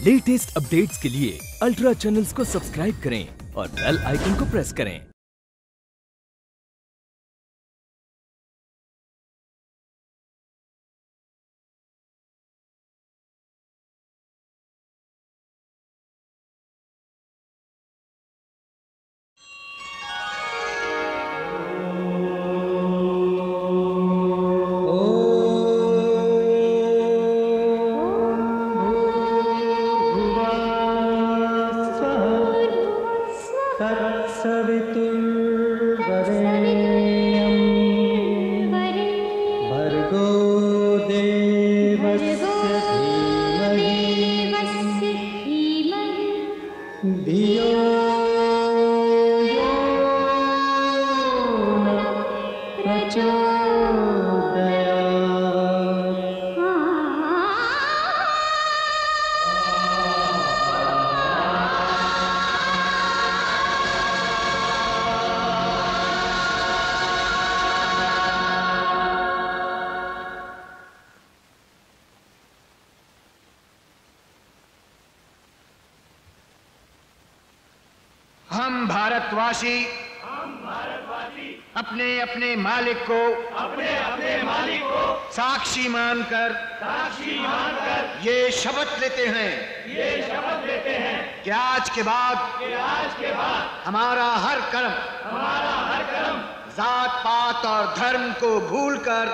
Latest updates के लिए ultra channels को सब्सक्राइब करें और बेल आइकन को प्रेस करें। हम भारतवासी अपने अपने मालिक को साक्षी मानकर ये शपथ लेते हैं कि आज के बाद हमारा हर कर्म जात पात और धर्म को भूलकर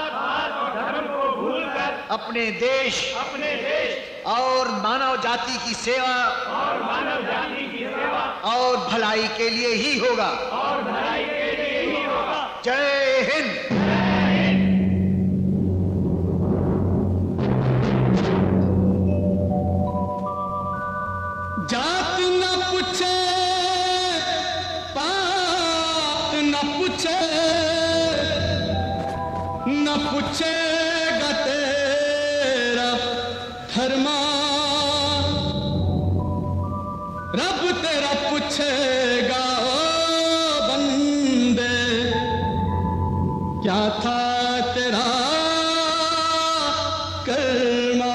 अपने देश और मानव जाति की सेवा और भलाई के लिए ही होगा। जय हिंद। जात न पूछे पात न पूछे न पूछेगा तेरा धर्मा, रब तेरा पूछेगा ओ बंदे क्या था तेरा कर्मा।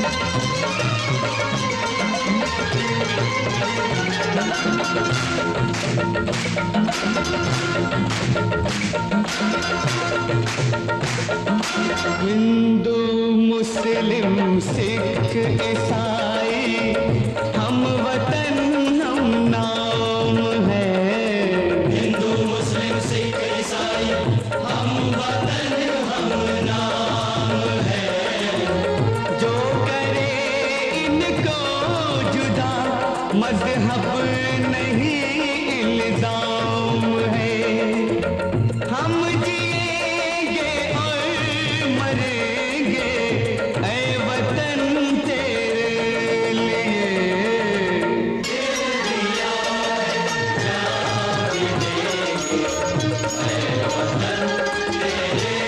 हिंदू मुस्लिम सिख ईसाई हम वतन हम नाम है। हिंदू मुस्लिम सिख ईसाई हम वतन हम नाम है। जो करे इनको जुदा मजहब नहीं इल्जाम है। हम जिएंगे और मरेंगे ऐ वतन तेरे लिए। दिया है जान भी देंगे ऐ वतन तेरे लिए।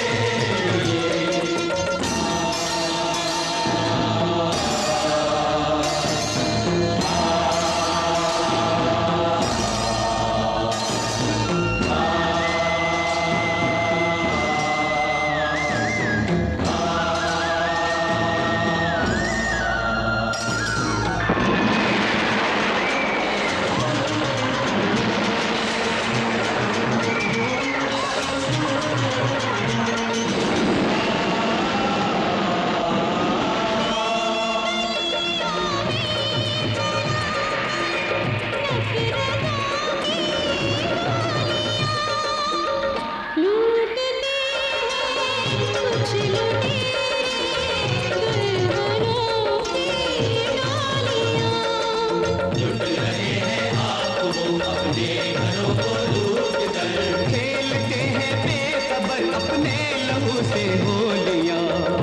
खेलते हैं बेखबर अपने लहू से होलियां।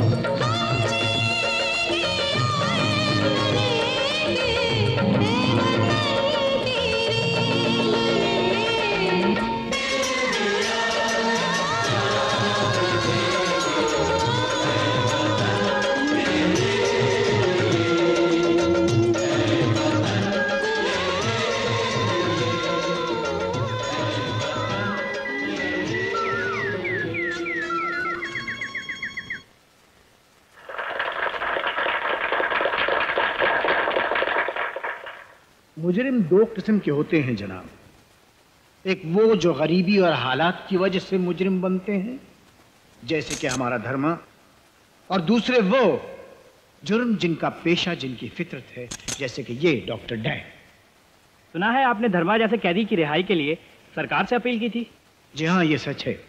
मुजरिम दो किस्म के होते हैं जनाब। एक वो जो गरीबी और हालात की वजह से मुजरिम बनते हैं, जैसे कि हमारा धर्म, और दूसरे वो जुर्म जिनका पेशा, जिनकी फितरत है, जैसे कि ये डॉक्टर डैन। सुना है आपने धर्मा जैसे कैदी की रिहाई के लिए सरकार से अपील की थी? जी हाँ, ये सच है।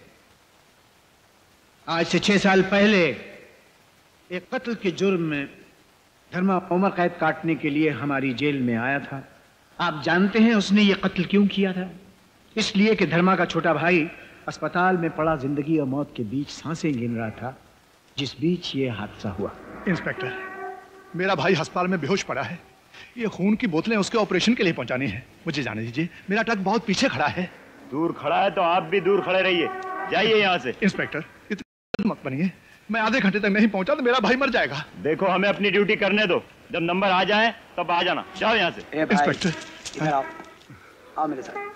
आज से 6 साल पहले एक कत्ल के जुर्म में धर्मा उम्र कैद काटने के लिए हमारी जेल में आया था। आप जानते हैं उसने ये कत्ल क्यों किया था? इसलिए कि धर्मा का छोटा भाई अस्पताल में पड़ा जिंदगी और मौत के बीच सांसें गिन रहा था, जिस बीच ये हादसा हुआ। इंस्पेक्टर, मेरा भाई अस्पताल में बेहोश पड़ा है। ये खून की बोतलें उसके ऑपरेशन के लिए पहुंचानी है। मुझे जाने दीजिए, मेरा ट्रक बहुत पीछे खड़ा है। दूर खड़ा है तो आप भी दूर खड़े रहिए। जाइए यहाँ से। इंस्पेक्टर, इतनी मत बनिए। मैं आधे घंटे तक नहीं पहुंचा तो मेरा भाई मर जाएगा। देखो, हमें अपनी ड्यूटी करने दो। जब नंबर आ जाए तब आ जाना। जाओ यहाँ से। इंस्पेक्टर, इधर आओ, आओ मेरे साथ।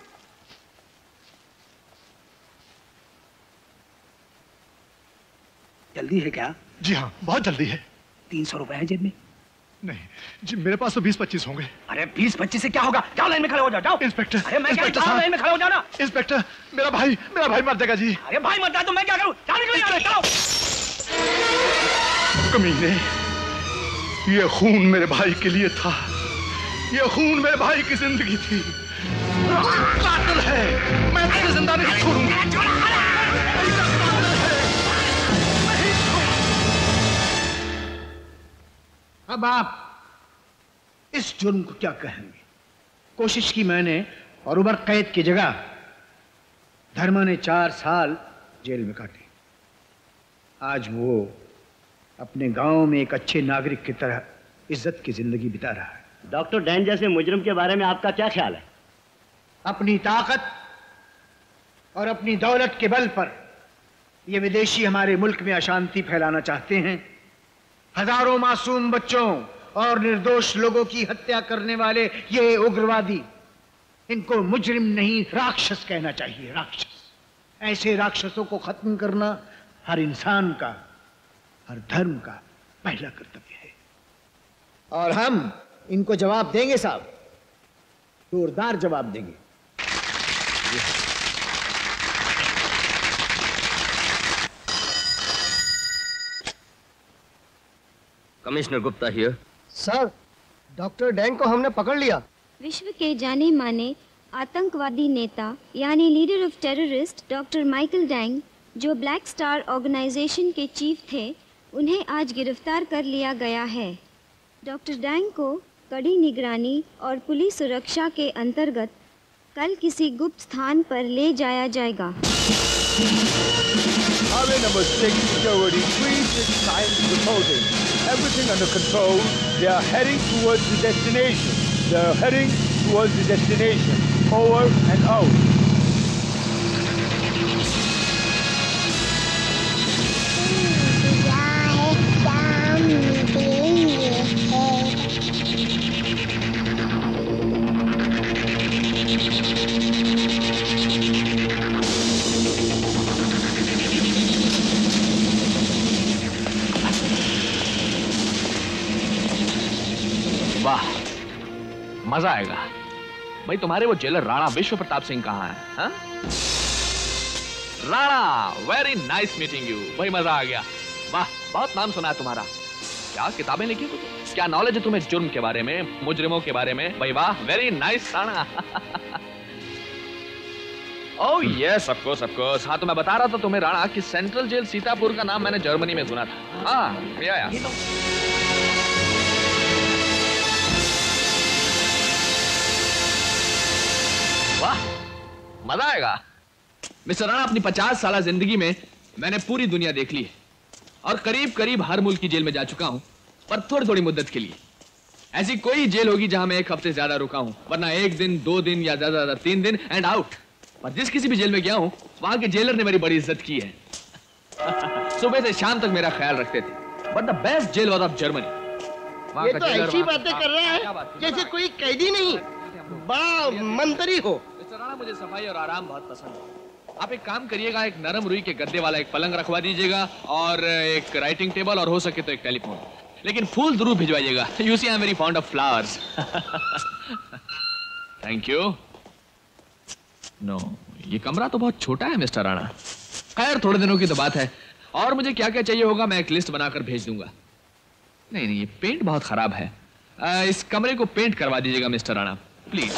जल्दी है क्या? जी हाँ, बहुत जल्दी है। 300 रुपए है जेब में? नहीं जी, मेरे पास तो 20-25 होंगे। अरे 20-25 से क्या होगा? जाओ लाइन में खड़े हो जाओ। जाओ इंस्पेक्टर। अरे मैं क्या कह रहा हूं, लाइन में खड़े हो जाओ ना। इंस्पेक्टर, मेरा भाई मर जाएगा जी। अरे भाई मर जाए तो मैं क्या करूं? जाओ। कमीने, ये खून मेरे भाई के लिए था। ये खून मेरे भाई की जिंदगी थी। कातिल है, मैं तेरे जिंदा नहीं छोड़ूंगा। अब आप इस जुर्म को क्या कहेंगे? कोशिश की मैंने और उम्र कैद की जगह धर्मा ने 4 साल जेल में काटे। आज वो अपने गांव में एक अच्छे नागरिक की तरह इज्जत की जिंदगी बिता रहा है। डॉक्टर डैन जैसे मुजरिम के बारे में आपका क्या ख्याल है? अपनी ताकत और अपनी दौलत के बल पर ये विदेशी हमारे मुल्क में अशांति फैलाना चाहते हैं। हजारों मासूम बच्चों और निर्दोष लोगों की हत्या करने वाले ये उग्रवादी, इनको मुजरिम नहीं राक्षस कहना चाहिए। राक्षस। ऐसे राक्षसों को खत्म करना हर इंसान का, हर धर्म का पहला कर्तव्य है। और हम इनको जवाब देंगे साहब, जोरदार जवाब देंगे। Commissioner Gupta here. Sir, doctor dang को हमने पकड़ लिया। विश्व के जाने माने आतंकवादी नेता यानी leader of terrorist doctor Michael Dang, जो ब्लैक स्टार ऑर्गेनाइजेशन के चीफ थे, उन्हें आज गिरफ्तार कर लिया गया है। डॉक्टर डैंग को कड़ी निगरानी और पुलिस सुरक्षा के अंतर्गत कल किसी गुप्त स्थान पर ले जाया जाएगा। Highway number 6 security 369 reporting. Everything under control. They are heading towards the destination. They are heading towards the destination. Over and out. वाह, मजा आएगा। भाई तुम्हारे वो जेलर राणा विश्व प्रताप सिंह कहाँ है? हा? Rana, very nice meeting you. भाई मजा आ गया। वाह, बहुत नाम सुना है तुम्हारा। क्या किताबें लिखी हो? क्या नॉलेज है तुम्हें जुर्म के बारे में, मुजरिमों के बारे में? भाई वाह, very nice Rana. Oh yes, of course of course. हाँ, तो मैं बता रहा था तुम्हें राणा कि सेंट्रल जेल सीतापुर का नाम मैंने जर्मनी में सुना था। हाँ, या। वाह, मजा आएगा। मिस्टर राणा, अपनी 50 साल जिंदगी में मैंने पूरी दुनिया देख ली है और करीब करीब हर मुल्क की जेल में जा चुका हूं, पर थोड़ी थोड़ी मुद्दत के लिए। ऐसी कोई जेल होगी जहां मैं 1 हफ्ते ज्यादा रुका हूं, वरना 1 दिन 2 दिन या ज्यादा ज्यादा 3 दिन एंड आउट। पर जिस किसी भी जेल में गया हूं, वहां के जेलर ने मेरी बड़ी इज्जत की है। सुबह से शाम तक मेरा ख्याल रखते थे। But the best jail was of Germany. ये तो ऐसी बातें कर रहा है जैसे कोई कैदी नहीं, बड़ा मंत्री हो। मिस्टर राणा, मुझे सफाई और आराम बहुत पसंद है। आप एक काम करिएगा, एक नरम रुई के गद्दे वाला एक पलंग रखवा दीजिएगा और एक राइटिंग टेबल और हो सके तो एक टेलीफोन। लेकिन फूल जरूर भिजवाइएगा। You see I am very fond of flowers. Thank you. No, ये कमरा तो बहुत छोटा है मिस्टर राणा। खैर, थोड़े दिनों की तो बात है। और मुझे क्या क्या चाहिए होगा मैं एक लिस्ट बनाकर भेज दूंगा। नहीं नहीं, ये पेंट बहुत खराब है। इस कमरे को पेंट करवा दीजिएगा mister Rana, please.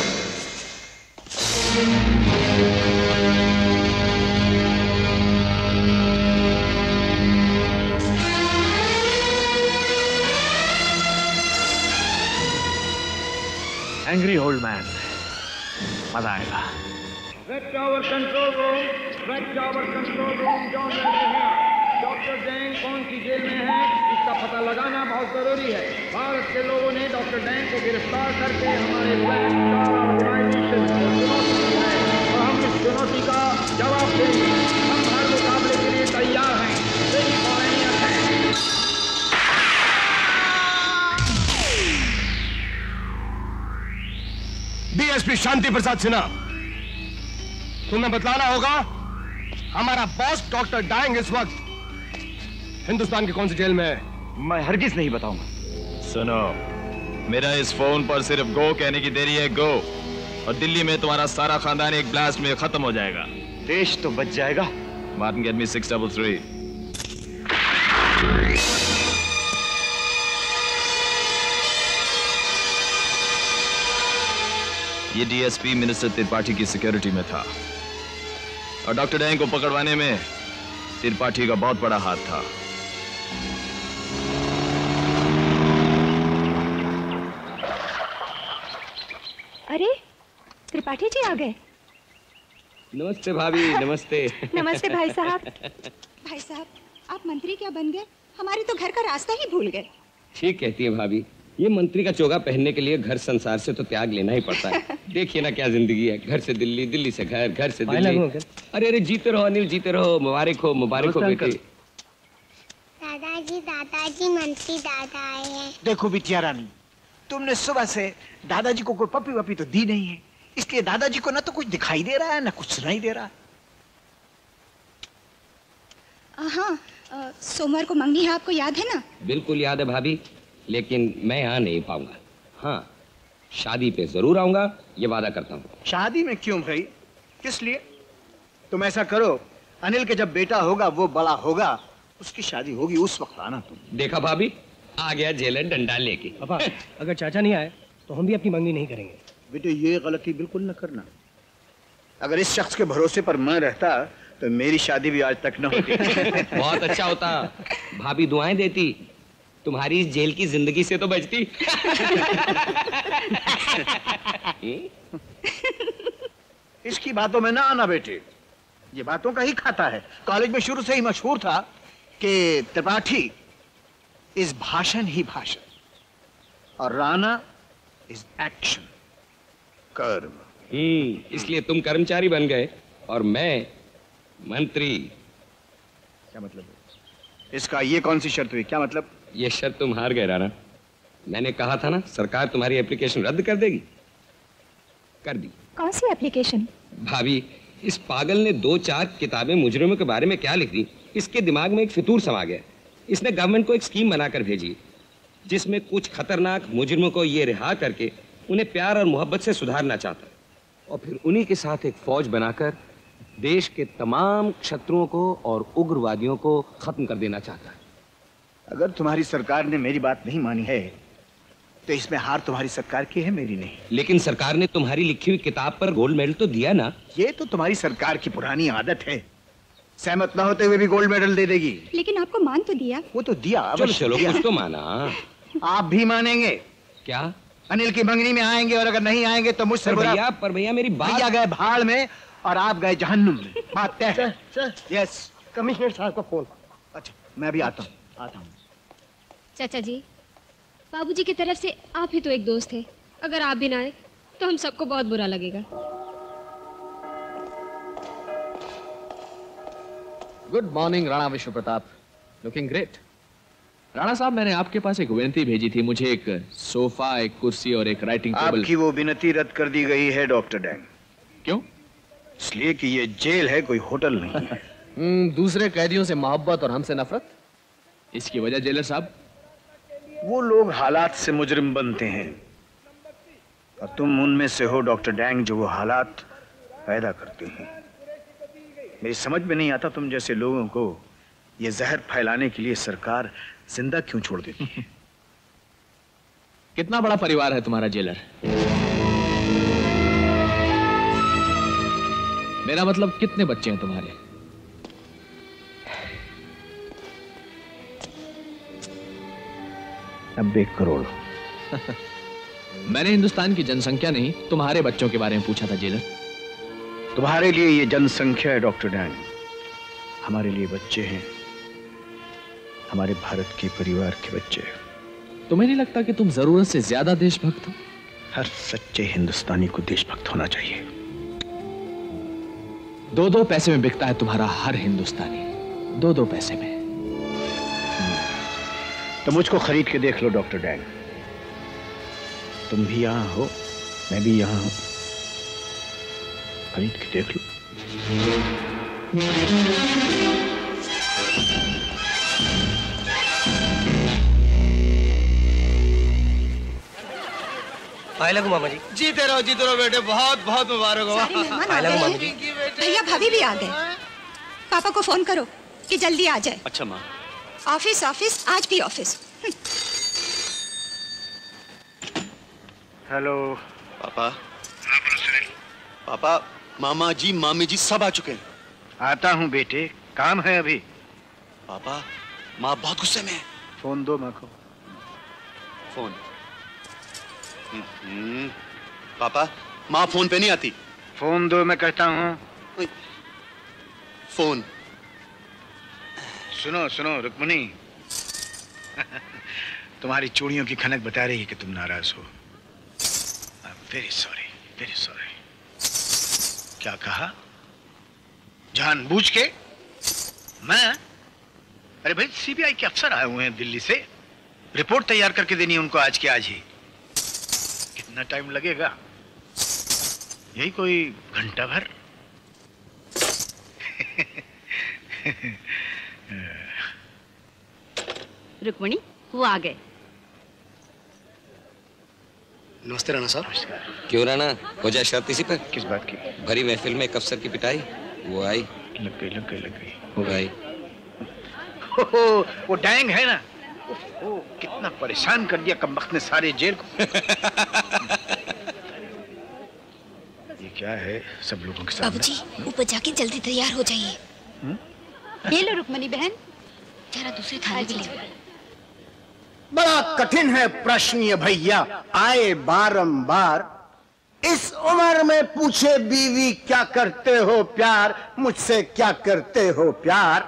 Angry old man, मजा आएगा। Red Tower Control Room, Red Tower Control Room, John here. Doctor Dang कौन सी जेल में है, इसका पता लगाना बहुत जरूरी है। भारत के लोगों ने डॉक्टर डैंग को गिरफ्तार करके हमारे ब्लैक स्टार ऑर्गेनाइजेशन को चुनौती दी है और हम इस चुनौती का जवाब देंगे। हम हर मुकाबले के लिए तैयार हैं। Ready for any attack. DSP Shanti Prasad Sinha, तुम्हें बतलाना होगा हमारा बॉस डॉक्टर डैंग इस वक्त हिंदुस्तान की कौन सी जेल में है। मैं हरगिज नहीं बताऊंगा। सुनो, मेरा इस फोन पर सिर्फ गो कहने की देरी है, गो, और दिल्ली में तुम्हारा सारा खानदान एक ब्लास्ट में खत्म हो जाएगा। देश तो बच जाएगा। Martin, get me 633। ये डीएसपी मिनिस्टर त्रिपाठी की सिक्योरिटी में था और डॉक्टर डैंग को पकड़वाने में त्रिपाठी का बहुत बड़ा हाथ था। अरे, त्रिपाठी जी आ गए। नमस्ते भाभी, नमस्ते। नमस्ते भाई साहब। भाई साहब, आप मंत्री क्या बन गए, हमारे तो घर का रास्ता ही भूल गए। ठीक कहती है भाभी, ये मंत्री का चोगा पहनने के लिए घर संसार से तो त्याग लेना ही पड़ता है। देखिए ना क्या जिंदगी है, घर से दिल्ली, दिल्ली से घर, घर से दिल्ली। अरे अरे, जीते रहो अनिल, जीते रहो। मुबारक हो, मुबारक हो बेटे। दादाजी, मंत्री दादा आए हैं। देखो बिटिया रानी, तुमने सुबह से दादाजी को कोई पपी वपी तो दी नहीं है, इसलिए दादाजी को ना तो कुछ दिखाई दे रहा है ना कुछ सुनाई दे रहा है। हाँ, सोमवार को मंगनी है, आपको याद है ना? बिल्कुल याद है भाभी। लेकिन मैं यहाँ नहीं पाऊंगा। हाँ, शादी पे जरूर आऊंगा, ये वादा करता हूँ। शादी में क्यों भाई, किस लिए? तुम ऐसा करो, अनिल के जब बेटा होगा, वो बड़ा होगा, उसकी शादी होगी, उस वक्त आना तुम। देखा भाभी, आ गया जेलर डंडा लेके। पापा, अगर चाचा नहीं आए तो हम भी अपनी मंगनी नहीं करेंगे। बेटे ये गलती बिल्कुल न करना। अगर इस शख्स के भरोसे पर मैं रहता तो मेरी शादी भी आज तक न होती। बहुत अच्छा होता, भाभी दुआएं देती, तुम्हारी इस जेल की जिंदगी से तो बचती। इसकी बातों में ना आना बेटे, ये बातों का ही खाता है। कॉलेज में शुरू से ही मशहूर था कि त्रिपाठी इज भाषण ही भाषण और राणा इज एक्शन, कर्म। इसलिए तुम कर्मचारी बन गए और मैं मंत्री। क्या मतलब है इसका? ये कौन सी शर्त हुई? क्या मतलब? ये शर्त तुम हार गए राणा। मैंने कहा था ना, सरकार तुम्हारी एप्लीकेशन रद्द कर देगी। कर दी। कौन सी एप्लीकेशन? भाभी, इस पागल ने 2-4 किताबें मुजरिमों के बारे में क्या लिख दी, इसके दिमाग में एक फितूर समा गया। इसने गवर्नमेंट को एक स्कीम बनाकर भेजी जिसमें कुछ खतरनाक मुजरिमों को ये रिहा करके उन्हें प्यार और मोहब्बत से सुधारना चाहता है और फिर उन्हीं के साथ एक फौज बनाकर देश के तमाम शत्रुओं को और उग्रवादियों को खत्म कर देना चाहता है। अगर तुम्हारी सरकार ने मेरी बात नहीं मानी है तो इसमें हार तुम्हारी सरकार की है, मेरी नहीं। लेकिन सरकार ने तुम्हारी लिखी हुई किताब पर गोल्ड मेडल तो दिया ना। ये तो तुम्हारी सरकार की पुरानी आदत है, सहमत ना होते हुए भी गोल्ड मेडल दे देगी। लेकिन आपको मान तो दिया। वो तो दिया, चलो चलो कुछ तो माना। आप भी मानेंगे क्या? अनिल की मंगनी में आएंगे और अगर नहीं आएंगे तो मुझसे बुरा। पर भैया मेरी बात। भैया गए भाड़ में और आप गए जहन्नुम में। बात तय है। यस, कमिश्नर साहब का फोन। अच्छा, मैं भी आता हूँ। चाचा जी, बाबूजी की तरफ से आप ही तो एक दोस्त थे। अगर आप भी ना आए तो हम सबको बहुत बुरा लगेगा। गुड मॉर्निंग राणा विश्व प्रताप, लुकिंग ग्रेट। राणा साहब, मैंने आपके पास एक विनती भेजी थी। मुझे एक सोफा, एक कुर्सी और एक राइटिंग टेबल। आपकी वो विनती रद्द कर दी गई है डॉक्टर डैंग। क्यों? इसलिए कि ये जेल है, कोई होटल नहीं है। दूसरे कैदियों से मोहब्बत और हमसे नफरत। इसकी वजह जेलर साहब? वो लोग हालात से मुजरिम बनते हैं और तुम उनमें से हो डॉक्टर डैंग जो वो हालात पैदा करते हैं। मेरी समझ में नहीं आता तुम जैसे लोगों को ये जहर फैलाने के लिए सरकार जिंदा क्यों छोड़ देती है। कितना बड़ा परिवार है तुम्हारा जेलर? मेरा मतलब कितने बच्चे हैं तुम्हारे? अब 1 करोड़। मैंने हिंदुस्तान की जनसंख्या नहीं, तुम्हारे बच्चों के बारे में पूछा था जेलर। तुम्हारे लिए ये जनसंख्या है डॉक्टर डैंग, हमारे लिए बच्चे हैं, हमारे भारत के परिवार के बच्चे। तुम्हें नहीं लगता कि तुम जरूरत से ज्यादा देशभक्त हो? हर सच्चे हिंदुस्तानी को देशभक्त होना चाहिए। 2-2 पैसे में बिकता है तुम्हारा हर हिंदुस्तानी, 2-2 पैसे में। तो मुझको खरीद के देख लो डॉक्टर डैंग। तुम भी यहां हो, मैं भी यहां हूं, खरीद के देख लो। आए लगो मामा जी। जीते रहो बेटे, बहुत बहुत मुबारक हो। आए लगो मामा जी। भैया भाभी भी आ गए। पापा को फोन करो कि जल्दी आ जाए। अच्छा माँ। ऑफिस ऑफिस, आज भी ऑफिस। हेलो पापा। पापा, मामा जी मामी जी सब आ चुके हैं। आता हूँ बेटे, काम है अभी। पापा, माँ बहुत गुस्से में है। फोन दो माँ को। फोन। पापा, माँ फोन पे नहीं आती। फोन दो, मैं कहता हूँ। फोन। सुनो सुनो रुक्मणी, तुम्हारी चूड़ियों की खनक बता रही है कि तुम नाराज हो। Very sorry, very sorry. क्या कहा? जानबूझ के? मैं? अरे भाई, सीबीआई के अफसर आए हुए हैं दिल्ली से, रिपोर्ट तैयार करके देनी है उनको आज के आज ही। कितना टाइम लगेगा? यही कोई घंटा भर। रुक्मणी, वो आ गए। नमस्ते राणा साहब। क्यों राणा, हो जाए शर्त इसी पर? किस बात की? भरी महफिल में एक अफसर की पिटाई, वो आई। लग गई। हो गई। वो डैंग है ना, कितना परेशान कर दिया कमबख्त ने सारे जेल को। ये क्या है सब लोगों के सामने? बाबूजी, ऊपर जाके जल्दी तैयार हो जाइए। ये लो रुक्मणी बहन, जरा दूसरे थाली के लिए। बड़ा कठिन है प्रश्न ये भैया, आए बारंबार। इस उम्र में पूछे बीवी क्या करते हो प्यार, मुझसे क्या करते हो प्यार।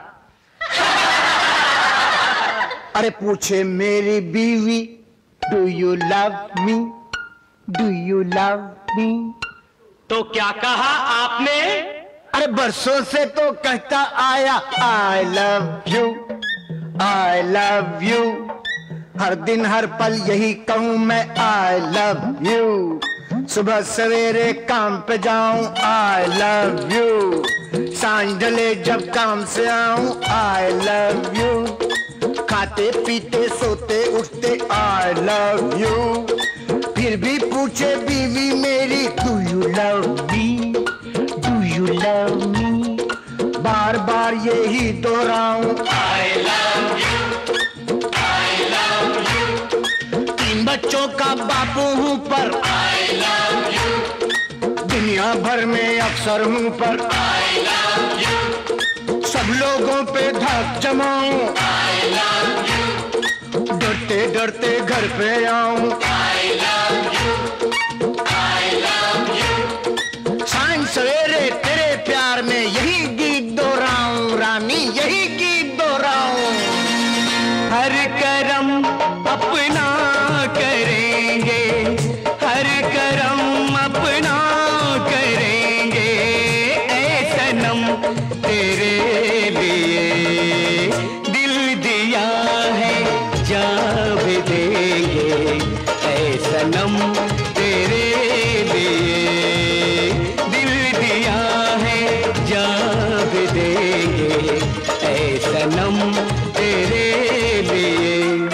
अरे पूछे मेरी बीवी, do you love me, do you love me. तो क्या कहा आपने? अरे बरसों से तो कहता आया I love you, I love you. हर दिन हर पल यही कहूं मैं आई लव यू। सुबह सवेरे काम पे जाऊं आई लव यू। सांझ ढले जब काम से आऊं आई लव यू। खाते पीते सोते उठते आई लव यू। फिर भी पूछे बीवी मेरी do you love me, do you love me. बार बार यही दोहराऊं I love you, I love you. 3 बच्चों का बापू हूं पर आई लव यू। दुनिया भर में अफसर हूं पर आई लव यू। सब लोगों पे धाक जमाऊं आई लव यू। डरते डरते घर पे आऊं I love you, I love you. सांझ सवेरे तेरे प्यार में यही गीत दोहराऊं रानी, यही गीत दोहराऊं। हर करम अपना करेंगे, हर करम अपना करेंगे। ऐ सनम तेरे लिए दिल दिया है, जान भी देंगे। ऐ सनम तेरे लिए दिल दिया है, जान भी देंगे। ऐ सनम तेरे लिए।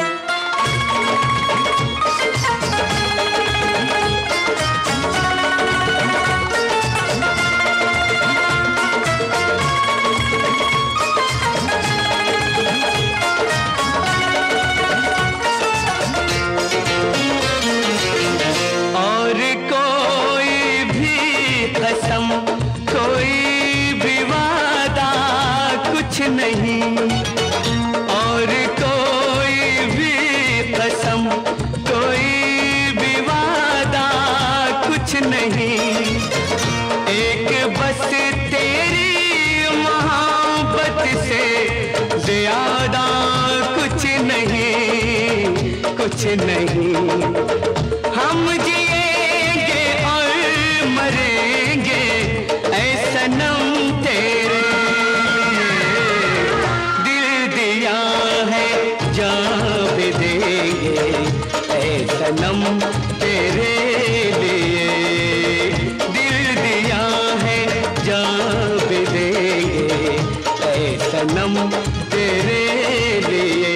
और कोई भी कसम, कोई भी वादा कुछ नहीं। और कोई भी कसम, कोई भी वादा कुछ नहीं। एक बस तेरी मोहब्बत से ज्यादा कुछ नहीं, कुछ नहीं। हम जिएंगे और मरेंगे ऐ सनम तेरे लिए। दिल दिया है, जान भी देंगे ऐ सनम तेरे लिए। दिल दिया है, जान भी देंगे ऐ सनम तेरे लिए।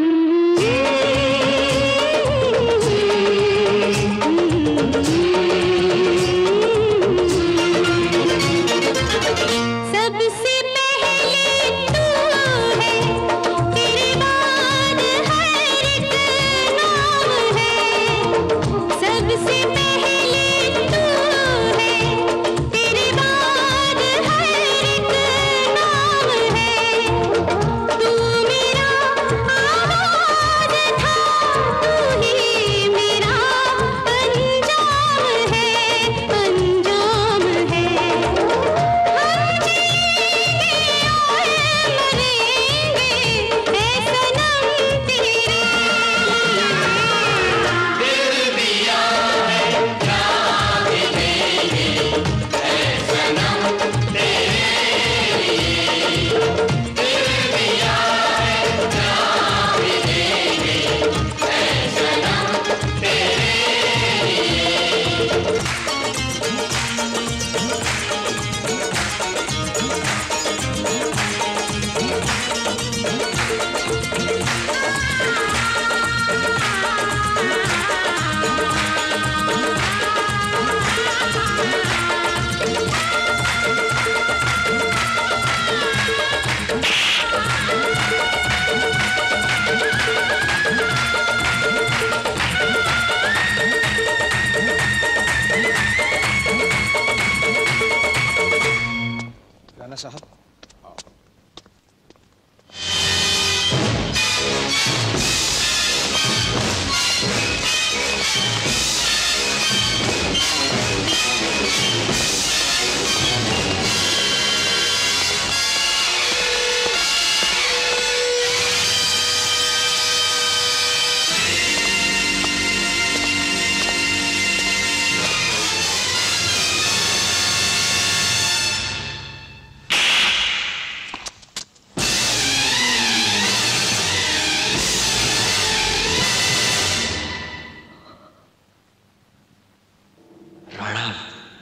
सबसे पहले तू है, तेरे बाद हर एक नाम है।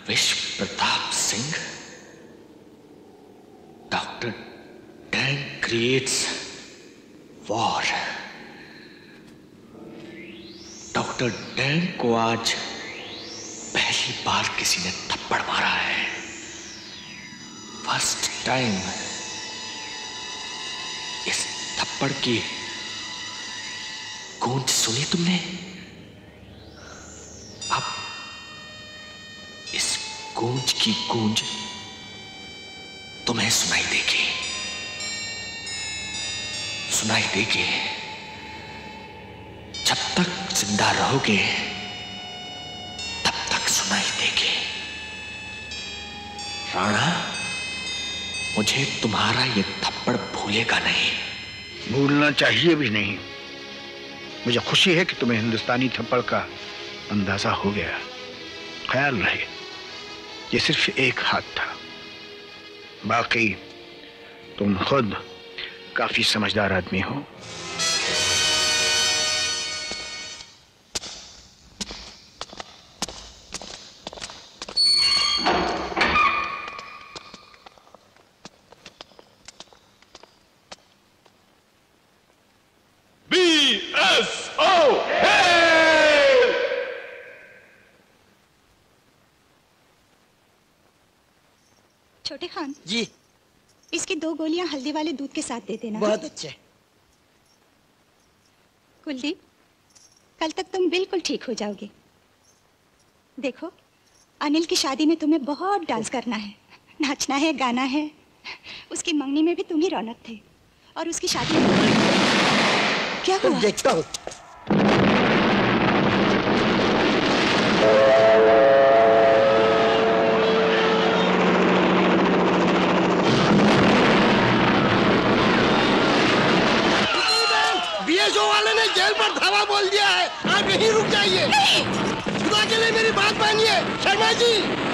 Vishwa Pratap Singh, doctor Dang creates war. Doctor dang को आज पहली बार किसी ने थप्पड़ मारा है। First time. इस थप्पड़ की गूंज सुनी तुमने? अब इस गूंज की गूंज तुम्हें सुनाई देगी, सुनाई देगी। जब तक जिंदा रहोगे तब तक सुनाई देगी। राणा, मुझे तुम्हारा ये थप्पड़ भूलेगा नहीं। भूलना चाहिए भी नहीं। मुझे खुशी है कि तुम्हें हिंदुस्तानी थप्पड़ का अंदाजा हो गया। ख्याल रहे, ये सिर्फ एक हाथ था, बाकी तुम खुद काफी समझदार आदमी हो। छोटे खान जी, इसकी 2 गोलियां हल्दी वाले दूध के साथ दे देना। बहुत अच्छे। कुलदीप, कल तक तुम बिल्कुल ठीक हो जाओगे। देखो, अनिल की शादी में तुम्हें बहुत डांस करना है, नाचना है, गाना है। उसकी मंगनी में भी तुम ही रौनक थे और उसकी शादी में क्या हुआ? देखता हूँ। बीएसओ वाले ने जेल पर धावा बोल दिया है, आप यहीं रुक जाइए। खुदा के लिए मेरी बात मानिए शर्मा जी।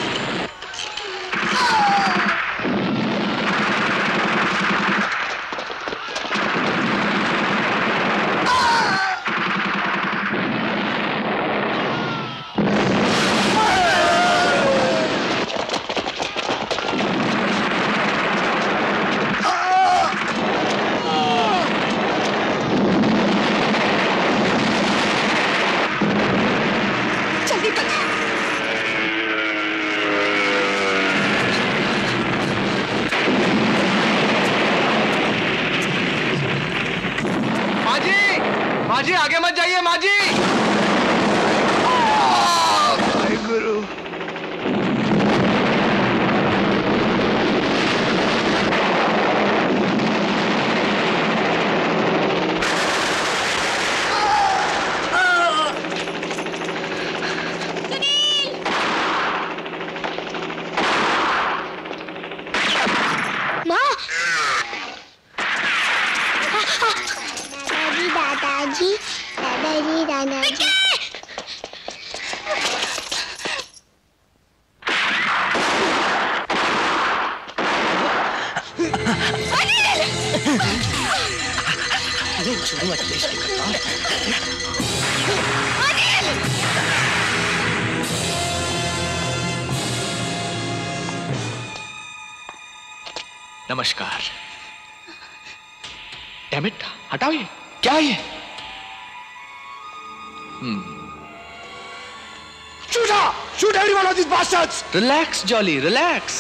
माजी आगे मत जाइए माजी। गुरु, दादाजी, दादाजी, दादाजी। नमस्कार। डैम इट, हटाओ ये। क्या है ये? Shoot every one of these bastards! Relax Jolly, relax.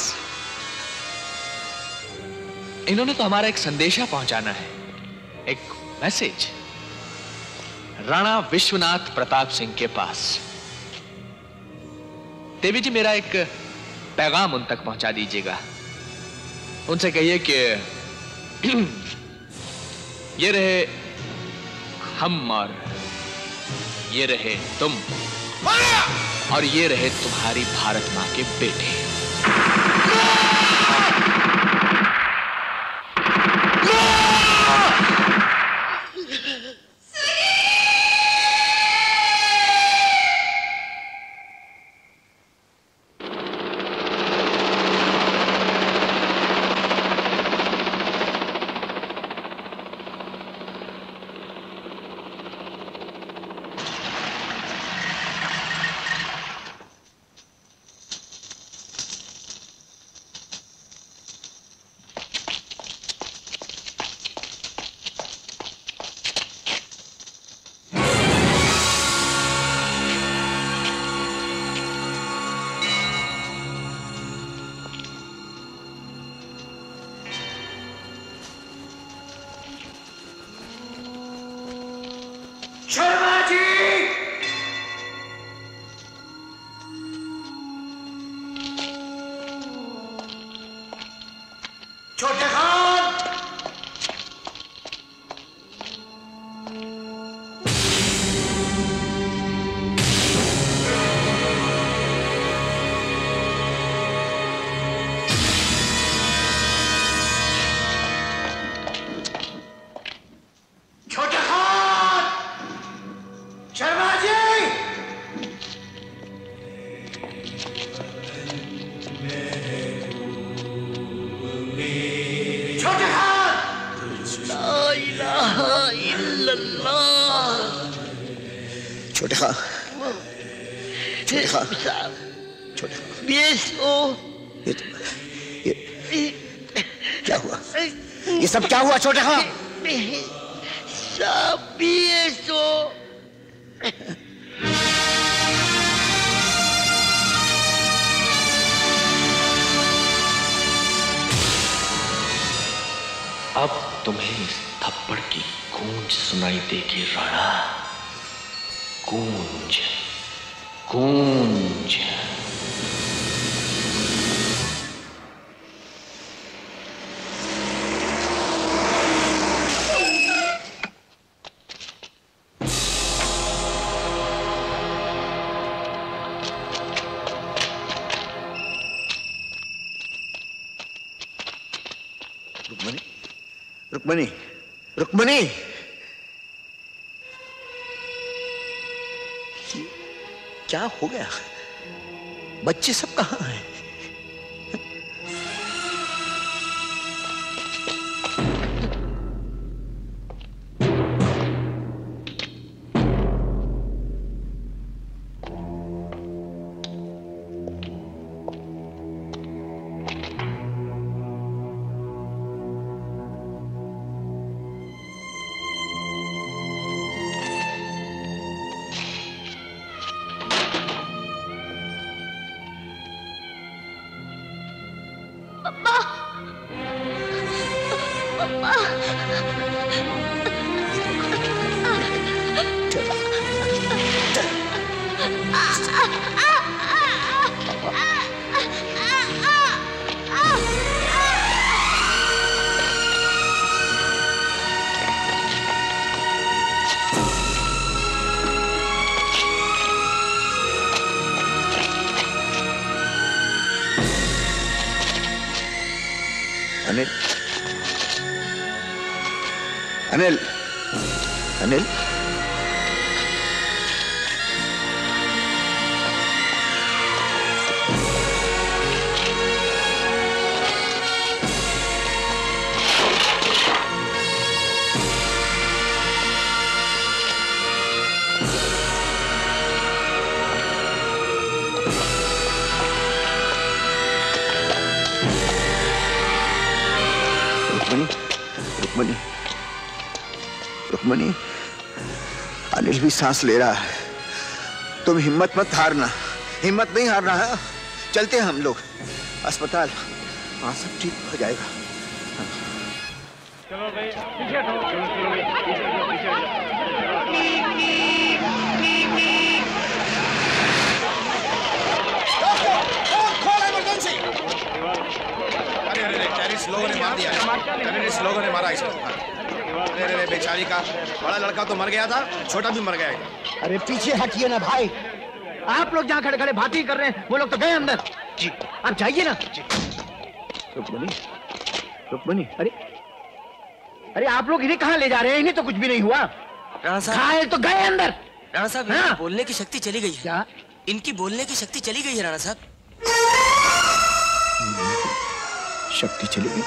इन्होंने तो हमारा एक संदेशा पहुंचाना है, एक मैसेज राणा विश्वनाथ प्रताप सिंह के पास। देवी जी, मेरा एक पैगाम उन तक पहुंचा दीजिएगा। उनसे कहिए कि ये रहे हम और ये रहे तुम और ये रहे तुम्हारी भारत मां के बेटे। छोटे खां, छोटे खां, छोटे खां, ये क्या हुआ? ये सब क्या हुआ छोटे खां? सब बीएसओ। अब तुम्हें इस थप्पड़ की गूंज सुनाई देगी राणा, गूंज, गूंज। रुक्मणी, रुक्मणी, क्या हो गया? बच्चे सब कहाँ हैं? अनिल, अनिल, अनिल, रुक्मणी, रुक्मणी, अनिल भी सांस ले रहा है। तुम हिम्मत मत हारना, हिम्मत नहीं हारना है। चलते हैं हम लोग अस्पताल, वहां सब ठीक हो जाएगा। चलो भाई, पीछे हटो, चलो भाई, पीछे हटो, पीछे हटो। अरे टेररिस्ट लोगों ने मार दिया, टेररिस्ट लोगों ने मारा इसे। अरे बेचारी का बड़ा लड़का तो मर गया था, छोटा भी मर गया है। अरे पीछे हटिए ना भाई, आप लोग जहाँ खड़े खड़े बातें कर रहे हैं, वो लोग तो गए अंदर। जी, आप जाइए ना। रुक्मणी, रुक्मणी, अरे अरे आप लोग इन्हें कहाँ ले जा रहे हैं? इन्हें तो कुछ भी नहीं हुआ। राणा साहब, खाए तो गए अंदर। राणा साहब, हाँ? बोलने की शक्ति चली गई है। क्या? इनकी बोलने की शक्ति चली गई है राणा साहब। शक्ति चली गई।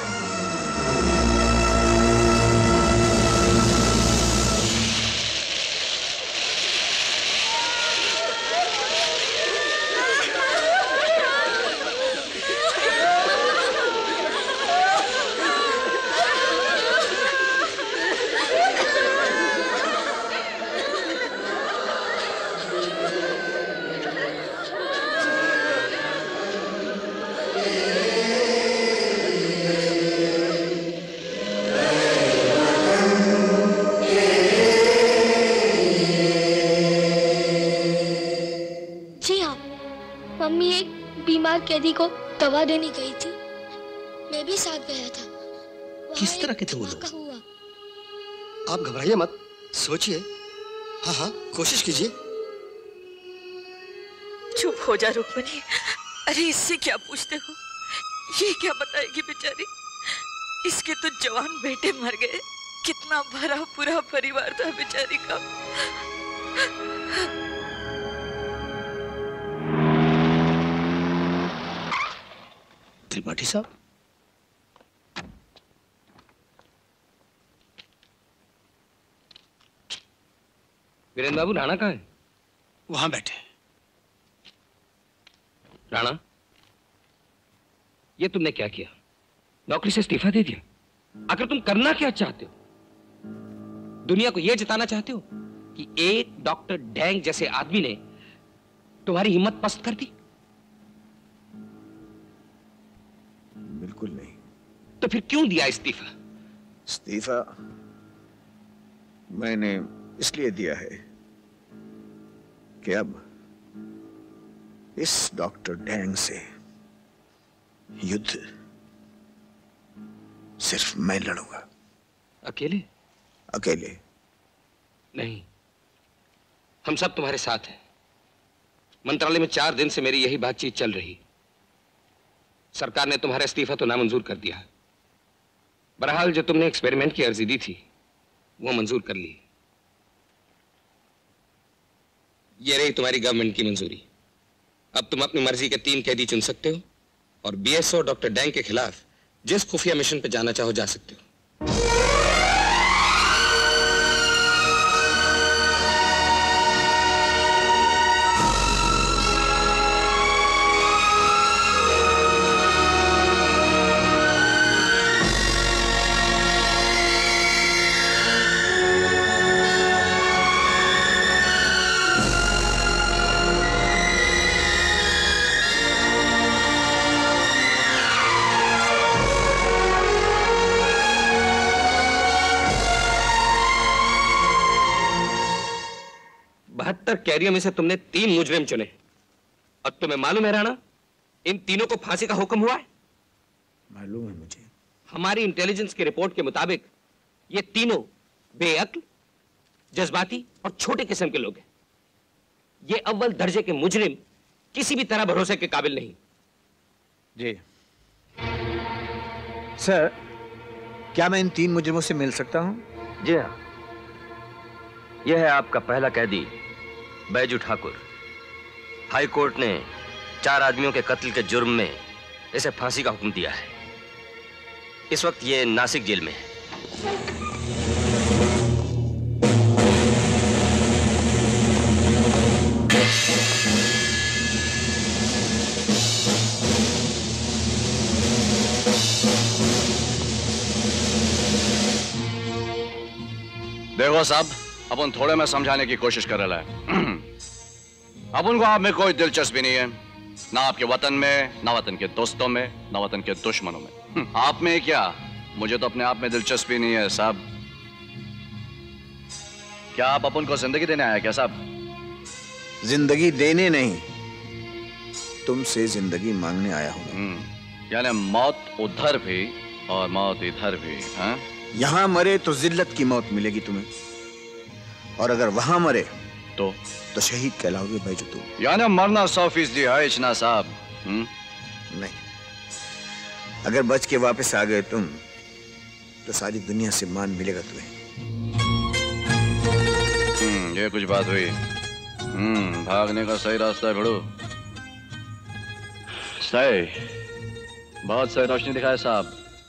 कैदी को दवा देने गई थी, मैं भी साथ गया था। किस तरह के थे वो लोग? आप घबराइए मत, सोचिए। हाँ हाँ, कोशिश कीजिए। चुप हो जा रुक्मणी। अरे इससे क्या पूछते हो? ये क्या बताएगी बेचारी? इसके तो जवान बेटे मर गए, कितना भरा पूरा परिवार था बेचारी का। त्रिपाठी साहब, वीरेंद्र बाबू, राणा कहाँ है? वहां बैठे। राणा, ये तुमने क्या किया? नौकरी से इस्तीफा दे दिया? आखिर तुम करना क्या चाहते हो? दुनिया को यह जताना चाहते हो कि एक डॉक्टर डैंग जैसे आदमी ने तुम्हारी हिम्मत पस्त कर दी? बिल्कुल नहीं। तो फिर क्यों दिया इस्तीफा? इस्तीफा मैंने इसलिए दिया है कि अब इस डॉक्टर डैंग से युद्ध सिर्फ मैं लड़ूंगा। अकेले? अकेले नहीं, हम सब तुम्हारे साथ हैं। मंत्रालय में 4 दिन से मेरी यही बातचीत चल रही। सरकार ने तुम्हारा इस्तीफा तो नामंजूर कर दिया। बहरहाल जो तुमने एक्सपेरिमेंट की अर्जी दी थी वो मंजूर कर ली। ये रही तुम्हारी गवर्नमेंट की मंजूरी। अब तुम अपनी मर्जी के 3 कैदी चुन सकते हो और बीएसओ डॉक्टर डैंग के खिलाफ जिस खुफिया मिशन पे जाना चाहो जा सकते हो। कैरियर में से तुमने 3 मुजरिम चुने और तुम्हें मालूम है राणा, इन तीनों को फांसी का हुक्म हुआ है। मालूम है मुझे। हमारी इंटेलिजेंस की रिपोर्ट के मुताबिक ये तीनों बेअक्ल, जज्बाती और छोटे किस्म के लोग हैं। ये अव्वल दर्जे के मुजरिम किसी भी तरह भरोसे के काबिल नहीं। जी सर, क्या मैं इन 3 मुजरिमों से मिल सकता हूं? जी हाँ, यह है आपका पहला कैदी बैजू ठाकुर। हाई कोर्ट ने 4 आदमियों के कत्ल के जुर्म में इसे फांसी का हुक्म दिया है। इस वक्त ये नासिक जेल में है। देखो साहब, अपन थोड़े में समझाने की कोशिश कर रहा है। अपन को आप में कोई दिलचस्पी नहीं है, ना आपके वतन में, ना वतन के दोस्तों में, ना वतन के दुश्मनों में। आप में क्या, मुझे तो अपने आप में दिलचस्पी नहीं है साहब। क्या आप अपन को जिंदगी देने आया क्या साहब? जिंदगी देने नहीं, तुमसे जिंदगी मांगने आया हूं। यानी मौत उधर भी और मौत इधर भी। हाँ? यहां मरे तो जिल्लत की मौत मिलेगी तुम्हें, और अगर वहां मरे तो शहीद कहलाओगे बैजू तुम। यानी मरना 100% है इचना साहब। नहीं, अगर बच के वापस आ गए तुम तो सारी दुनिया से मान मिलेगा तुम्हें। ये कुछ बात हुई। भागने का सही रास्ता है बड़ो। सही, बहुत सही रोशनी दिखाए साहब।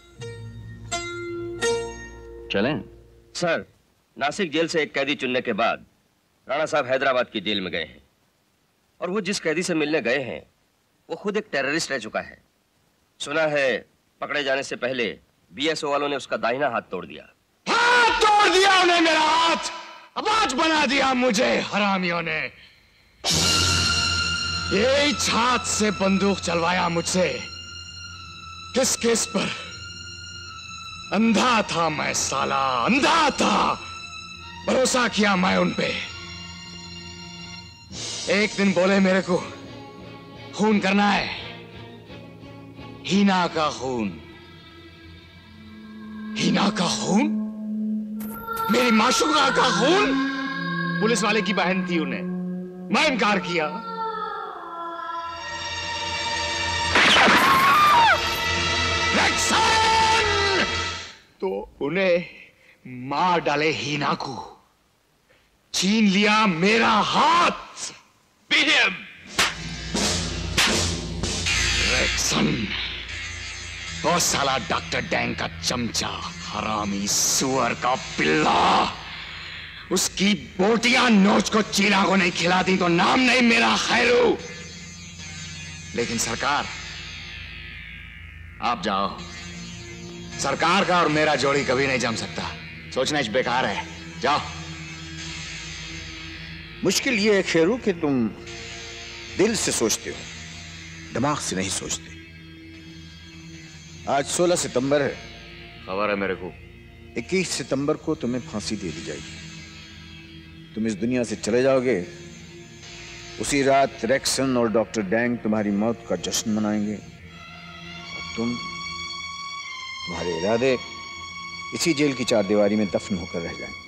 चलें? सर, नासिक जेल से एक कैदी चुनने के बाद राणा साहब हैदराबाद की जेल में गए हैं, और वो जिस कैदी से मिलने गए हैं वो खुद एक टेररिस्ट रह चुका है। सुना है पकड़े जाने से पहले बीएसओ वालों ने उसका दाहिना हाथ तोड़ दिया। हाथ तोड़ दिया उन्हें, मेरा हाथ अबाज बना दिया मुझे हरामियों ने। यही हाथ से बंदूक चलवाया मुझसे। किस केस पर? अंधा था मैं साला, अंधा था। भरोसा किया मैं उन पे। एक दिन बोले मेरे को खून करना है, हीना का खून। हीना का खून? मेरी माशूका का खून? पुलिस वाले की बहन थी उन्हें, मैं इनकार किया। तो उन्हें मार डाले हीना को, छीन लिया मेरा हाथ। रेक्सन, वो साला डॉक्टर डैंग का चमचा, हरामी सुअर का पिल्ला, उसकी बोटियां नोच को चीला को नहीं खिलाती तो नाम नहीं मेरा खैरू। लेकिन सरकार, आप जाओ। सरकार का और मेरा जोड़ी कभी नहीं जम सकता। सोचना इस बेकार है। जाओ। मुश्किल ये है खैरू कि तुम दिल से सोचते हो, दिमाग से नहीं सोचते। आज 16 सितंबर है। खबर है मेरे को। 21 सितंबर को तुम्हें फांसी दे दी जाएगी। तुम इस दुनिया से चले जाओगे। उसी रात रेक्सन और डॉक्टर डैंग तुम्हारी मौत का जश्न मनाएंगे और तुम्हारे इरादे इसी जेल की चारदीवारी में दफन होकर रह जाएंगे।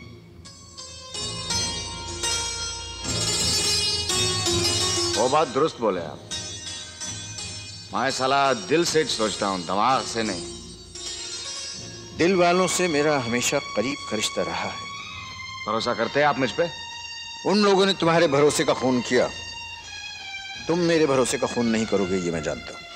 वो बात दुरुस्त बोले आप। मैं साला दिल से सोचता हूं, दिमाग से नहीं। दिल वालों से मेरा हमेशा करीब का रिश्ता रहा है। भरोसा करते हैं आप मुझ पे? उन लोगों ने तुम्हारे भरोसे का खून किया, तुम मेरे भरोसे का खून नहीं करोगे, ये मैं जानता हूं।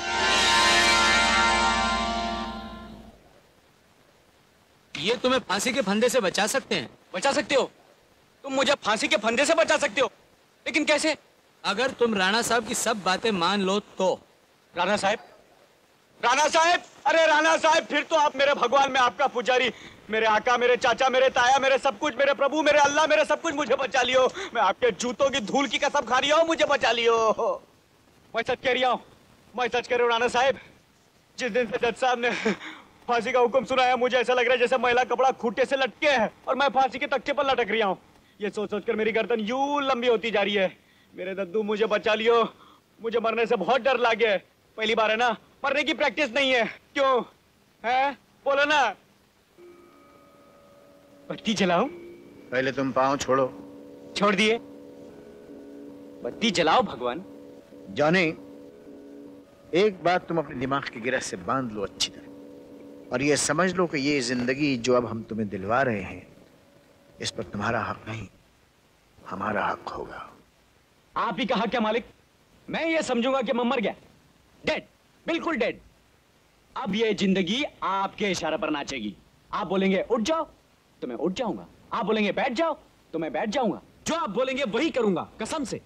ये तुम्हें फांसी के फंदे से बचा सकते हैं। बचा सकते हो? तुम मुझे फांसी के फंदे से बचा सकते हो, लेकिन कैसे? अगर तुम राणा साहब की सब बातें मान लो तो। राणा साहब, राणा साहब, अरे राणा साहब, फिर तो आप मेरे भगवान, में आपका पुजारी, मेरे आका, मेरे चाचा, मेरे ताया, मेरे सब कुछ, मेरे प्रभु, मेरे अल्लाह, मेरे सब कुछ, मुझे बचा लियो। मैं आपके जूतों की धूल की कसम खा रही हूँ, मुझे बचा लियो। मैं सच कह रही हूँ, मैं सच कह रही हूँ राणा साहब। जिस दिन से जज साहब ने फांसी का हुक्म सुनाया, मुझे ऐसा लग रहा है जैसे महिला कपड़ा खूंटे से लटके है और मैं फांसी के तख्ते पर लटक रही हूँ। ये सोच सोच कर मेरी गर्दन यूं लंबी होती जा रही है। मेरे दद्दू, मुझे बचा लियो। मुझे मरने से बहुत डर लगे। पहली बार है ना, मरने की प्रैक्टिस नहीं है। क्यों है? बोलो ना। बत्ती जलाओ? पहले तुम पाँव छोड़ो। छोड़ दिए। बत्ती जलाओ भगवान। जाने, एक बात तुम अपने दिमाग की गिरह से बांध लो अच्छी तरह, और ये समझ लो कि ये जिंदगी जो अब हम तुम्हें दिलवा रहे हैं, इस पर तुम्हारा हक नहीं, हमारा हक होगा। आप ही का हक है मालिक। मैं ये समझूंगा कि मैं मर गया, डेड, बिल्कुल डेड। अब ये जिंदगी आपके इशारे पर नाचेगी। आप बोलेंगे उठ जाओ तो मैं उठ जाऊंगा, आप बोलेंगे बैठ जाओ तो मैं बैठ जाऊंगा। जो आप बोलेंगे वही करूंगा, कसम से।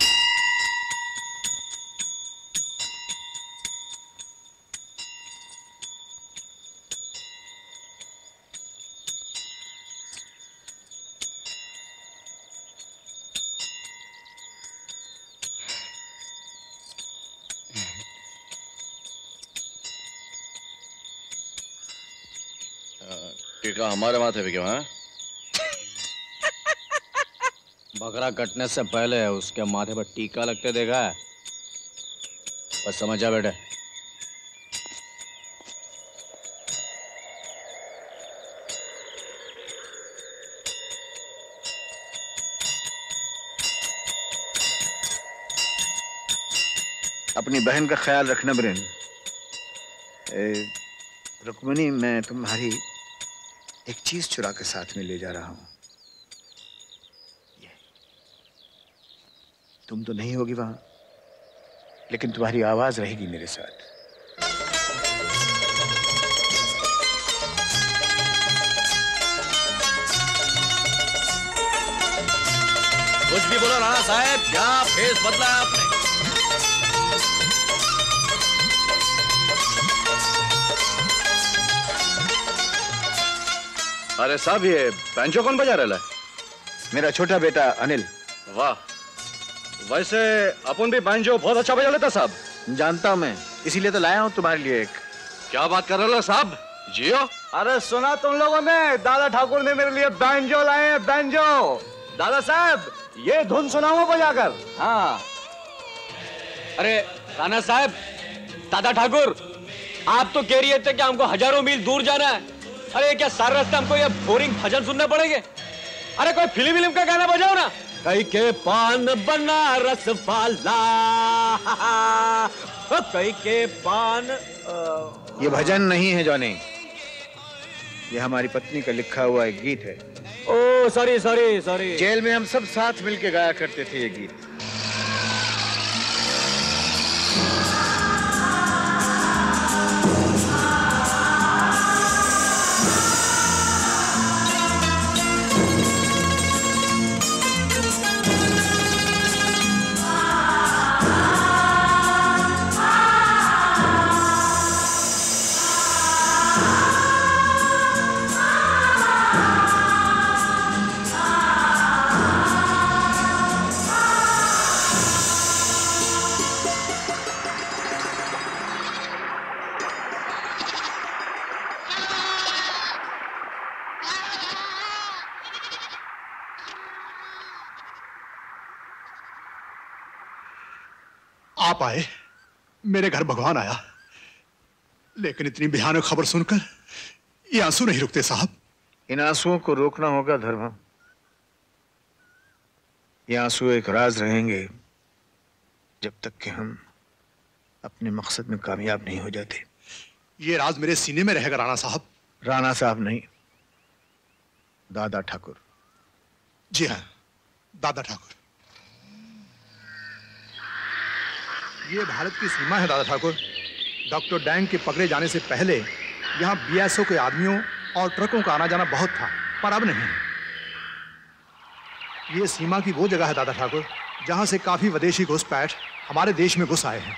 टीका हमारे माथे पे क्यों है? बकरा कटने से पहले उसके माथे पर टीका लगते देखा है? बस समझ जा बेटे। अपनी बहन का ख्याल रखना ब्रेन। रुक्मणी, मैं तुम्हारी एक चीज चुरा के साथ में ले जा रहा हूं। तुम तो नहीं होगी वहां, लेकिन तुम्हारी आवाज रहेगी मेरे साथ। कुछ भी बोलो राणा साहब, क्या फेस बदला है आपने? अरे साहब, ये बैंजो कौन बजा रहा है? मेरा छोटा बेटा अनिल। वाह, वैसे अपन भी बैंजो बहुत अच्छा बजा लेता साहब। जानता हूं मैं, इसीलिए तो लाया हूं तुम्हारे लिए एक। क्या बात कर रहे हो साहब? जियो। अरे सुना तुम लोगों ने, दादा ठाकुर ने मेरे लिए बैंजो लाए हैं, बैंजो। दादा साहब, ये धुन सुनाओ बजाकर। हाँ। अरे राणा साहब, दादा ठाकुर, आप तो कह रही थे कि हमको हजारों मील दूर जाना है। अरे क्या सारे रास्ते हमको ये बोरिंग भजन सुनने पड़ेंगे? अरे कोई फिल्म का गाना बजाओ ना। कई के पान बनारस वाला, कई के पान। ये भजन नहीं है जॉनी, ये हमारी पत्नी का लिखा हुआ एक गीत है। Oh sorry sorry sorry. जेल में हम सब साथ मिलके गाया करते थे ये गीत। आप आए, मेरे घर भगवान आया, लेकिन इतनी भयानक खबर सुनकर ये आंसू नहीं रुकते साहब। इन आंसुओं को रोकना होगा धर्म। ये आंसू एक राज रहेंगे जब तक कि हम अपने मकसद में कामयाब नहीं हो जाते। ये राज मेरे सीने में रहेगा राणा साहब। राणा साहब नहीं, दादा ठाकुर। जी हाँ, दादा ठाकुर। ये भारत की सीमा है दादा ठाकुर। डॉक्टर डैंग के पकड़े जाने से पहले यहाँ बीएसओ के आदमियों और ट्रकों का आना जाना बहुत था, पर अब नहीं। ये सीमा की वो जगह है दादा ठाकुर जहां से काफी विदेशी घुसपैठ हमारे देश में घुस आए हैं।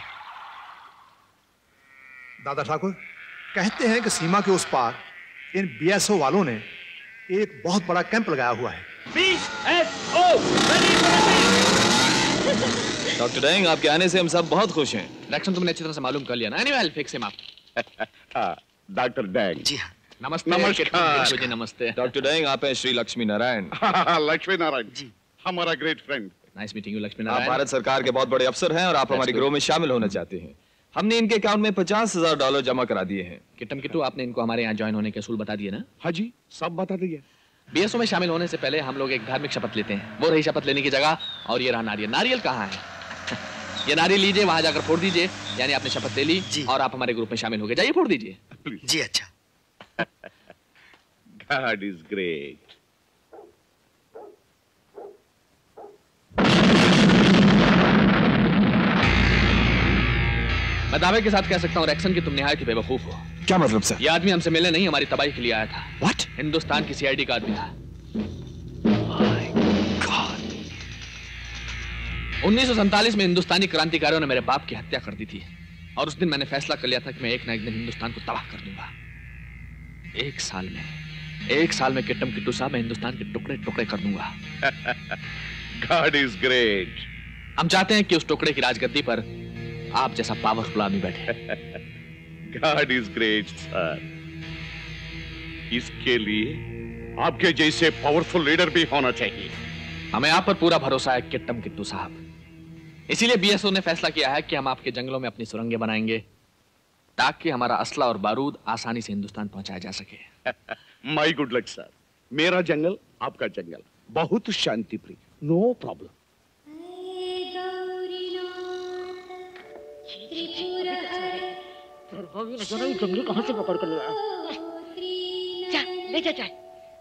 दादा ठाकुर, कहते हैं कि सीमा के उस पार इन बीएसओ वालों ने एक बहुत बड़ा कैंप लगाया हुआ है। डॉक्टर डैंग, आपके आने से हम सब बहुत खुश हैं। डायरेक्शन तुमने अच्छी तरह से मालूम कर लिया ना? Anyway, I will fix him up. Doctor Dang. जी हाँ। नमस्ते। नमस्कार जी नमस्ते। डॉक्टर डैंग, आप हैं श्री लक्ष्मी नारायण। लक्ष्मी नारायण जी, हमारा great friend. Nice meeting you Lakshmi Narayan. आप भारत सरकार के बहुत बड़े अफसर हैं और आप हमारी ग्रोह में शामिल होना चाहते हैं। हमने इनके अकाउंट में $50,000 जमा करा दिए हैं। किट्टम किट्टू, आपने इनको हमारे यहाँ ज्वाइन होने के असूल बता दिए ना? हाँ जी, सब बता दिए। बीएसओ में शामिल होने से पहले हम लोग एक धार्मिक शपथ लेते हैं। वो रही शपथ लेने की जगह, और ये रहा नारियल। नारियल कहाँ है? ये नारियल लीजिए, वहां जाकर फोड़ दीजिए। यानी आपने शपथ ले ली और आप हमारे ग्रुप में शामिल हो गए। जाइए फोड़ दीजिए। जी अच्छा। God is great. मैं दावे के साथ कह सकता हूँ रैक्सन की तुम निहायत ही बेवकूफ हो। क्या मतलब सर? ये आदमी हमसे मिलने नहीं, हमारी तबाही के लिए आया था। What? हिंदुस्तान की सीआईडी का आदमी था। 1947 में हिंदुस्तानी क्रांतिकारियों ने मेरे बाप की हत्या कर दी थी, और उस दिन मैंने फैसला कर लिया था कि मैं एक ना एक दिन हिंदुस्तान को तबाह कर दूंगा। एक साल में किट्टम किट्टू साहब, मैं हिंदुस्तान के टुकड़े टुकड़े कर दूंगा। God is great. हम चाहते हैं कि उस टुकड़े की राजगद्दी पर आप जैसा पावरफुल आदमी बैठे। God is great, sir. इसके लिए आपके जैसे पावरफुल लीडर भी होना चाहिए। हमें आप पर पूरा भरोसा है किट्टम किट्टू साहब। इसीलिए बीएसओ ने फैसला किया है कि हम आपके जंगलों में अपनी सुरंगें बनाएंगे, ताकि हमारा असला और बारूद आसानी से हिंदुस्तान पहुंचाया जा सके। My good luck sir. मेरा जंगल, आपका जंगल, बहुत शांति प्रिय, नो प्रॉब्लम। जंगली कहाँ से पकड़ कर लाया? जा ले जा जा।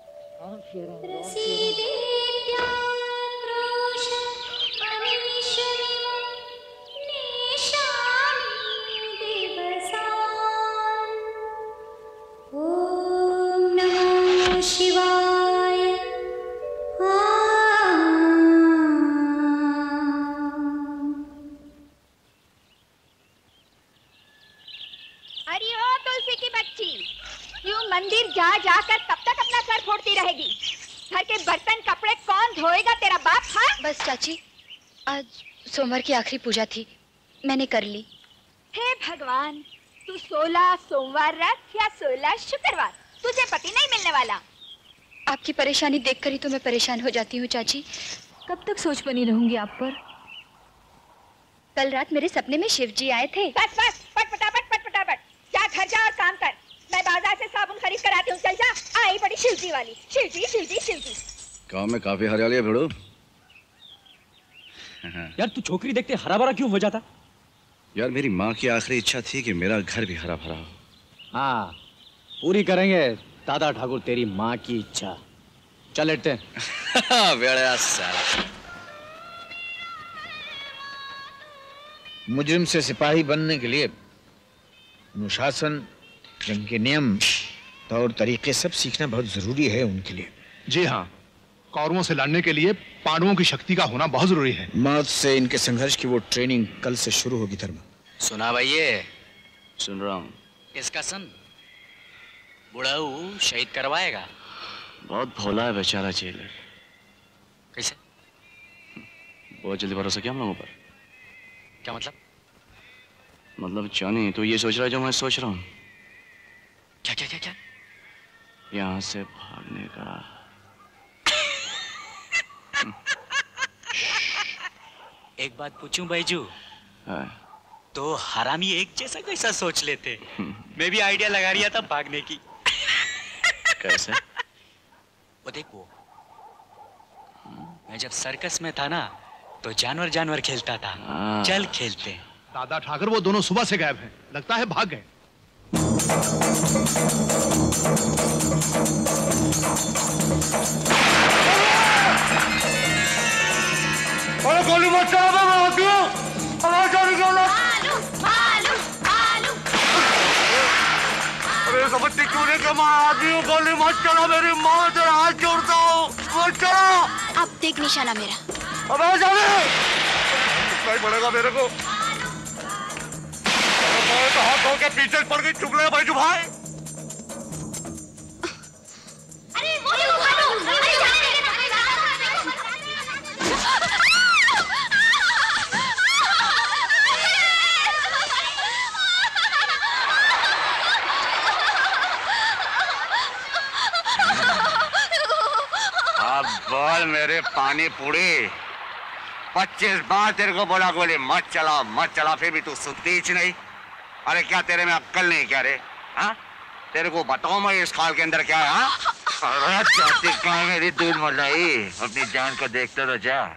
मंदिर जा जाकर तब तक अपना सर फोड़ती रहेगी। घर के बर्तन कपड़े कौन धोएगा? तेरा बाप? हाँ बस चाची, आज सोमवार की आखिरी पूजा थी, मैंने कर ली। हे भगवान, तू 16 सोमवार रख या 16 शुक्रवार, तुझे पति नहीं मिलने वाला। आपकी परेशानी देखकर ही तो मैं परेशान हो जाती हूँ चाची। कब तक सोच बनी रहूंगी आप पर? कल रात मेरे सपने में शिव जी आए थे। बस बस, पट जा, घर जा और काम कर। मैं बाजार से साबुन खरीद कर आती हूँ। चल जा। आई बड़ी शिवजी वाली। शिवजी। गाँव में काफी हरियाली है भिड़ो। यार तू छोकरी देखते हरा भरा क्यों हो जाता? यार मेरी माँ की आखिरी इच्छा थी कि मेरा घर भी हरा भरा हो। हाँ, पूरी करेंगे दादा ठाकुर तेरी माँ की इच्छा। चल लेटते हैं। बेड़ा साला। मुजरिम से सिपाही बनने के लिए अनुशासन, जंग के नियम, तौर तरीके सब सीखना बहुत जरूरी है उनके लिए। जी हाँ, कौरवों से लड़ने के लिए पांडवों की शक्ति का होना बहुत जरूरी है। मौत से इनके संघर्ष की वो ट्रेनिंग कल से शुरू होगी धर्म। सुना भाई? ये सुन रहा हूँ। किसका सन? बुढ़ाऊ शहीद करवाएगा। बहुत भोला है बेचारा जेलर। कैसे? बहुत जल्दी भरोसा किया हम लोगों पर। क्या मतलब? मतलब जानी तो ये सोच रहा है जो मैं सोच रहा हूँ। क्या? यहाँ से भागने का। एक बात पूछूं बैजू? तो हरामी एक जैसा कैसा सोच लेते? मैं भी आइडिया लगा रहा था भागने की। कैसे? वो देखो, मैं जब सर्कस में था ना तो जानवर जानवर खेलता था। चल खेलते हैं। दादा ठाकर वो दोनों सुबह से गायब हैं। लगता है भाग गए। अरे गोली मत चला, मैं होती हूँ। आवाज आ रही है। अरे समझती क्यों नहीं कि मैं आदमी हूँ? गोली मत चला, मेरी माँ तेरा हाथ जोड़ता हूँ। मत चला। अब देख निशाना मेरा। आवाज आ रही। नहीं पड़ेगा मेरे को। मैं तो हाथ धो के पीछे पड़ गई। चुप ले भाई, भाई। अब बोल मेरे पानी पूरी। 25 बार तेरे को बोला गोली मत चला, फिर भी तू सुनती ही नहीं। अरे क्या तेरे में अक्ल नहीं क्या रे? हाँ, तेरे को बताऊं मैं इस खाल के अंदर क्या है? हाँ? अरे चाहती कहाँ है मेरी दूध मलाई? अपनी जान को देखते तो जा।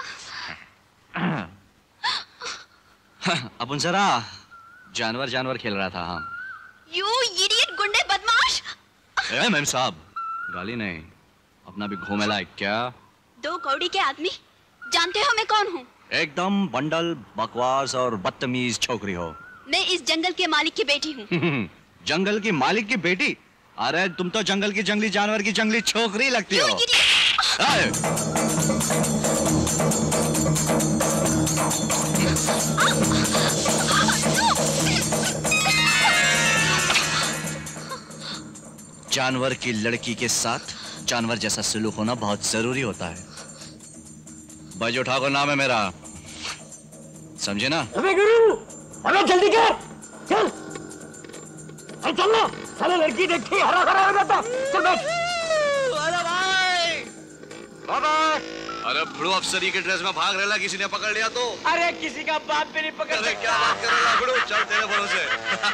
अपन जरा जानवर खेल रहा था। हम यू इडियट गुंडे बदमाश। मैम साहब, गाली नहीं, अपना भी घूमे लायक क्या? 2 कौड़ी के आदमी, जानते हो मैं कौन हूँ? एकदम बंडल बकवास और बदतमीज छोकरी हो। मैं इस जंगल के मालिक की बेटी हूँ। जंगल की मालिक की बेटी? अरे तुम तो जंगल की जंगली जानवर की जंगली छोकरी लगती हो। जानवर की लड़की के साथ जानवर जैसा सलूक होना बहुत जरूरी होता है। बैजू ठाकुर नाम है मेरा, समझे ना? अबे गुरु, अबे जल्दी कर, चल। अरे चल ना, साले लड़की देखी हरा हो जाता। चल बैठ। अरे भाई, बाबा। अरे बुढ़ो अफसरी के ड्रेस में भाग रहा, किसी ने पकड़ लिया तो? अरे किसी का बाप भी नहीं पकड़ सकता। क्या बात कर रहा बुढ़ो? चल तेरे भरोसे।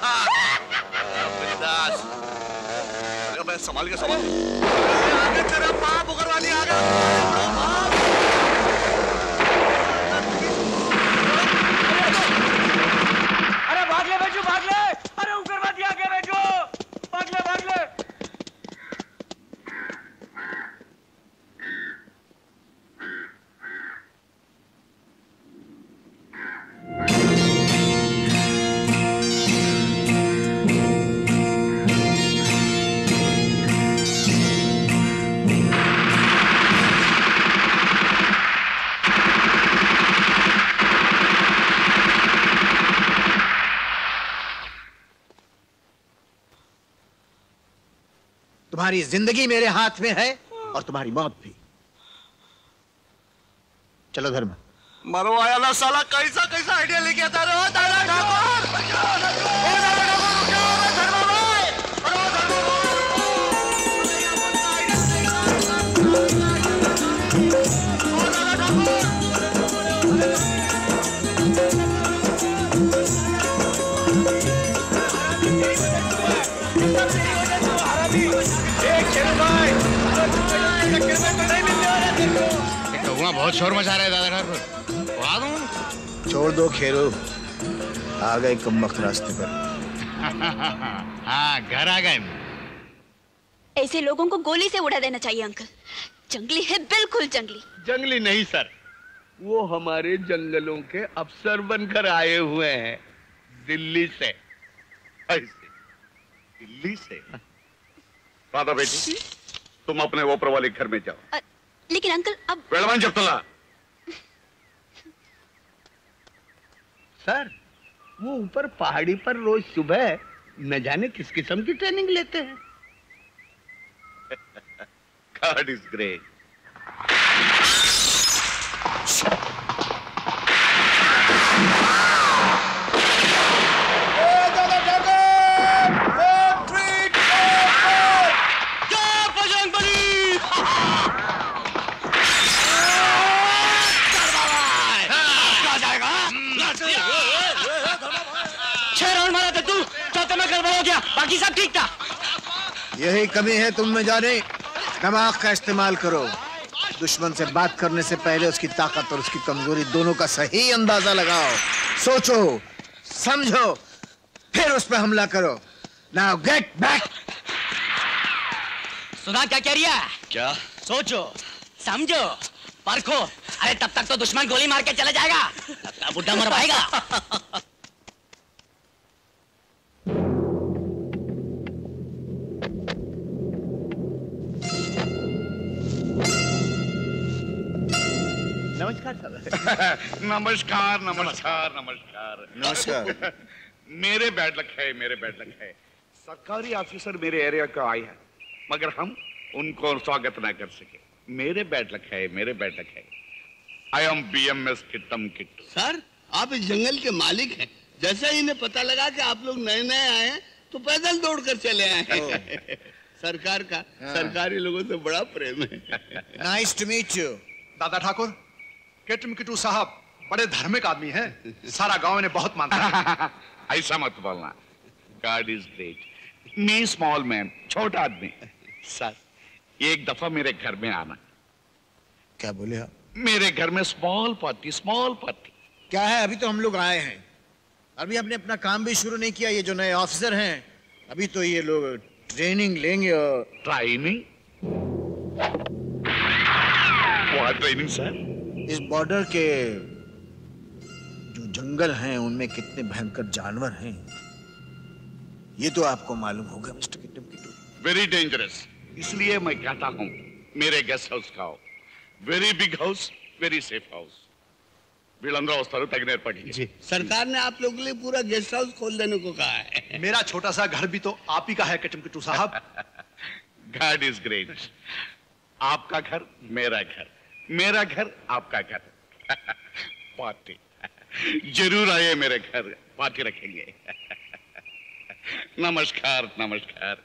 बिंदास। अरे संभाल के संभाल। आगे तेरा बाप उगरवाली आ गया। अरे भाग ले बेजू, भाग ले। अरे उग्रवादी आ गए बेजू, भाग ले, भाग ले। तुम्हारी जिंदगी मेरे हाथ में है और तुम्हारी मौत भी। चलो धर्म। मरो आया ना साला, कैसा कैसा आइडिया लेके आता रहा दादा ठाकुर। बहुत शोर मचा रहे दादा ठाकुर। छोड़ दो खेरो, आ गए कमबख्त रास्ते पर। हाँ, घर आ गए। ऐसे लोगों को गोली से उड़ा देना चाहिए अंकल। जंगली है, बिल्कुल जंगली। जंगली नहीं सर, वो हमारे जंगलों के अफसर बनकर आए हुए हैं दिल्ली से। दिल्ली से? राधा बेटी, तुम अपने ऊपर वाले घर में जाओ। लेकिन अंकल अब वेलवान जब तला। सर, वो ऊपर पहाड़ी पर रोज सुबह न जाने किस किस्म की ट्रेनिंग लेते हैं। God is great. बाकी सब ठीक था। यही कमी है तुम में जाने। दिमाग का इस्तेमाल करो। दुश्मन से बात करने से पहले उसकी ताकत और उसकी कमजोरी दोनों का सही अंदाजा लगाओ। सोचो, समझो, फिर उस पर हमला करो। Now get back. सुना क्या कह रही है? क्या? सोचो, समझो, परखो। अरे तब तक तो दुश्मन गोली मार के चला जाएगा, तब तक बुड्ढा मर पाएगा। नमस्कार सर। नमस्कार नमस्कार नमस्कार नमस्कार। मेरे बैड लक है, मेरे बैड लक है। सरकारी ऑफिसर मेरे एरिया का आए हैं, मगर हम उनको स्वागत ना कर सके। मेरे बैड लक है, मेरे बैड लक है। I am BMS Kittam Kittu. Sir, आप इस जंगल के मालिक हैं। जैसा ही इन्हें पता लगा कि आप लोग नए नए आए हैं तो पैदल दौड़कर चले आए हैं। सरकार का सरकारी लोगों से बड़ा प्रेम है। Nice to meet you. Dada Thakur, किट्टम Kittu साहब बड़े धार्मिक आदमी हैं। सारा गांव इन्हें बहुत मानता है। ऐसा मत बोलना। God is great. Me small man, छोटा आदमी। सर, एक दफा मेरे घर में आना। क्या बोले आप? मेरे घर में स्मॉल पार्टी, स्मॉल पार्टी। क्या है? अभी तो हम लोग आए हैं, अभी हमने अपना काम भी शुरू नहीं किया। ये जो नए ऑफिसर हैं, अभी तो ये लोग ट्रेनिंग लेंगे। और ट्रेनिंग? क्या ट्रेनिंग सर? इस बॉर्डर के जो जंगल हैं उनमें कितने भयंकर जानवर हैं ये तो आपको मालूम होगा mister Kittam Kittu. Very dangerous. इसलिए मैं कहता हूँ मेरे गेस्ट हाउस का आओ। Very big house, very safe house. వీళ్ళందరూ వస్తారు, తగిన ఏర్పాటు जी, सरकार ने आप लोगों के लिए पूरा गेस्ट हाउस खोल देने को कहा है। मेरा छोटा सा घर भी तो आप ही का है किट्टम किट्टू साहब। God is great. आपका घर मेरा घर, मेरा घर आपका घर। पार्टी जरूर आइए मेरे घर, पार्टी रखेंगे। नमस्कार नमस्कार।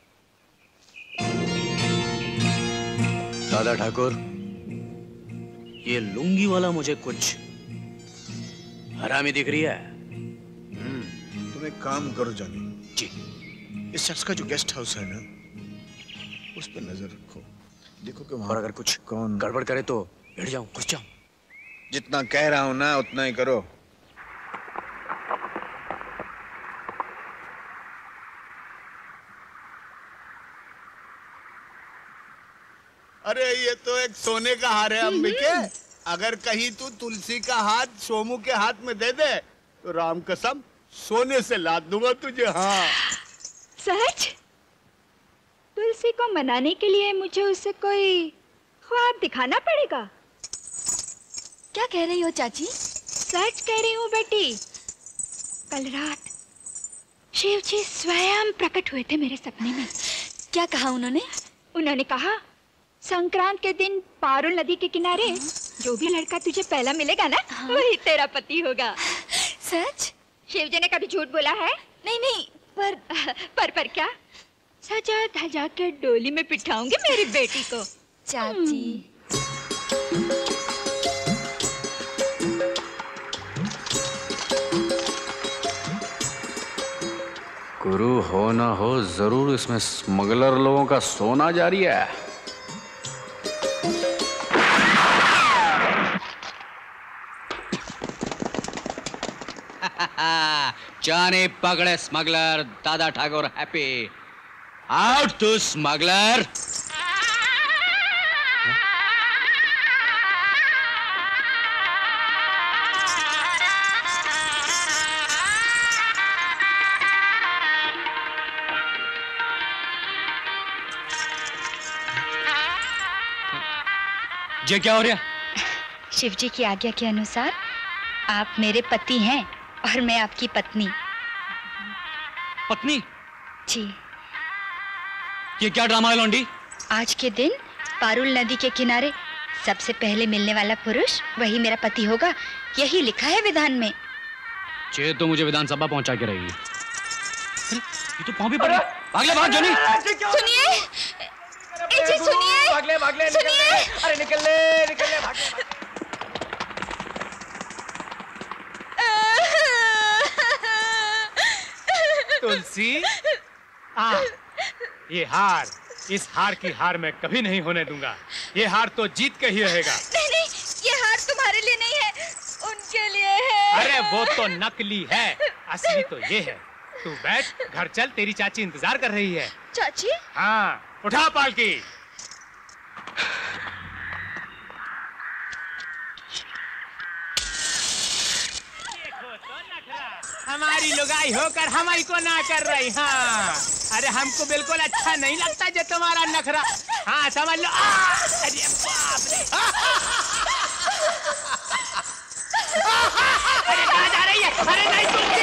दादा ठाकुर, ये लुंगी वाला मुझे कुछ हरामी दिख रही है। तुम एक काम करो जानी जी, इस शख्स का जो गेस्ट हाउस है ना उस पर नजर रखो। देखो कि वहां और अगर कुछ कौन गड़बड़ करे तो हिट जाऊं, घुस जाऊं। जितना कह रहा हूं ना उतना ही करो। अरे ये तो एक सोने का हार है अंबिके। अगर कहीं तू तुलसी का हाथ सोमू के हाथ में दे दे तो राम कसम सोने से लाद दूंगा तुझे। हाँ सच? तुलसी को मनाने के लिए मुझे उसे कोई ख्वाब दिखाना पड़ेगा। क्या कह रही हो चाची? सच कह रही हूँ बेटी। कल रात शिव जी स्वयं प्रकट हुए थे मेरे सपने में। क्या कहा उन्होंने? उन्होंने कहा संक्रांत के दिन पारुल नदी के किनारे जो भी लड़का तुझे पहला मिलेगा ना, वही तेरा पति होगा। सच? शिव जी ने कभी झूठ बोला है? नहीं नहीं, पर क्या? सजा धजा के डोली में बिठाऊंगी मेरी बेटी को। चाची गुरु हो ना हो, जरूर इसमें स्मगलर लोगों का सोना जारी है। जाने पकड़े smuggler, Dada Thakur happy. Out to smuggler. ये क्या हो रहा? शिव जी की आज्ञा के अनुसार आप मेरे पति हैं और मैं आपकी पत्नी। पत्नी? जी। ये क्या ड्रामा है लौंडी? आज के दिन पारुल नदी के किनारे सबसे पहले मिलने वाला पुरुष वही मेरा पति होगा, यही लिखा है विधान में। चे तो मुझे विधानसभा पहुंचा के रहेगी। ये तो पाँव भी पड़े। भागले भाग जोनी। सुनिए, भागले सुनिए। अरे निकल ले भागले। तुलसी, ये हार, इस हार की हार मैं कभी नहीं होने दूंगा। ये हार तो जीत के ही रहेगा। नहीं नहीं, ये हार तुम्हारे लिए नहीं है, उनके लिए है। अरे वो तो नकली है, असली तो ये है। तू बैठ, घर चल, तेरी चाची इंतजार कर रही है। चाची? हाँ, उठा पालकी। हमारी लुगाई होकर हमारी को ना कर रही। हाँ, अरे हमको बिल्कुल अच्छा नहीं लगता जो तुम्हारा नखरा। हाँ समझ लो। अरे बाप रे। अरे कहाँ जा रही है? अरे नहीं सुनती।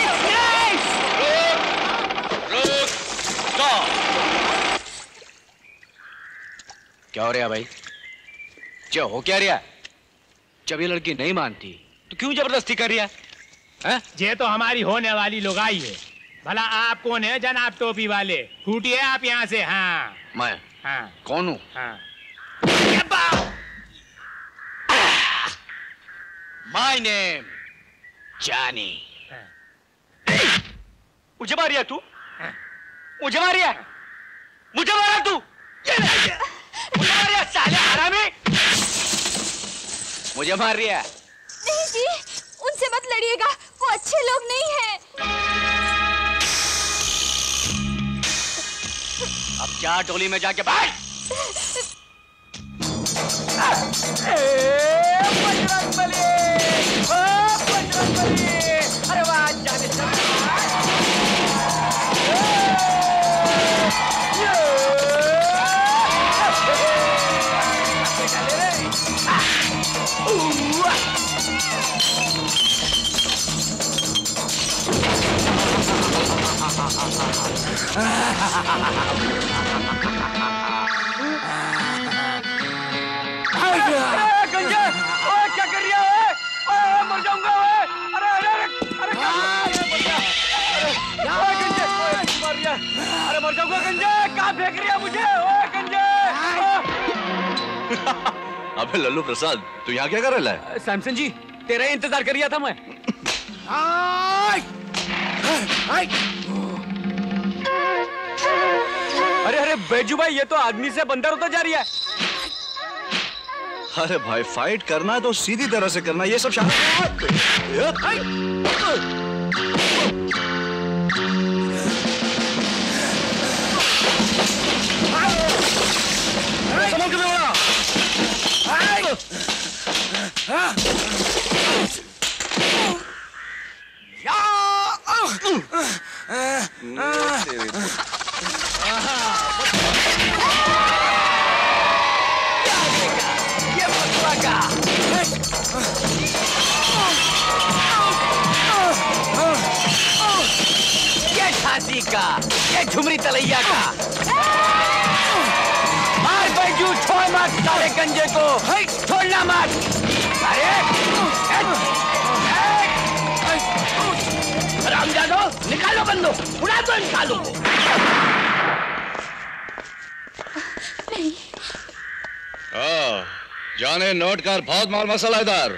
रुक, क्या हो रहा भाई? क्या हो क्या रहा? जब ये लड़की नहीं मानती तो क्यों जबरदस्ती कर रही है? ये तो हमारी होने वाली लुगाई है। भला आप कौन है जनाब टोपी वाले? फूटिए आप यहाँ से। हाँ मैं? हाँ कौन हूँ? हाँ माय नेम जानी। मुझे मारिया तू? मुझे मारिया? मुझे मारा तू? मुझे मारिया साले हरामी? मुझे मार रिया? नहीं जी, उनसे मत लड़िएगा, वो अच्छे लोग नहीं हैं। अब जा टोली में जाके बैठ। बजरंगबली! ओ बजरंगबली! अरे वाह जाने गंजे, क्या कर रही है? मर जाऊंगा। अरे अरे अरे अरे क्या गंजे मर रही है? अरे मर जाऊंगा गंजे, कहाँ फेंक रही है मुझे? गंजे। अबे लल्लू प्रसाद, तू यहाँ क्या कर रहा है? सैमसन जी, तेरा ही इंतजार कर रहा था मैं। अरे अरे बैजू भाई, ये तो आदमी से बंदर होता जा रही है। अरे भाई, फाइट करना है तो सीधी तरह से करना, ये सब समझ में बोला। ये झांसी का, ये झुमरी तलैया का। मार बैजू, छोड़ मत सारे गंजे को, छोड़ना मत। अरे रामजादो, निकालो बंदूक, उड़ा दो निकालो। नहीं। जाने नोट कर, बहुत माल मसाला इधर।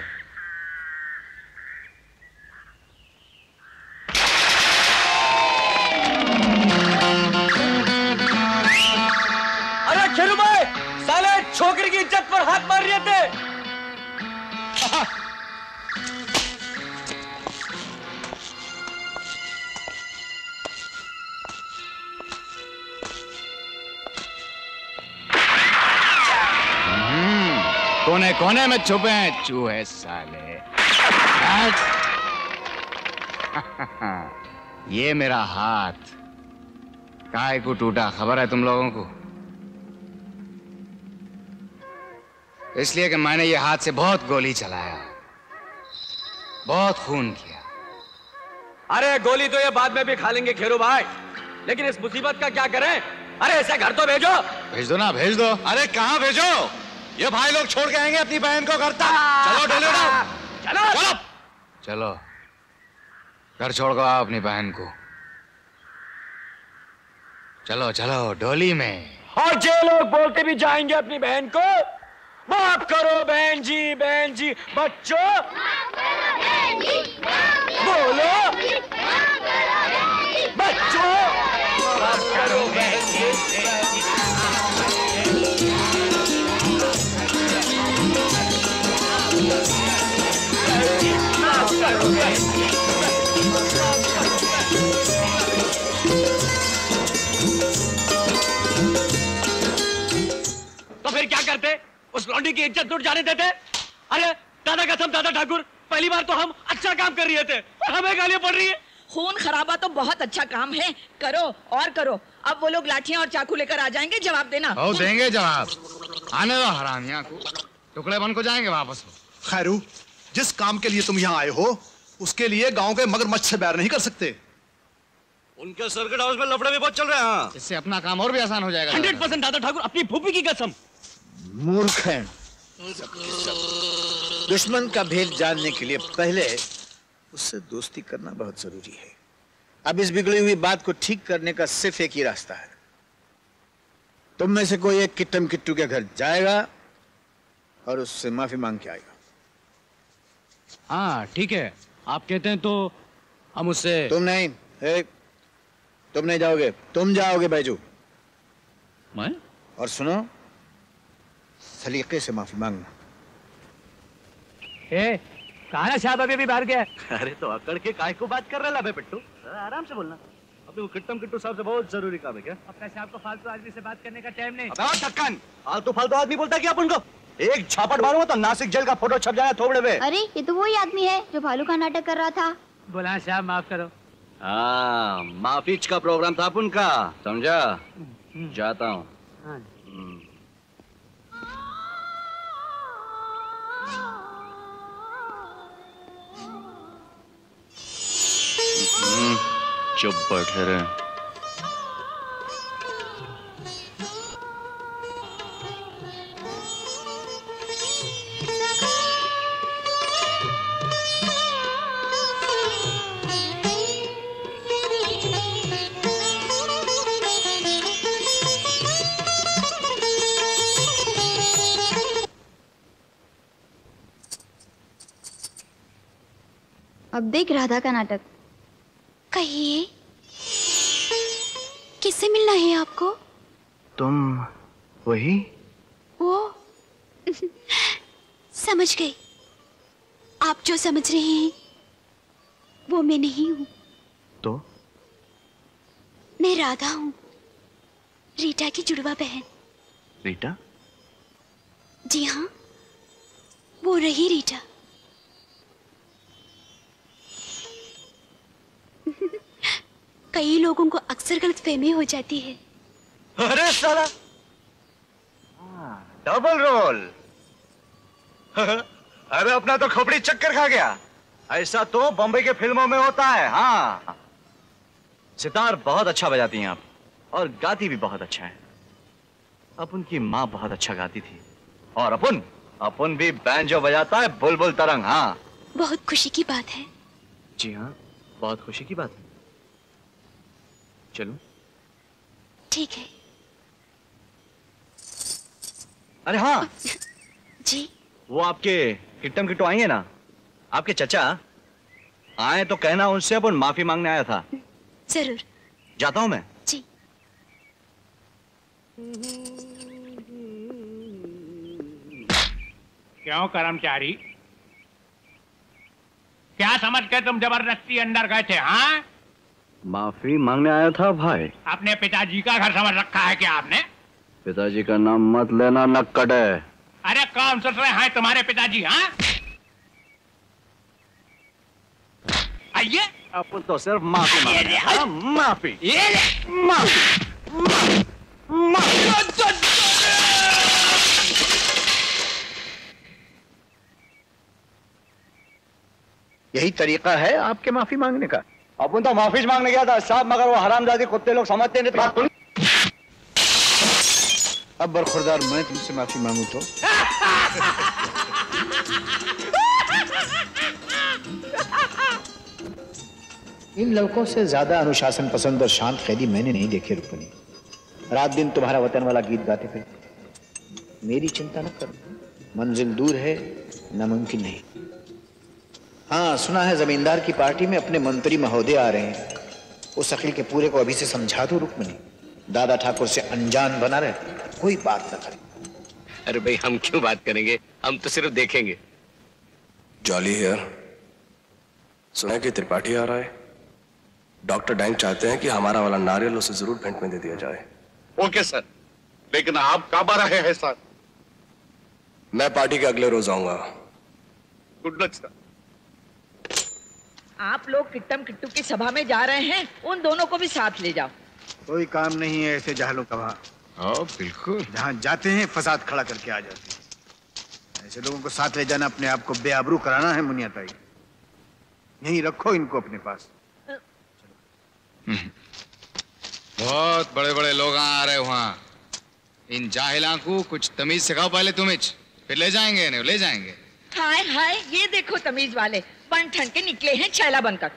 अरे खेरू भाई, साले छोकरी की इज्जत पर हाथ मार रहे थे। कोने कोने में छुपे हैं चूहे साले। ये मेरा हाथ काय को टूटा, खबर है तुम लोगों को? इसलिए कि मैंने ये हाथ से बहुत गोली चलाया, बहुत खून किया। अरे गोली तो ये बाद में भी खा लेंगे खेरू भाई, लेकिन इस मुसीबत का क्या करें? अरे ऐसे घर तो भेजो। भेज दो ना, भेज दो। अरे कहाँ भेजो? ये भाई लोग छोड़ के आएंगे अपनी बहन को घर तक। चलो डोले उठाओ। चलो चलो चलो, घर छोड़ कर आओ अपनी बहन को। चलो चलो डोली में। और जे लोग बोलते भी जाएंगे अपनी बहन को, माफ करो बहन जी बच्चों, बोलो बच्चों। करो बहन जी। माफ करो बहन जी। तो फिर क्या करते? उस लौंडी की इज्जत लुट जाने देते? अरे दादा कसम दादा ठाकुर, पहली बार तो हम अच्छा काम कर रहे थे और हमें गालियां पड़ रही है। खून खराबा तो बहुत अच्छा काम है, करो और करो। अब वो लोग लाठियां और चाकू लेकर आ जाएंगे, जवाब देना। ओ देंगे जवाब, आने दो हरामियां को, टुकड़े बन को जाएंगे वापस। खैरू, जिस काम के लिए तुम यहाँ आए हो उसके लिए गांव के मगरमच्छ से बैर नहीं कर सकते। उनके सर्किट हाउस में लफड़े भी बहुत चल रहे हैं। इससे अपना काम और भी आसान हो जाएगा। 100% दादा ठाकुर, अपनी फूफी की कसम। मूर्ख हैं। दुश्मन का भेद जानने के लिए पहले उससे दोस्ती करना बहुत जरूरी है। अब इस बिगड़ी हुई बात को ठीक करने का सिर्फ एक ही रास्ता है। तुम में से कोई एक किट्टम किट्टू के घर जाएगा और उससे माफी मांग के आएगा। हाँ ठीक है, आप कहते हैं तो हम उससे। तुम नहीं, तुम नहीं जाओगे, तुम जाओगे बैजू। मैं? और सुनो, सलीके से माफी मांगना। कहा साहब अभी बाहर गया? अरे तो अकड़ के काय को बात कर रहा है पिट्टू, आराम से बोलना। अभी वो किट्टम किट्टू साहब से बहुत जरूरी काम है क्या? अपने साहब को फालतू आदमी से बात करने का टाइम नहीं। ढक्कन, फालतू आदमी बोलता है क्या अपन को? एक झापट मारूंगा तो नासिक जेल का फोटो छप जाए थोबड़े में। अरे ये तो वही आदमी है जो भालू का नाटक कर रहा था। बोला साहब माफ करो। हाँ, माफीच का प्रोग्राम था अपन का, समझा? जाता हूँ। चुप बैठे रहे। अब देख राधा का नाटक। कहिए, किससे मिलना है आपको? तुम वही? वो समझ गई। आप जो समझ रहे हैं वो मैं नहीं हूँ। तो? मैं राधा हूँ, रीटा की जुड़वा बहन। रीटा? जी हाँ, वो रही रीटा। कई लोगों को अक्सर गलतफहमी हो जाती है। अरे साला, डबल रोल। अरे अपना तो खोपड़ी चक्कर खा गया। ऐसा तो बॉम्बे के फिल्मों में होता है। हाँ, सितार बहुत अच्छा बजाती हैं आप, और गाती भी बहुत अच्छा है। अपन की माँ बहुत अच्छा गाती थी, और अपन भी बैंजो बजाता है, बुलबुल तरंग। हाँ, बहुत खुशी की बात है। जी हाँ, बहुत खुशी की बात है। चलो। ठीक है। अरे हाँ जी, वो आपके किट्टम किट्टू आएंगे ना, आपके चचा आए तो कहना उनसे अपन माफी मांगने आया था। जरूर। जाता हूं मैं। जी। क्यों कर्मचारी, क्या समझ के तुम जबरदस्ती अंदर गए थे? हाँ, माफी मांगने आया था भाई। अपने पिताजी का घर समझ रखा है क्या आपने? पिताजी का नाम मत लेना, नक्कड़ है। अरे कौन सोच रहे हैं तुम्हारे पिताजी? हाँ, आइए। अपन तो सिर्फ माफी मांगने आए हैं। माफी, माफी, यही तरीका है आपके माफी मांगने का? अपन तो माफी मांगने गया था साहब, मगर वो हरामजादी कुत्ते लोग समझते नहीं थे। अब बरखुरदार मैं तुमसे माफी मांगू तो? इन लड़कों से ज्यादा अनुशासन पसंद और शांत कैदी मैंने नहीं देखे रुक्मिणी। रात दिन तुम्हारा वतन वाला गीत गाते फिर। मेरी चिंता न करो, मंजिल दूर है, नामुमकिन नहीं। हाँ, सुना है जमींदार की पार्टी में अपने मंत्री महोदय आ रहे हैं। उस अखिल के पूरे को अभी से समझा दो रुक्मिणी। दादा ठाकुर से अनजान बना रहे, कोई बात न करे। अरे भाई हम क्यों बात करेंगे, हम तो सिर्फ देखेंगे। Jolly here. सुना है कि त्रिपाठी आ रहा है। डॉक्टर डैंग चाहते हैं कि हमारा वाला नारियल उसे जरूर भेंट में दे दिया जाए। ओके सर, लेकिन आप कब आ रहे हैं सर? मैं पार्टी के अगले रोज आऊंगा। Good luck sir. आप लोग किट्टम किट्टू की सभा में जा रहे हैं, उन दोनों को भी साथ ले जाओ। कोई काम नहीं है ऐसे जाहलों का वहाँ। हाँ बिल्कुल। जहाँ जाते हैं फसाद खड़ा करके आ जाते हैं। ऐसे लोगों को साथ ले जाना अपने आप को बेआबरू कराना है मुनिया ताई। यहीं रखो इनको अपने पास। बहुत बड़े बड़े लोग आ रहे वहाँ। इन जाहिला को कुछ तमीज सिखाओ पहले तुम, फिर ले जाएंगे इन्हें, ले जाएंगे। हाय हाय, ये देखो तमीज वाले बन ठन के निकले हैं छैला बनकर।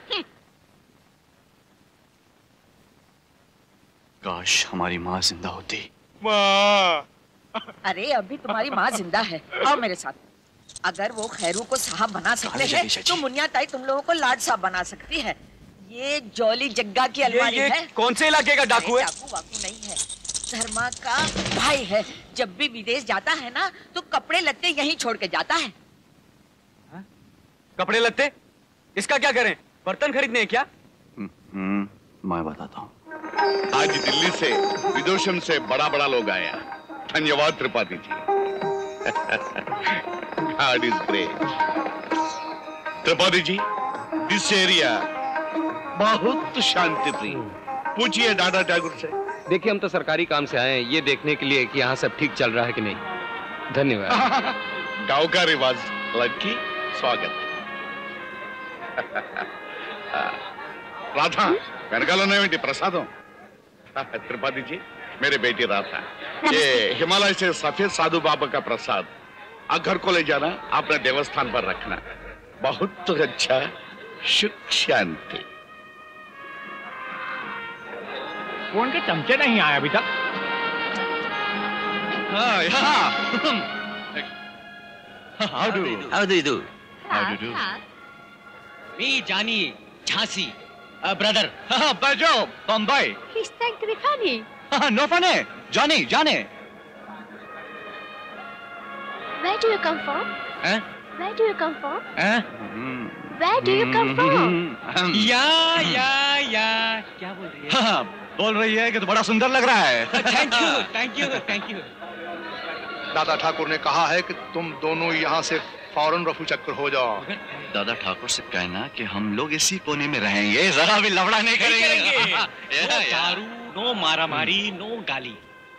काश हमारी माँ जिंदा होती। माँ। अरे अभी तुम्हारी माँ जिंदा है, आओ मेरे साथ। अगर वो खैरू को साहब बना सकते हैं तो मुनिया ताई तुम लोगों को लाड साहब बना सकती है। ये जॉली जग्गा की अलमारी है। कौन से इलाके का डाकू है? डाकू वाकू नहीं है, धर्मा का भाई है। जब भी विदेश जाता है ना तो कपड़े लत्ते यहीं छोड़ के जाता है। कपड़े लत्ते? इसका क्या करें? बर्तन खरीदने हैं क्या? मैं बताता हूँ। आज दिल्ली से विदेशम से बड़ा बड़ा लोग आया। धन्यवाद Tripathi ji. God is great। Tripathi ji, this area बहुत शांति प्रिय। पूछिए दादा ठाकुर से। देखिए हम तो सरकारी काम से आए हैं ये देखने के लिए कि यहाँ सब ठीक चल रहा है कि नहीं। धन्यवाद। गाँव का रिवाज लड़की स्वागत। राधा వెనకాలనే ప్రసాదం। त्रिपाठी जी, मेरे बेटी राधा, ये हिमालय से सफेद साधु बाबा का प्रसाद आप घर को ले जाना, अपने देवस्थान पर रखना। बहुत अच्छा, सुख शांति। कौन के चमचे नहीं आया अभी तक? How do you do? How do you do? Me, Johnny, Jhansi, brother. Bajo, Bombay. He's trying to be funny. No funny. Johnny, Johnny. Where do you come from? Huh? Where do you come from? Huh? Where do you come from? या क्या बोल रही है? बोल रही है कि तो बड़ा सुंदर लग रहा है। Thank you, thank you, thank you. Dada Thakur ने कहा है कि तुम दोनों यहाँ से फौरन रफू चक्कर हो जाओ। दादा ठाकुर से कहना कि हम लोग इसी कोने में रहेंगे, जरा भी लफड़ा नहीं करेंगे। नो दारू, नो मारामारी, नो गाली।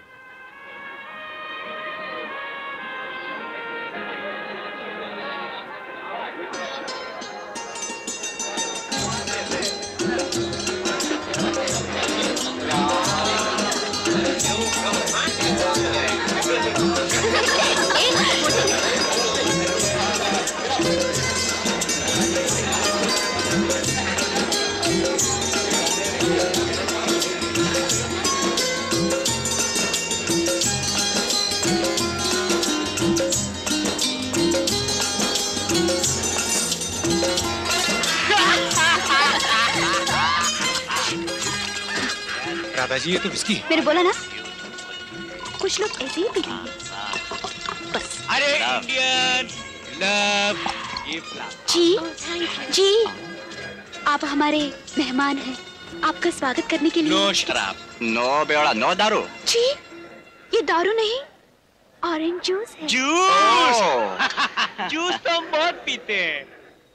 दादाजी ये तो विस्की। मैंने बोला ना कुछ लोग ऐसे ही पीते हैं। बस। अरे इंडियन लव गिफ्ट लव। जी आप हमारे मेहमान हैं, आपका स्वागत करने के लिए। नो शराब, नो बेड़ा, नो दारू। जी ये दारू नहीं, ऑरेंज जूस है। जूस जूस तो हम बहुत पीते हैं।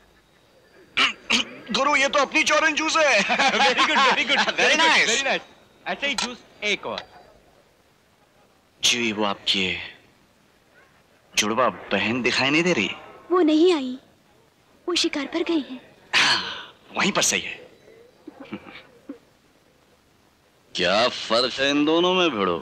गुरु ये तो अपनी ऑरेंज जूस है। Very good, very good, very nice, very nice. ऐसे ही जूस एक और। जी वो आपकी जुड़वा बहन दिखाई नहीं दे रही? वो नहीं आई, वो शिकार पर गई है। वहीं पर सही है। क्या फर्क है इन दोनों में भिड़ो?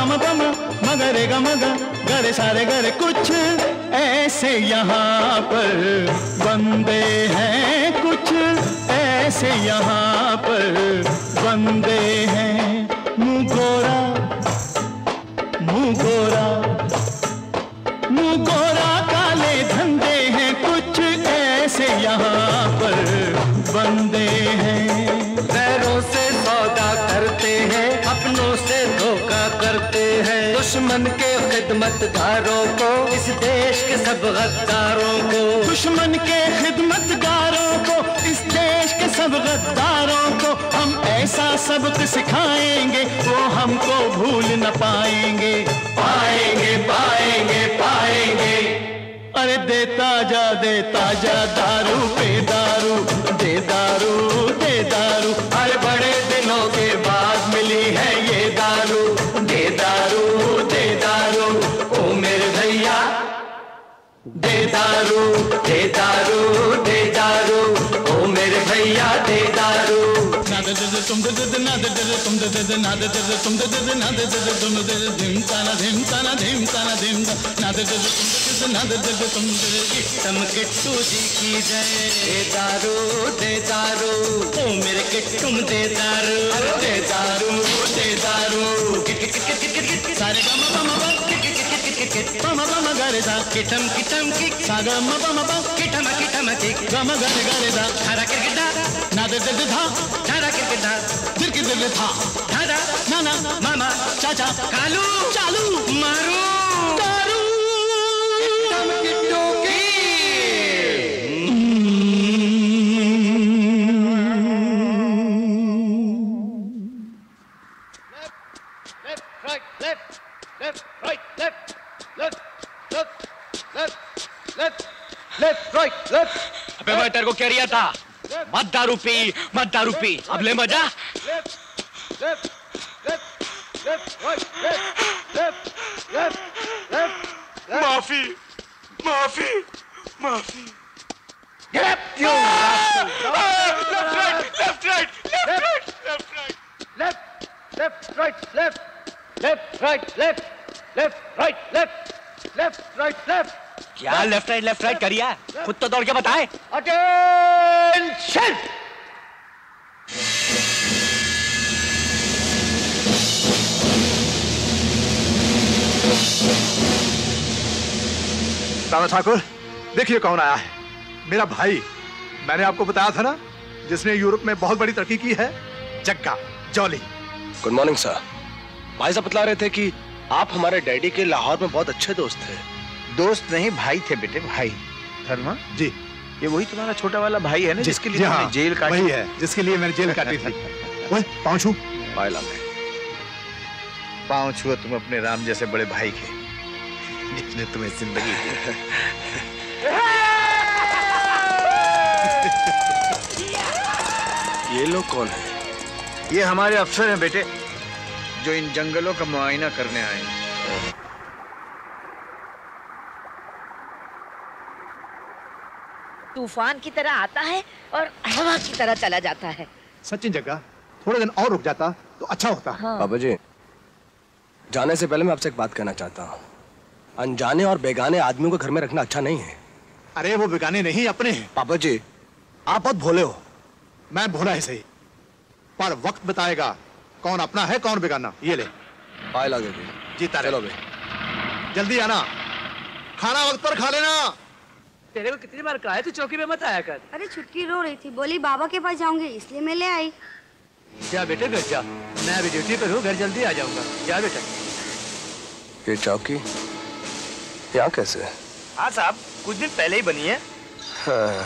पम पम मगरे ग मग गरे सारे गरे कुछ ऐसे यहाँ पर बंदे हैं, कुछ ऐसे यहाँ पर बंदे हैं। मुँह गोरा मुँह गोरा मुँह गोरा काले धंधे हैं, कुछ ऐसे यहाँ पर बंदे हैं। गैरों से सौदा करते हैं, अपनों से धोखा करते हैं। दुश्मन के खिदमतगारों को, इस देश के सब गद्दारों को, दुश्मन के खिदमतगारों को, इस देश के सब गद्दारों को हम ऐसा सबक सिखाएंगे, वो हमको भूल न पाएंगे। पाएंगे पाएंगे पाएंगे। अरे देता जा दारू पे दारू, दे दारू दे दारू। अरे बड़े दिनों के बाद मिली है ये दारू, दे दारू दे दारू। ओ मेरे भैया दे दारू दे दारू दे दारू। ओ मेरे भैया दे दारू। ना दे दे तुम दे दे ना दे दे तुम दे दे ना दे दे तुम दे दे ना दे दे तुम दे दे धिम ताना धिम ताना धिम ताना धिम ना दे दे तुम दे दे ना दे दे तुम दे दे। तम किट्टू जी की जय। दे दारू दे दारू। ओ मेरे किट्टुम दे दारू। अरे दे दारू दे दारू। सारे गम बम बम बम गरे दा किटम किटम किक सागा बम बम किटम किटम किक गम गरे गरे दा धारा किरकिटा ना दे दे धा धारा किरकिटा दिरकी दे था धारा नाना मामा चाचा कालू चालू मारू दारू किटम किट्टू की। अबे मैं तेरे को कह रिया था मत दारू पी, अब ले मजा। माफी माफी माफी। Left right. क्या लेफ्ट राइट करिया, खुद तो दौड़ के बताए। Attention! राणा ठाकुर, देखिए कौन आया है। मेरा भाई, मैंने आपको बताया था ना, जिसने यूरोप में बहुत बड़ी तरक्की की है, Jagga Jolly. Good morning sir. भाई साहब बतला रहे थे कि आप हमारे डैडी के लाहौर में बहुत अच्छे दोस्त थे। दोस्त नहीं भाई थे बेटे, भाई। धर्मा जी, ये वही तुम्हारा छोटा वाला भाई है ना, जिसके लिए हाँ, जेल काटी? वही है जिसके लिए मैंने जेल काटी थी। ओए पाँव छू। पाँव छुआ तुम अपने राम जैसे बड़े भाई के, जिसने तुम्हें जिंदगी दी। ये लोग कौन है? ये हमारे अफसर हैं बेटे, जो इन जंगलों का मुआयना करने आए हैं। तूफान की तरह आता है और हवा की तरह चला जाता है। सचिन जग्गा, थोड़े दिन और रुक जाता तो अच्छा होता। हाँ। बाबा जी, जाने से पहले मैं आपसे एक बात कहना चाहता हूँ। अनजाने और बेगाने आदमियों को घर में रखना अच्छा नहीं है। अरे वो बेगाने नहीं, अपने हैं। पापा जी, आप बहुत भोले हो। मैं भोला है सही, पर वक्त बताएगा कौन अपना है कौन बेगाना। ये ले पाए लगे जीता। चलो बे, जल्दी आना, खाना वक्त पर खा लेना। तेरे को कितनी बार कहा है तू चौकी पे मत आया कर। अरे छुटकी रो रही थी, बोली बाबा के पास जाऊंगी, इसलिए मैं ले आई। जा बेटे घर जा, मैं अभी ड्यूटी पर हूँ, घर जल्दी आ जाऊंगा। जा बेटा। ये चौकी यहाँ कैसे? हाँ साहब, कुछ दिन पहले ही बनी है। हाँ।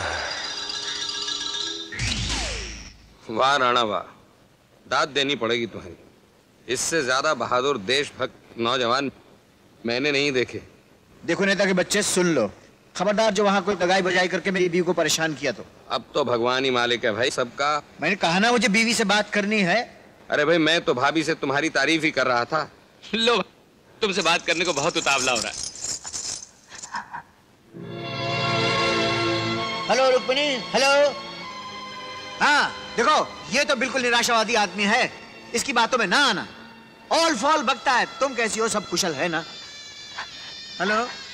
वाह राणा वाह, दाद देनी पड़ेगी तुम्हारी। इससे ज्यादा बहादुर देशभक्त नौजवान मैंने नहीं देखे। देखो नेता के बच्चे, सुन लो, खबरदार जो वहाँ कोई दगाई बजाई करके मेरी बीवी को परेशान किया तो। अब तो भगवान ही मालिक है भाई सबका। मैंने कहा ना मुझे बीवी से बात करनी है। अरे भाई, मैं तो भाभी से तुम्हारी तारीफ ही कर रहा था। लो, तुमसे बात करने को बहुत उतावला हो रहा है। Hello Rukmini, hello. हाँ देखो, ये तो बिल्कुल निराशावादी आदमी है, इसकी बातों में ना आना। ऑल फॉल बकता है। तुम कैसी हो? सब कुशल है ना? हेलो,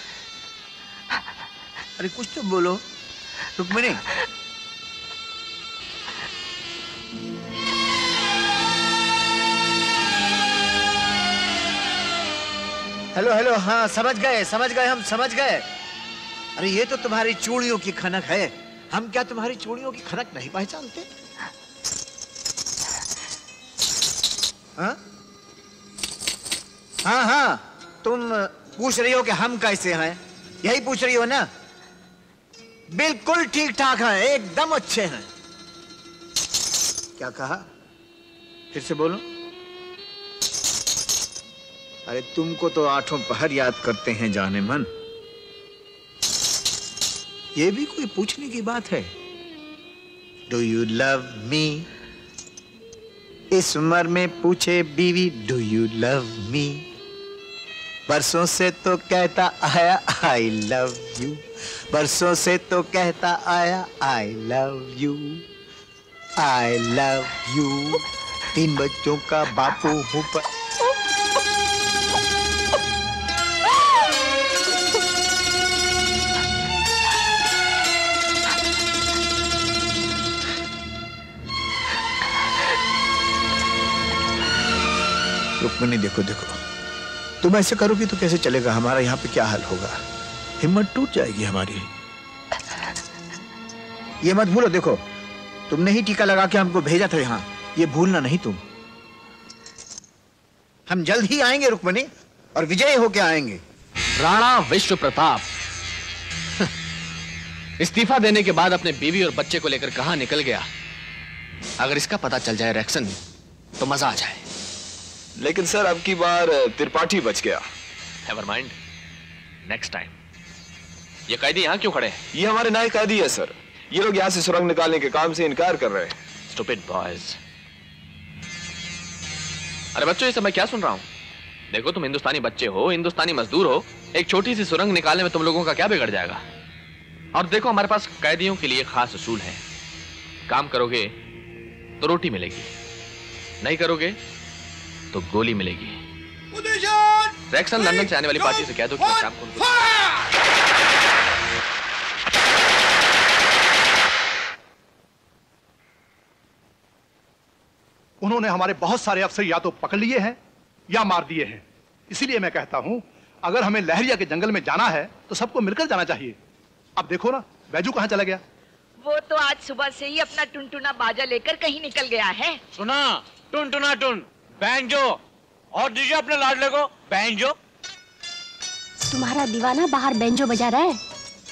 अरे कुछ तो बोलो रुक्मिणी। हेलो हेलो, हाँ समझ गए हम समझ गए। अरे ये तो तुम्हारी चूड़ियों की खनक है। हम क्या तुम्हारी चूड़ियों की खनक नहीं पहचानते? हाँ हाँ हाँ, तुम पूछ रही हो कि हम कैसे हैं, यही पूछ रही हो ना? बिल्कुल ठीक ठाक हैं, एकदम अच्छे हैं। क्या कहा? फिर से बोलो। अरे तुमको तो आठों पहर याद करते हैं जाने मन। ये भी कोई पूछने की बात है? Do you love me? इस उम्र में पूछे बीवी डू यू लव मी। बरसों से तो कहता आया आई लव यू, बरसों से तो कहता आया I love you, I love you. 3 बच्चों का बापू हूँ पर रुक्मिणी, देखो देखो, तुम ऐसे करोगी तो कैसे चलेगा? हमारा यहाँ पे क्या हाल होगा? हिम्मत टूट जाएगी हमारी। ये मत भूलो, देखो तुमने ही टीका लगा के हमको भेजा था यहाँ, ये भूलना नहीं तुम। हम जल्द ही आएंगे रुक्मिणी, और विजय होके आएंगे। राणा विश्व प्रताप इस्तीफा देने के बाद अपने बीवी और बच्चे को लेकर कहां निकल गया, अगर इसका पता चल जाए रैक्सन तो मजा आ जाए। लेकिन सर अब की बार त्रिपाठी बच गया। Never mind, next time. ये कैदी यहाँ क्यों खड़े हैं? ये हमारे नए कैदी है सर। ये लोग यहाँ से सुरंग निकालने के काम से इनकार कर रहे हैं। Stupid boys. अरे बच्चों, ये सब मैं क्या सुन रहा हूँ? देखो, तुम हिंदुस्तानी बच्चे हो, हिंदुस्तानी मजदूर हो, एक छोटी सी सुरंग निकालने में तुम लोगों का क्या बिगड़ जाएगा? और देखो, हमारे पास कैदियों के लिए खास उसूल है। काम करोगे तो रोटी मिलेगी, नहीं करोगे तो गोली मिलेगी। रैक्सन लंदन से आने वाली पार्टी से कह दो कि शाम को उन्होंने हमारे बहुत सारे अफसर या तो पकड़ लिए हैं या मार दिए हैं। इसीलिए मैं कहता हूं, अगर हमें लहरिया के जंगल में जाना है तो सबको मिलकर जाना चाहिए। अब देखो ना, बैजू कहां चला गया? वो तो आज सुबह से ही अपना टुनटुना बाजा लेकर कहीं निकल गया है। सुना, टुनटुना टुन बैंजो, और दीजिए अपने लाडले को बैंजो। तुम्हारा दीवाना बाहर बैंजो बजा रहा है।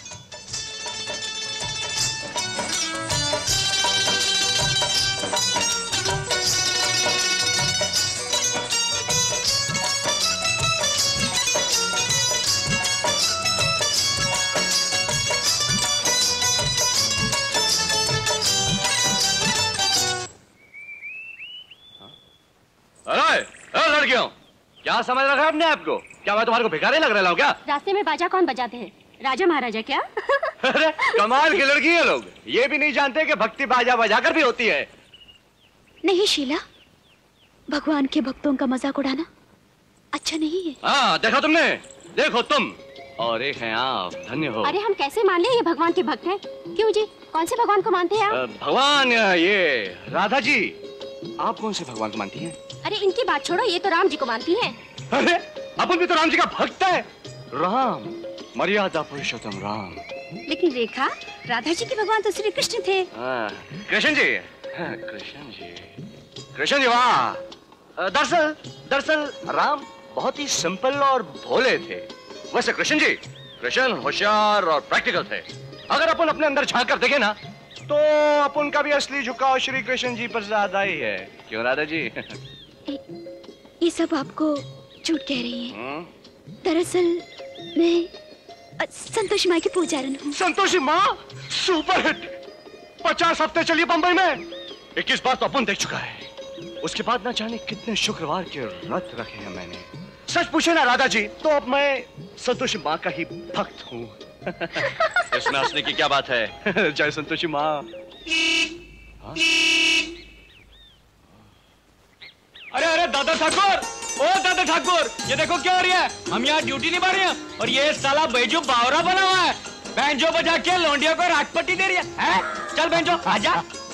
लड़कियों, क्या समझ रखा है अपने आप को? क्या मैं तुम्हारे को भिखारी लग रहा हूँ क्या? रास्ते में बाजा कौन बजाते हैं? राजा महाराजा क्या? अरे कमाल की लड़की है। लोग ये भी नहीं जानते कि भक्ति बाजा बजाकर भी होती है। नहीं शीला, भगवान के भक्तों का मजाक उड़ाना अच्छा नहीं है। हाँ, देखा तुमने? देखो तुम और एक हैं आप, धन्य हो। अरे हम कैसे मान लें ये भगवान के भक्त हैं? क्यों जी, कौन से भगवान को मानते हैं आप? भगवान ये राधा जी। आप कौन से भगवान को मानती हैं? अरे इनकी बात छोड़ो, ये तो राम जी को मानती हैं। अरे अपन भी तो राम जी का भक्त है। राम, मर्यादा पुरुषोत्तम राम। लेकिन रेखा, राधा जी के भगवान तो श्री कृष्ण थे। कृष्ण जी, कृष्ण जी, कृष्ण जी वाह। दरअसल राम बहुत ही सिंपल और भोले थे। वैसे कृष्ण होशियार और प्रैक्टिकल थे। अगर अपन अपने अंदर झांक कर देखे ना, तो अपन का भी असली झुकाव श्री कृष्ण जी पर ज्यादा ही है। क्यों राधा जी? ये सब आपको झूठ कह रही हैं। दरअसल मैं संतोषी माँ की पूजारन हूँ। संतोषी माँ सुपरहिट 50 हफ्ते चलिए बंबई में। 21 बार तो अपन देख चुका है। उसके बाद ना जाने कितने शुक्रवार के व्रत रखे हैं मैंने। सच पूछे ना राधा जी, तो अब मैं संतोषी माँ का ही भक्त हूँ। इसमें हंसने की क्या बात है? जय संतोषी माँ। अरे दादा ठाकुर, ओ दादा ठाकुर, ये देखो क्या हो रही है। हम यहाँ ड्यूटी निभा रहे हैं और ये साला बैजू बावरा बना हुआ है। बैंजो बजा के लौंडिया को राजपट्टी दे रही है? चल बैंजो आजा।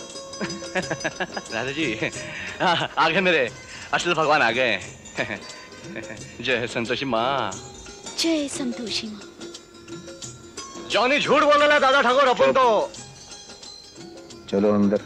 राधा जी आ गए मेरे असल भगवान आ गए। जय संतोषी माँ। जय संतोषी माँ। जॉनी झूठ बोल रहा है दादा ठाकुर, अपन तो। चलो अंदर।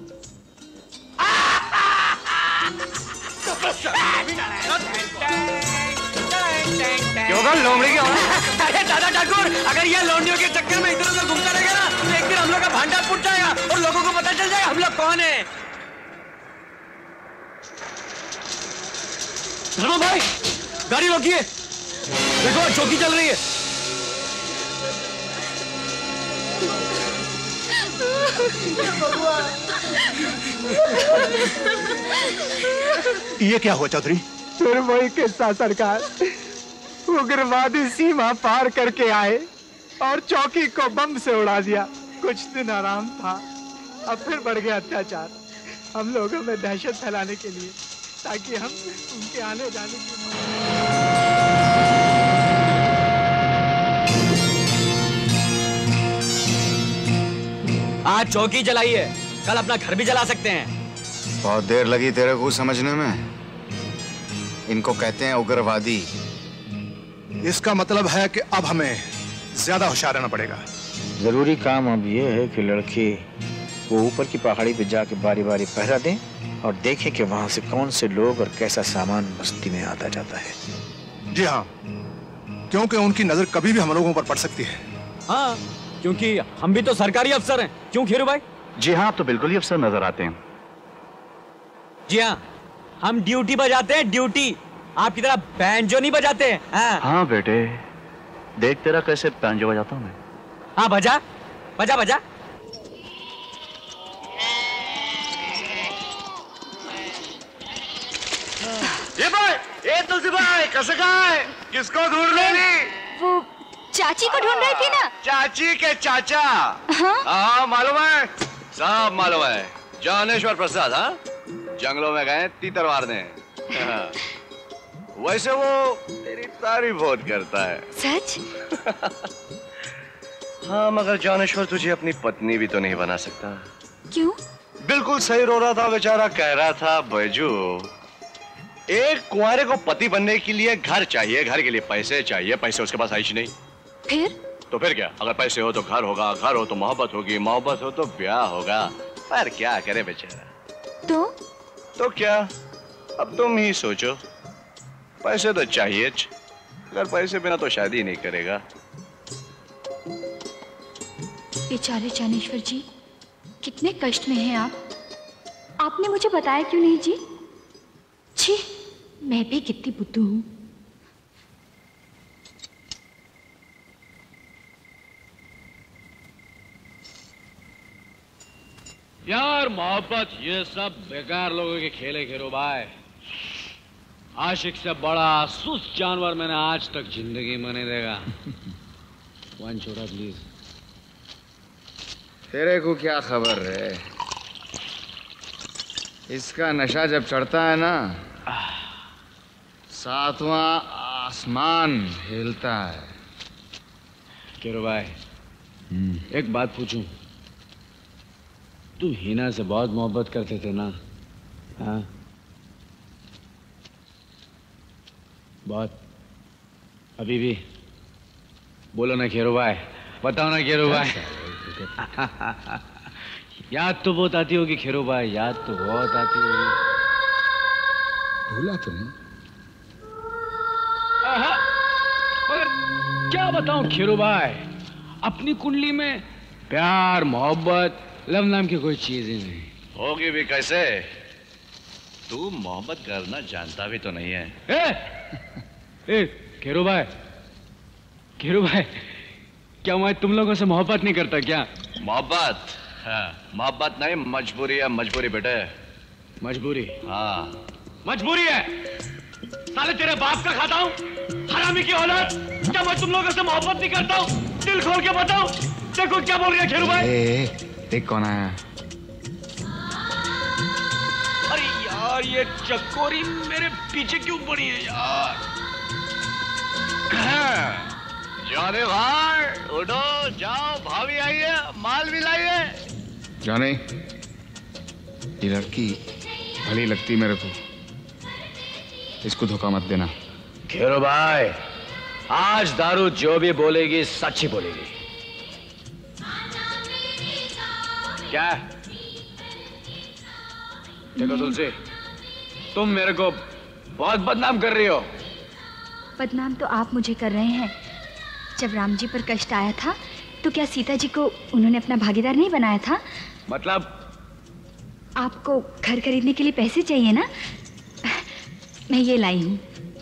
क्यों बा लोमड़ी की आवाज? अरे दादा ठाकुर, अगर ये लौंडियों के चक्कर में इधर उधर घूमता रहेगा ना तो एक दिन हम लोग का भांडा फूट जाएगा और लोगों को पता चल जाएगा हम लोग कौन है। धर्मा भाई, गाड़ी रोकिए। देखो चौकी चल रही है। ये क्या हुआ चौधरी? फिर वही किस्सा सरकार। उग्रवादी सीमा पार करके आए और चौकी को बम से उड़ा दिया। कुछ दिन आराम था, अब फिर बढ़ गया अत्याचार। हम लोगों में दहशत फैलाने के लिए, ताकि हम उनके आने जाने की। आज चौकी जलाई है, कल अपना घर भी जला सकते हैं। बहुत देर लगी तेरे को समझने में। इनको कहते हैं उग्रवादी। इसका मतलब है कि अब हमें ज्यादा होशियार रहना पड़ेगा। जरूरी काम अब ये है कि लड़के वो ऊपर की पहाड़ी पे जाके बारी बारी पहरा दें और देखें कि वहां से कौन से लोग और कैसा सामान बस्ती में आता जाता है। जी हाँ, क्योंकि उनकी नजर कभी भी हम लोगों पर पड़ सकती है। हाँ, क्योंकि हम भी तो सरकारी अफसर हैं। क्यों खीरू भाई? जी हाँ, आप तो बिल्कुल ही अफसर नजर आते हैं। जी हाँ, हम ड्यूटी बजाते हैं, ड्यूटी। आपकी तरह बैंजो नहीं बजाते हैं। हाँ बेटे, देख तेरा कैसे बैंजो बजाता हूँ मैं। हाँ बजा बजा बजा। ये भाई, ये तुलसी भाई कैसे कहाँ है? किसको ढूंढ रही थी? वो चाची को ढूंढ रही थी ना। चाची के चाचा। हाँ मालूम है, सब मालूम है। ज्ञानेश्वर प्रसाद। हाँ, जंगलों में गए तीतर मारने। वैसे वो तेरी तारीफ बहुत करता है। सच? हाँ, मगर ज्ञानेश्वर तुझे अपनी पत्नी भी तो नहीं बना सकता। क्यों? बिल्कुल सही रो रहा था बेचारा, कह रहा था बैजू, एक कुंवारे को पति बनने के लिए घर चाहिए, घर के लिए पैसे चाहिए, पैसे उसके पास आइश नहीं। फिर? तो फिर क्या? अगर पैसे हो तो घर होगा, घर हो तो मोहब्बत होगी, मोहब्बत हो तो ब्याह होगा। पर क्या करे बेचारा। तो क्या, अब तुम ही सोचो। पैसे तो चाहिए, अगर पैसे बिना तो शादी नहीं करेगा। बेचारे ज्ञानेश्वर जी, कितने कष्ट में हैं आप। आपने मुझे बताया क्यों नहीं जी? छी, मैं भी कितनी बुद्धू हूं। यार मोहब्बत ये सब बेकार लोगों के खेले खेरो भाई। आशिक से बड़ा सुस्त जानवर मैंने आज तक जिंदगी में नहीं देखा। वन छोटा प्लीज। तेरे को क्या खबर है? इसका नशा जब चढ़ता है ना, सातवां आसमान हिलता है। केरो भाई, एक बात पूछूं? तू हिना से बहुत मोहब्बत करते थे ना? हाँ, बहुत। अभी भी? बोलो ना खेरो भाई, बताओ ना खेरो भाई। याद तो बहुत आती होगी खेरो भाई, याद तो बहुत आती होगी। भूला तुम? मगर क्या बताऊं खेरो भाई, अपनी कुंडली में प्यार मोहब्बत लव नाम की कोई चीज ही नहीं। होगी भी कैसे? तू मोहब्बत करना जानता भी तो नहीं है। ए खेरो भाई, खेरो भाई, क्या मैं तुम लोगों से मोहब्बत नहीं करता क्या? मोहब्बत? हाँ, मोहब्बत नहीं, मजबूरी है, मजबूरी बेटे। मजबूरी? हाँ, मजबूरी है। साले तेरे बाप का खाता हूँ, हरामी की औलाद। क्या मैं तुम लोगों से मोहब्बत नहीं करता हूँ? दिल खोल के बताओ। देखो क्या बोल रही है खेरू भाई। देख कौन आया। अरे यार, ये चकोरी मेरे पीछे क्यों पड़ी है यार? जाने भाई, उठो, जाओ, भाभी आई है, माल भी लाई है। जाने, ये लड़की भली लगती मेरे को, इसको धोखा मत देना। घेरो भाई, आज दारू जो भी बोलेगी सच ही बोलेगी। क्या? देखो तुलसी, तुम मेरे को बहुत बदनाम कर रही हो। बदनाम तो आप मुझे कर रहे हैं। जब राम जी पर कष्ट आया था तो क्या सीता जी को उन्होंने अपना भागीदार नहीं बनाया था? मतलब? आपको घर खरीदने के लिए पैसे चाहिए ना? मैं ये लाई हूँ।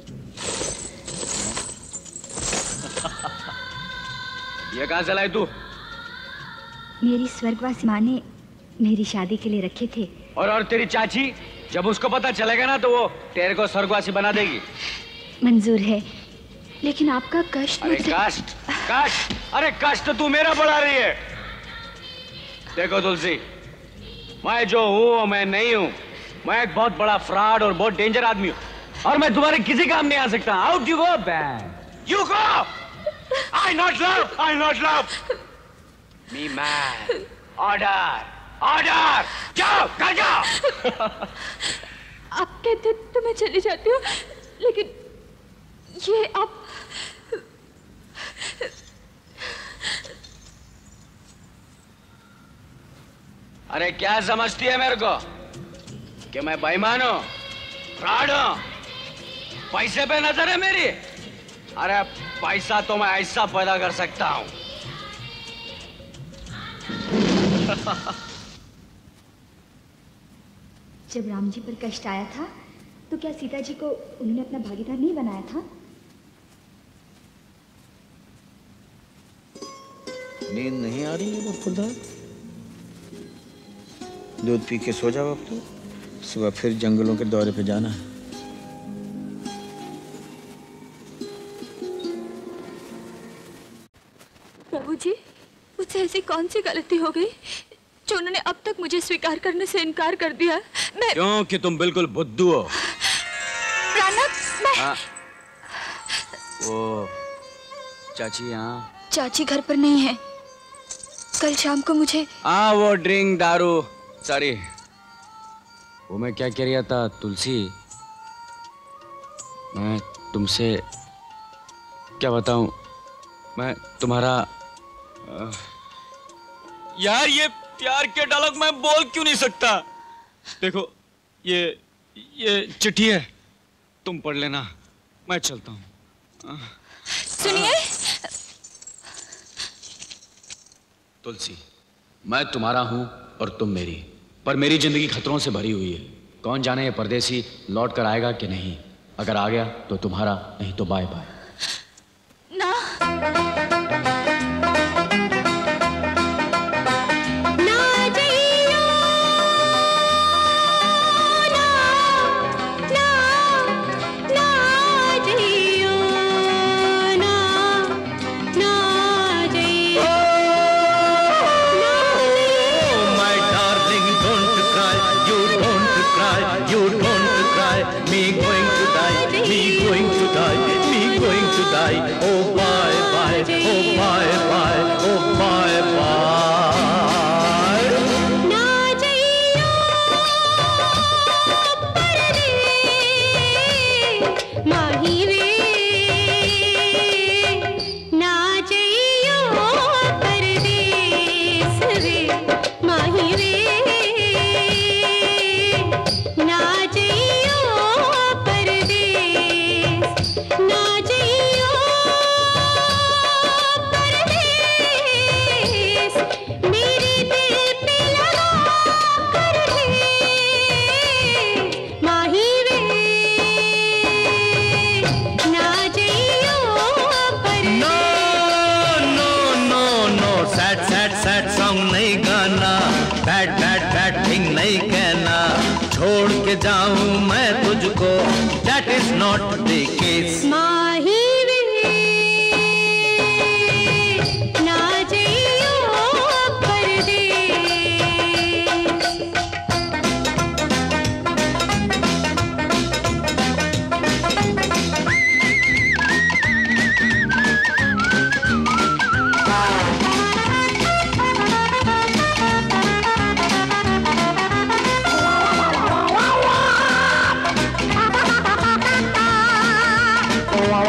ये कहाँ से लाई तू? मेरी स्वर्गवासी माँ ने मेरी शादी के लिए रखे थे। और तेरी चाची, जब उसको पता चलेगा ना तो वो तेरे को स्वर्गवासी बना देगी। मंजूर है, लेकिन आपका कष्ट। अरे कष्ट, कष्ट, अरे कष्ट तू मेरा बढ़ा रही है। देखो तुलसी, मैं जो हूँ मैं नहीं हूँ। मैं एक बहुत बड़ा फ्रॉड और बहुत डेंजर आदमी हूँ, और मैं तुम्हारे किसी काम नहीं आ सकता। Out you go, bad you go. I not love me man. Order, जाओ, कर जाओ। आप कहते तो मैं चली जाती हूँ, लेकिन ये आप। अरे क्या समझती है मेरे को कि मैं बेईमान हूँ, फ्रॉड हूँ? पैसे पे नजर है मेरी? अरे पैसा तो मैं ऐसा पैदा कर सकता हूँ। जब राम जी पर कष्ट आया था तो क्या सीता जी को उन्होंने अपना भागीदार नहीं बनाया था? नींद नहीं आ रही है बफुलदार? दूध पी के सो जाओ, अब तो सुबह फिर जंगलों के दौरे पे जाना है। प्रभु जी, मुझसे ऐसी कौन सी गलती हो गई जो उन्होंने अब तक मुझे स्वीकार करने से इनकार कर दिया? मैं क्योंकि तुम बिल्कुल बुद्धू हो। राना, मैं वो चाची यहाँ? चाची घर पर नहीं है। कल शाम को मुझे वो ड्रिंक दारू, सॉरी। वो मैं क्या कह रहा था तुलसी, मैं तुमसे क्या बताऊं, मैं तुम्हारा यार ये प्यार के डायलॉग मैं बोल क्यों नहीं सकता? देखो ये चिट्ठी है, तुम पढ़ लेना, मैं चलता हूँ। सुनिए तुलसी, मैं तुम्हारा हूं और तुम मेरी, पर मेरी जिंदगी खतरों से भरी हुई है। कौन जाने ये परदेसी लौट कर आएगा कि नहीं। अगर आ गया तो तुम्हारा, नहीं तो बाय बाय। ना जाऊं मैं तुझको, that is not the case।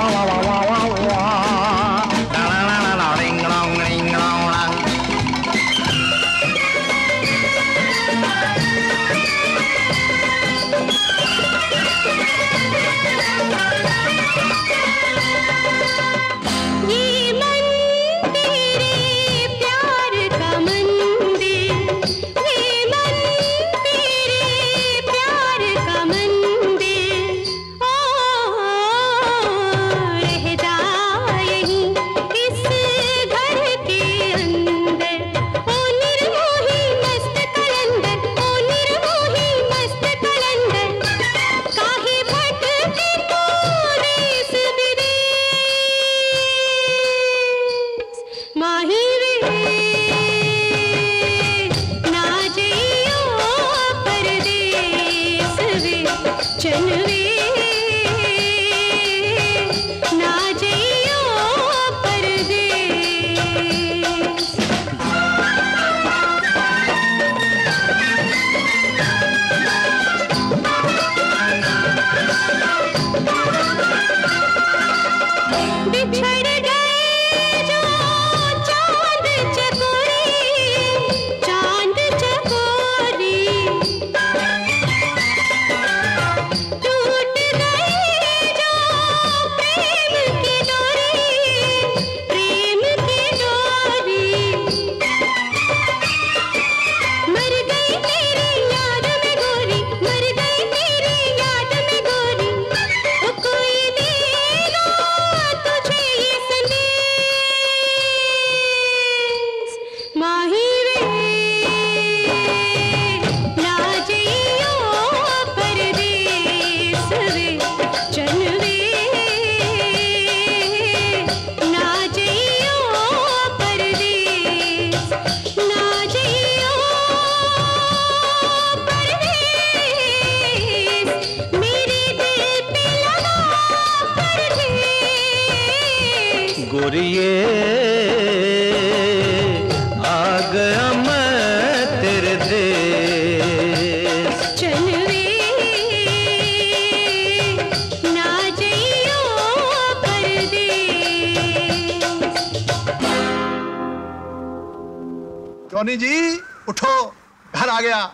Johnny ji उठो, घर आ गया।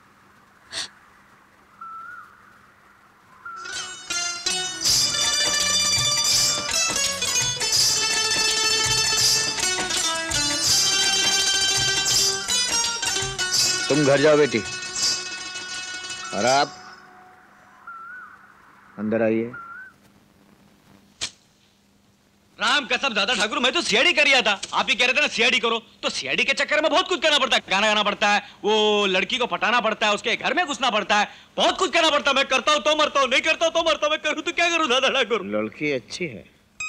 तुम घर जाओ बेटी, और आप अंदर आइए। राम कसम दादा ठाकुर, मैं तो सीआईडी कर रहा था। आप ही कह रहे थे ना सीआईडी करो, तो सीआईडी के चक्कर में बहुत कुछ करना पड़ता है। गाना गाना पड़ता है, वो लड़की को पटाना पड़ता है, उसके घर में घुसना पड़ता है, बहुत कुछ करना पड़ता है। मैं करता हूँ तो मरता हूँ, नहीं करता हूँ तो मरता हूँ। मैं करूँ तो क्या करूँ दादा ठाकुर? लड़की अच्छी है,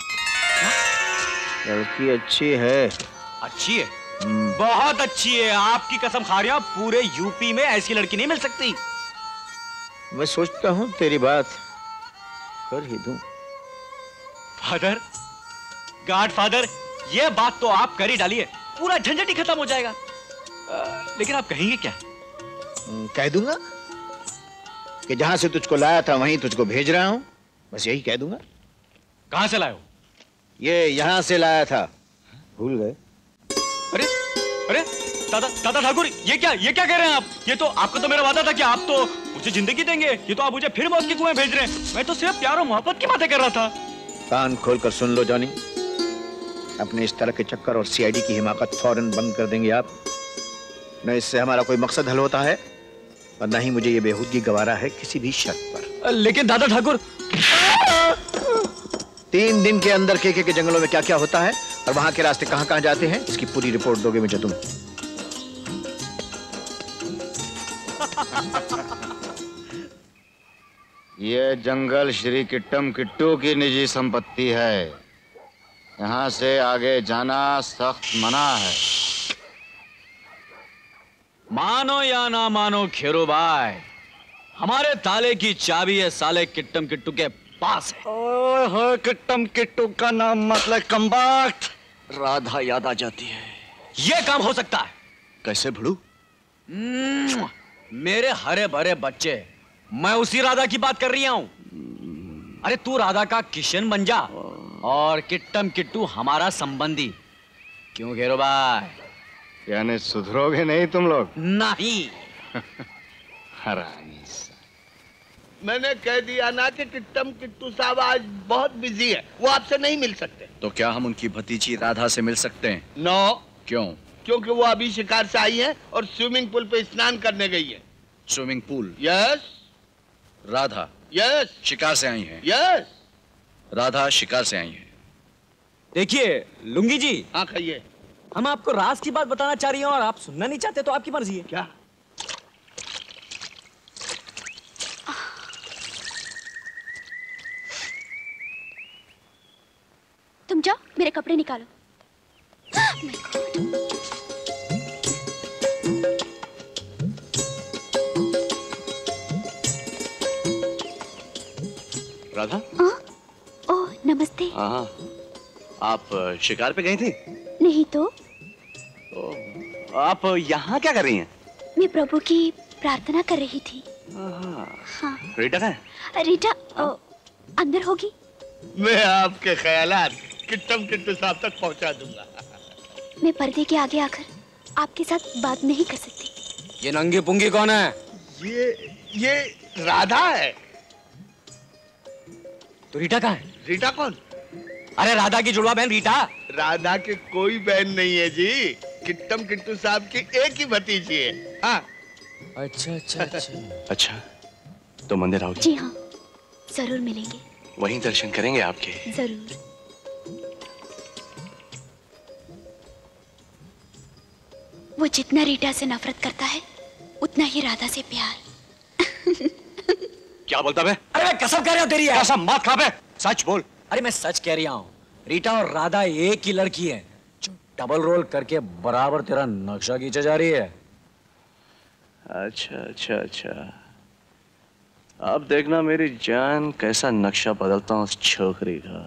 लड़की अच्छी है। अच्छी है? बहुत अच्छी है, आपकी कसम खा रहा हूं, पूरे यूपी में ऐसी लड़की नहीं मिल सकती। मैं सोचता हूँ तेरी बात कर ही दूं। फादर, गॉड फादर, ये बात तो आप कर ही डालिए, पूरा झंझट ही खत्म हो जाएगा। लेकिन आप कहेंगे क्या? कह दूंगा कि जहां से तुझको लाया था वहीं तुझको भेज रहा हूं, बस यही कह दूंगा। कहां से लाए हो? ये यहां से लाया था, भूल गए? अरे अरे दादा ठाकुर, ये क्या कह रहे हैं आप? ये तो आपका तो मेरा वादा था कि आप तो मुझे जिंदगी देंगे, ये तो आप मुझे फिर मौत के कुएं भेज रहे हैं। मैं तो सिर्फ प्यार और मोहब्बत की बातें कर रहा था। कान खोलकर सुन लो जॉनी, अपने इस तरह के चक्कर और सीआईडी की हिमाकत फौरन बंद कर देंगे आप। न इससे हमारा कोई मकसद हल होता है और न ही मुझे ये बेहूदगी गवारा है किसी भी शर्त पर। लेकिन दादा ठाकुर, 3 दिन के अंदर केके के जंगलों में क्या क्या होता है और वहां के रास्ते कहां कहां जाते हैं, इसकी पूरी रिपोर्ट दोगे मुझे तुम। ये जंगल श्री किट्टम किट्टू की निजी संपत्ति है, यहाँ से आगे जाना सख्त मना है। मानो या ना मानो खेरो भाई, हमारे ताले की चाबी है साले किट्टम किट्टू के पास है। ओए किट्टम किट्टू का नाम मतलब कम्बाख्त, राधा याद आ जाती है। ये काम हो सकता है। कैसे भड़ू? मेरे हरे भरे बच्चे, मैं उसी राधा की बात कर रही हूं। अरे तू राधा का किशन बन जा, और किट्टम किट्टू हमारा संबंधी। क्यों घेरो भाई? यानी सुधरोगे नहीं तुम लोग? नहीं। हरामी। मैंने कह दिया ना कि किट्टम किट्टू साहब आज बहुत बिजी है, वो आपसे नहीं मिल सकते। तो क्या हम उनकी भतीजी राधा से मिल सकते हैं? नो। क्यों? क्योंकि वो अभी शिकार से आई है और स्विमिंग पूल पे स्नान करने गई है। Swimming pool? Yes. Radha? Yes. शिकार से आई हैं? यस। राधा शिकार से आई हैं। देखिए लुंगी जी। हाँ कहिए। हम आपको राज की बात बताना चाह रही हैं और आप सुनना नहीं चाहते तो आपकी मर्जी है। क्या? तुम जाओ, मेरे कपड़े निकालो। राधा? ओह नमस्ते। हाँ, आप शिकार पे गई थी? नहीं तो? आप यहाँ क्या कर रही हैं? मैं प्रभु की प्रार्थना कर रही थी। हाँ। रीटा कहाँ है? रीटा अंदर होगी। मैं आपके ख्यालात किट्टम किट्टू साहब तक पहुंचा दूंगा। मैं पर्दे के आगे आकर आपके साथ बात नहीं कर सकती। ये नंगी पुंगी कौन है? ये राधा है। तो रीटा कहाँ है? रीटा कौन? अरे राधा की जुड़वा बहन रीटा। राधा की कोई बहन नहीं है जी, किट्टम किट्टू साहब की एक ही भतीजी है। हाँ। अच्छा अच्छा अच्छा। अच्छा, तो मंदिर आओगे? जी हाँ, जरूर मिलेंगे। वहीं दर्शन करेंगे आपके। जरूर। वो जितना रीटा से नफरत करता है उतना ही राधा से प्यार। क्या बोलता बे? अरे मैं कसम कह रहा हूँ तेरी। कसम मत खा बे, सच बोल। अरे मैं सच कह रहा हूँ, रीटा और राधा एक ही लड़की है जो डबल रोल करके बराबर तेरा नक्शा खींचे जा रही है। अच्छा अच्छा अच्छा, अब देखना मेरी जान कैसा नक्शा बदलता हूँ उस छोकरी का।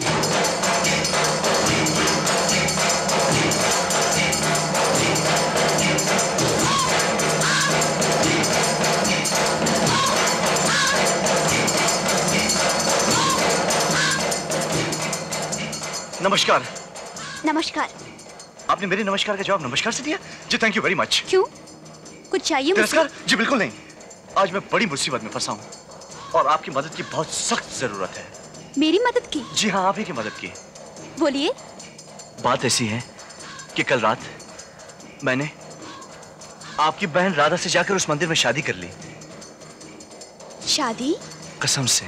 नमस्कार। नमस्कार। आपने मेरे नमस्कार का जवाब नमस्कार से दिया? जी थैंक यू वेरी मच। क्यों, कुछ चाहिए मुझसे? नमस्कार? जी बिल्कुल नहीं, आज मैं बड़ी मुसीबत में फंसा हूँ और आपकी मदद की बहुत सख्त जरूरत है। मेरी मदद की? जी हाँ, आप ही की मदद की। बोलिए। बात ऐसी है कि कल रात मैंने आपकी बहन राधा से जाकर उस मंदिर में शादी कर ली। शादी? कसम से।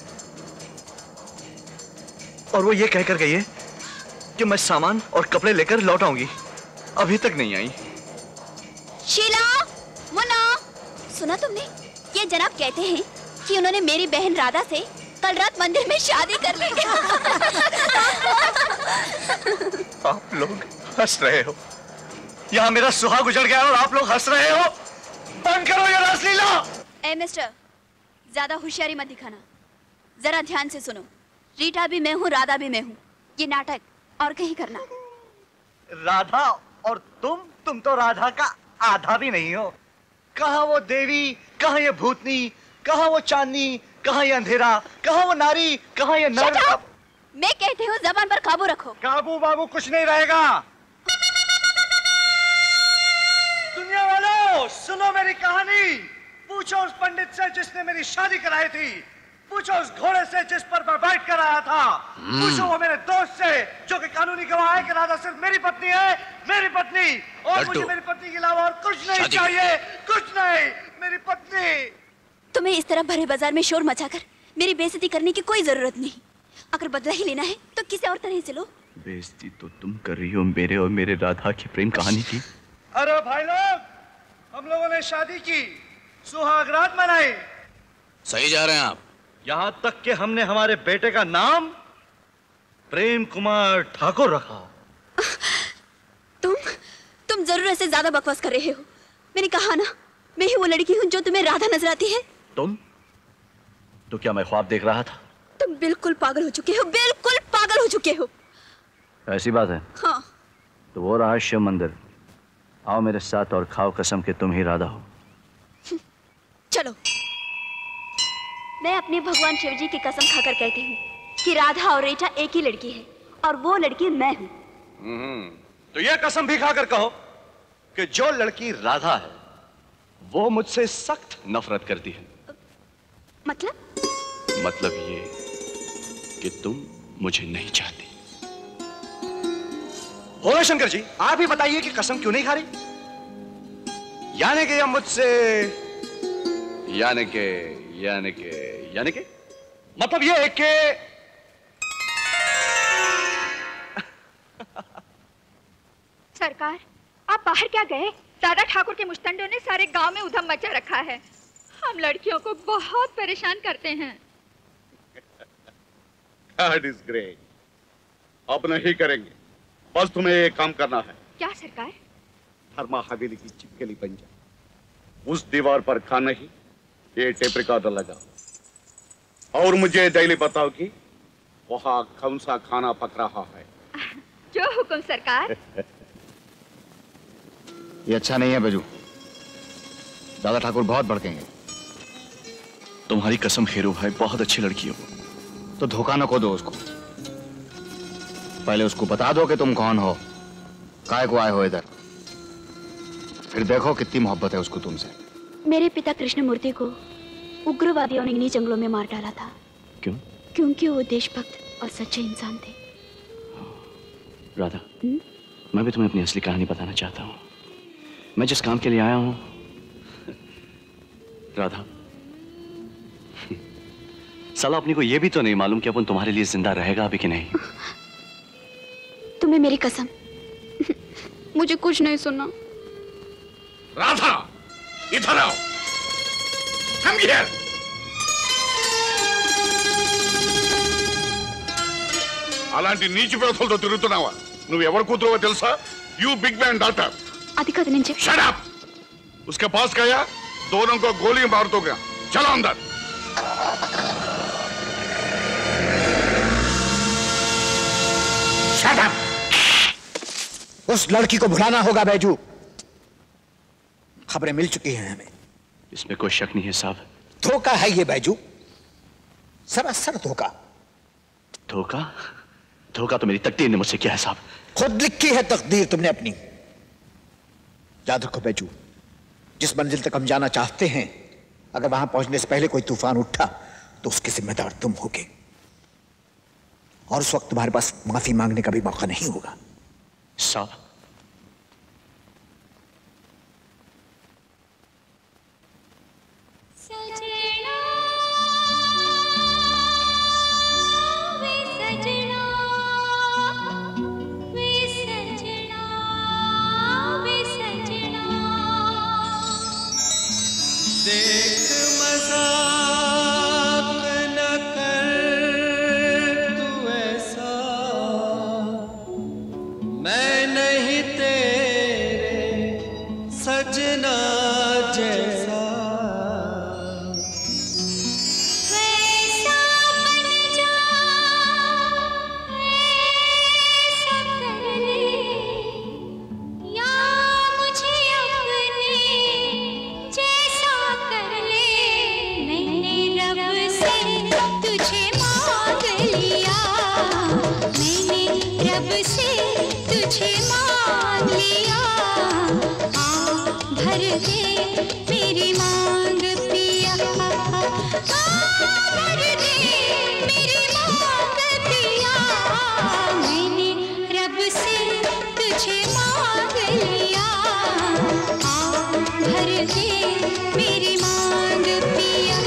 और वो ये कहकर गई है कि मैं सामान और कपड़े लेकर लौट आऊंगी। अभी तक नहीं आई। शीला, मुन्ना, सुना तुमने? ये जनाब कहते हैं कि उन्होंने मेरी बहन राधा से कल रात मंदिर में शादी कर ली। आप लोग हंस रहे हो। यहाँ मेरा सुहाग उजड़ गया और आप लोग हंस रहे हो। बंद करो ये रासलीला। ए मिस्टर, ज्यादा होशियारी मत दिखाना। जरा ध्यान से सुनो। रीटा भी मैं हूँ, राधा भी मैं हूँ। ये नाटक और कहीं करना। राधा और तुम तो राधा का आधा भी नहीं हो। कहाँ वो देवी, कहाँ ये भूतनी, कहाँ वो चांदनी, कहाँ ये अंधेरा, कहाँ वो नारी, कहाँ ये नर। मैं कहती हूँ जबान पर काबू रखो। काबू बाबू कुछ नहीं रहेगा। दुनिया वालों सुनो मेरी कहानी। पूछो उस पंडित से जिसने मेरी शादी कराई थी। पूछो उस घोड़े से जिस पर मैं बैठ कर आया था। पूछो वो मेरे दोस्त से जो कि कानूनी गवाह है कि राधा सिर्फ मेरी पत्नी है, मेरी पत्नी। और मुझे मेरी पत्नी के अलावा और कुछ नहीं चाहिए, कुछ नहीं। मेरी पत्नी। तुम्हें इस तरह भरे बाजार में शोर मचाकर मेरी बेइज्जती करने की कोई जरूरत नहीं। अगर बदला ही लेना है तो किसी और तरह से लो। बेइज्जती तो तुम कर रही हो मेरे और मेरे राधा की प्रेम कहानी की। अरे भाई लोग, हम लोगों ने शादी की, सुहागरात मनाई। सही जा रहे हैं आप। यहाँ तक कि हमने हमारे बेटे का नाम प्रेम कुमार ठाकुर रखा। तुम जरूर ऐसे ज्यादा बकवास कर रहे हो। मैंने कहा ना, मैं ही वो लड़की हूँ जो तुम्हें राधा नजर आती है। तुम? तो क्या मैं ख्वाब देख रहा था? तुम बिल्कुल पागल हो चुके हो, बिल्कुल पागल हो चुके हो। ऐसी बात है? हाँ। तो वो रहा शिव मंदिर। आओ मेरे साथ और खाओ कसम कि तुम ही राधा हो। चलो। मैं अपने भगवान शिव जी की कसम खाकर कहती हूँ कि राधा और रीटा एक ही लड़की है और वो लड़की मैं हूँ। तो ये कसम भी खाकर कहो कि जो लड़की राधा है वो मुझसे सख्त नफरत करती है। मतलब ये कि तुम मुझे नहीं चाहती। बोलो शंकर जी, आप ही बताइए कि कसम क्यों नहीं खा रही? यानी कि मुझसे यानी के मतलब ये है कि सरकार, आप बाहर क्या गए? दादा ठाकुर के मुस्तंडों ने सारे गांव में उधम मचा रखा है। हम लड़कियों को बहुत परेशान करते हैं। That is great. अब नहीं करेंगे, बस तुम्हें एक काम करना है। क्या सरकार? धर्मा हवेली की चिपकेली बन जा, उस दीवार पर खाना ही ये टेप रिकॉर्डर लगा और मुझे डेली बताओ कि वहां कौन सा खाना पक रहा है। जो हुक्म सरकार। ये अच्छा नहीं है बजू, दादा ठाकुर बहुत भड़केंगे। तुम्हारी कसम खेरो भाई, बहुत अच्छी लड़की हो। तो धोखा न को दो उसको, पहले उसको बता दो कि तुम कौन हो, काय को आए हो इधर, फिर देखो कितनी मोहब्बत है उसको तुमसे। मेरे पिता कृष्णमूर्ति को उग्रवादियों ने इन्हीं जंगलों में मार डाला था। क्यों? क्योंकि वो देशभक्त और सच्चे इंसान थे। राधा, मैं भी तुम्हें अपनी असली कहानी बताना चाहता हूँ। मैं जिस काम के लिए आया हूं, राधा, साला अपनी को यह भी तो नहीं मालूम कि अपन तुम्हारे लिए जिंदा रहेगा अभी कि नहीं। तुम्हें मेरी कसम, मुझे कुछ नहीं सुनना। राधा, इधर आओ। Come here. అలాంటి నీచి ప్రవర్తనతో తిరుగుతున్నావా? నువ్వు ఎవరు కూతురువో తెలుసా? You big man daughter. అది కాదు నేను చెప్పి. Shut up. उसके पास गया, दोनों को गोली मार दोगे। चलो अंदर। Shut up. उस लड़की को भुलाना होगा बैजू। खबरें मिल चुकी हैं हमें। इसमें कोई शक नहीं है साहब। धोखा है ये बैजू, सरासर धोखा। धोखा? धोखा तो मेरी तकदीर ने मुझसे किया है साहब। खुद लिखी है तकदीर तुमने अपनी। याद रखो बैजू, जिस मंजिल तक हम जाना चाहते हैं, अगर वहां पहुंचने से पहले कोई तूफान उठा तो उसके जिम्मेदार तुम होगे, और उस वक्त तुम्हारे पास माफी मांगने का भी मौका नहीं होगा। साहब, देख मजाक न कर तू ऐसा, मैं नहीं तेरे सजना जैसा। मेरी मांग पिया, भर दे मेरी मांग पिया। मैंने रब से तुझे मांग लिया, भर दे मेरी मांग पिया।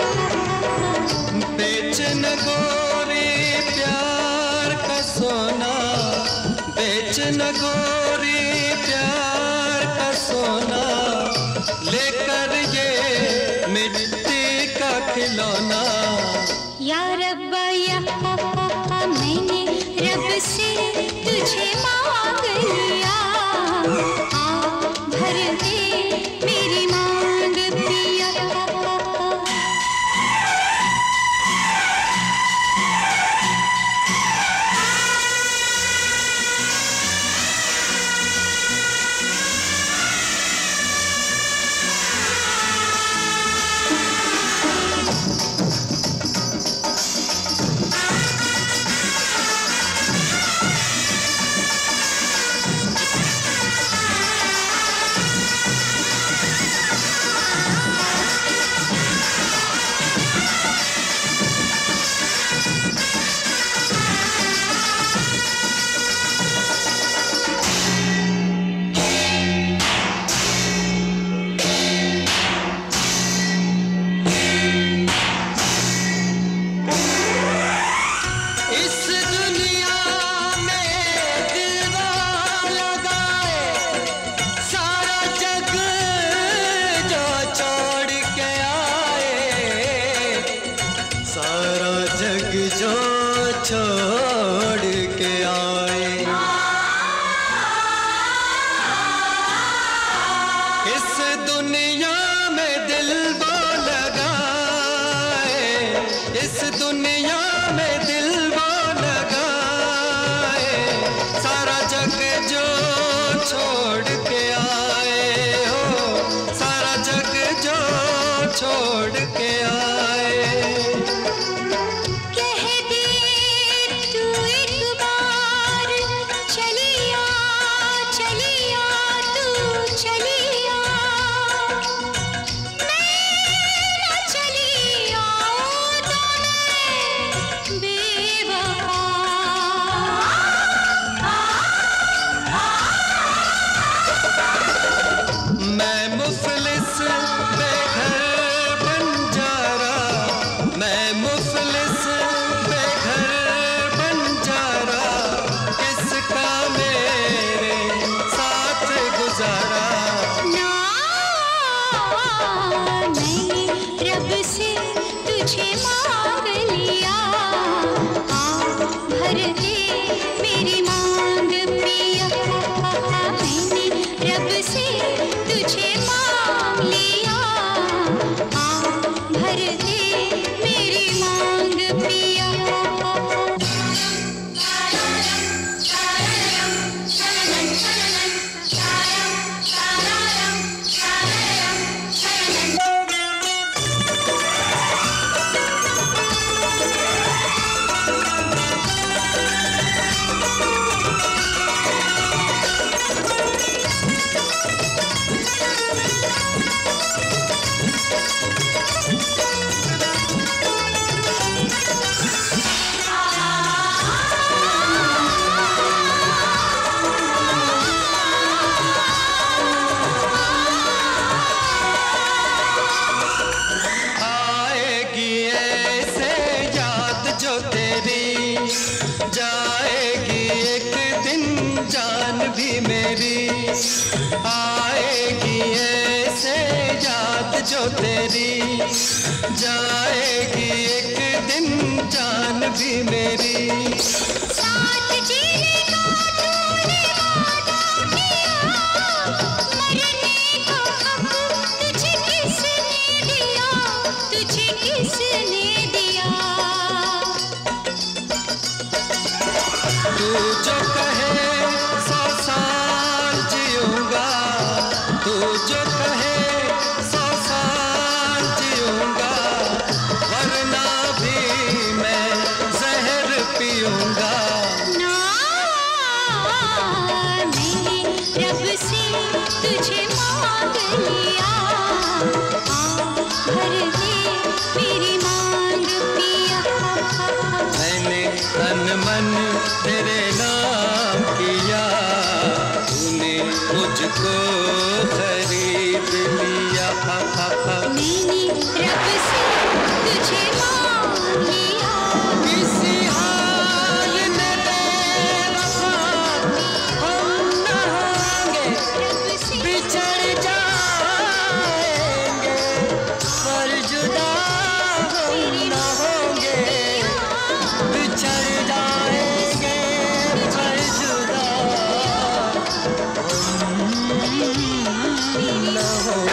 बेच न गोरी प्यार का सोना, बेच न गोरी प्यार का सोना, लेकर ये मिट्टी का खिलौना। या रब्बा या मैंने रब से तुझे मांग लिया, भर दे मेरी मांग पिया। छोड़ के आए। कह दे तू एक बार चलिया चलिया तू चलिया, मैं ना चलिया तो मैं बेवफा। मैं मुफलिस बेघर बंजारा, मैं मुफलिस बेघर बंजारा, किसका मेरे साथ गुजारा। ना मैंने रब से तुझे मांग लिया, आ भर दे मेरी मांग पिया। मैंने रब से तुझे मांग लिया, आ भर दे मेरी मांग पिया। आएगी ऐसे याद जो तेरी, जाएगी एक दिन जान भी मेरी। आएगी ऐसे याद जो तेरी, जाएगी एक दिन जान भी मेरी। साथ जीने का तूने वादा किया, मरने का हक तुझे किसने दिया, तुझे किसने दिया। तू जो कहे 100 साल जीऊंगा, तू जो कहे 100 साल जीऊंगा, वरना भी मैं जहर पीऊंगा। ना मैंने रब से तुझे मांग लिया, आ भर दे मेरी मांग पिया। मैंने तन मन तेरे नाम किया, तूने मुझको खरीद लिया। मैंने रब से तुझे मांग लिया, किसी हाल में बेवफा हम न होंगे, बिछड़ जाएंगे पर जुदा हम न होंगे। बिछड़ जाएंगे पर जुदा हम न होंगे।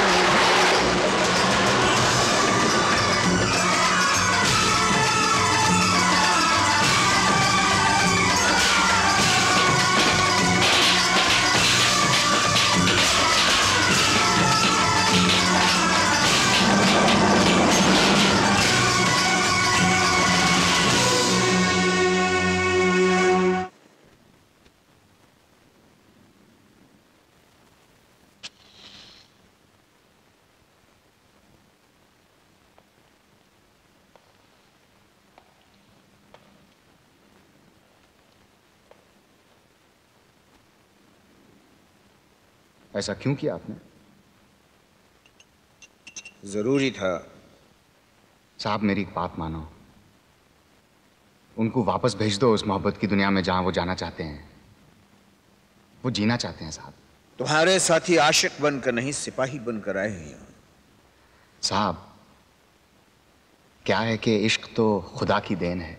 ऐसा क्यों किया आपने? जरूरी था। साहब मेरी एक बात मानो, उनको वापस भेज दो उस मोहब्बत की दुनिया में जहां वो जाना चाहते हैं। वो जीना चाहते हैं साहब। तुम्हारे साथी आशिक बनकर नहीं, सिपाही बनकर आए हैं यहाँ। साहब क्या है कि इश्क तो खुदा की देन है।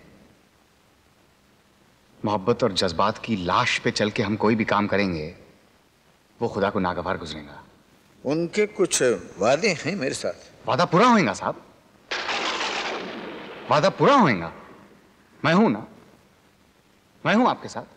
मोहब्बत और जज्बात की लाश पे चल के हम कोई भी काम करेंगे वो खुदा को नागवार गुजरेगा। उनके कुछ वादे हैं मेरे साथ। वादा पूरा होएगा साहब, वादा पूरा होएगा। मैं हूं ना, मैं हूं आपके साथ।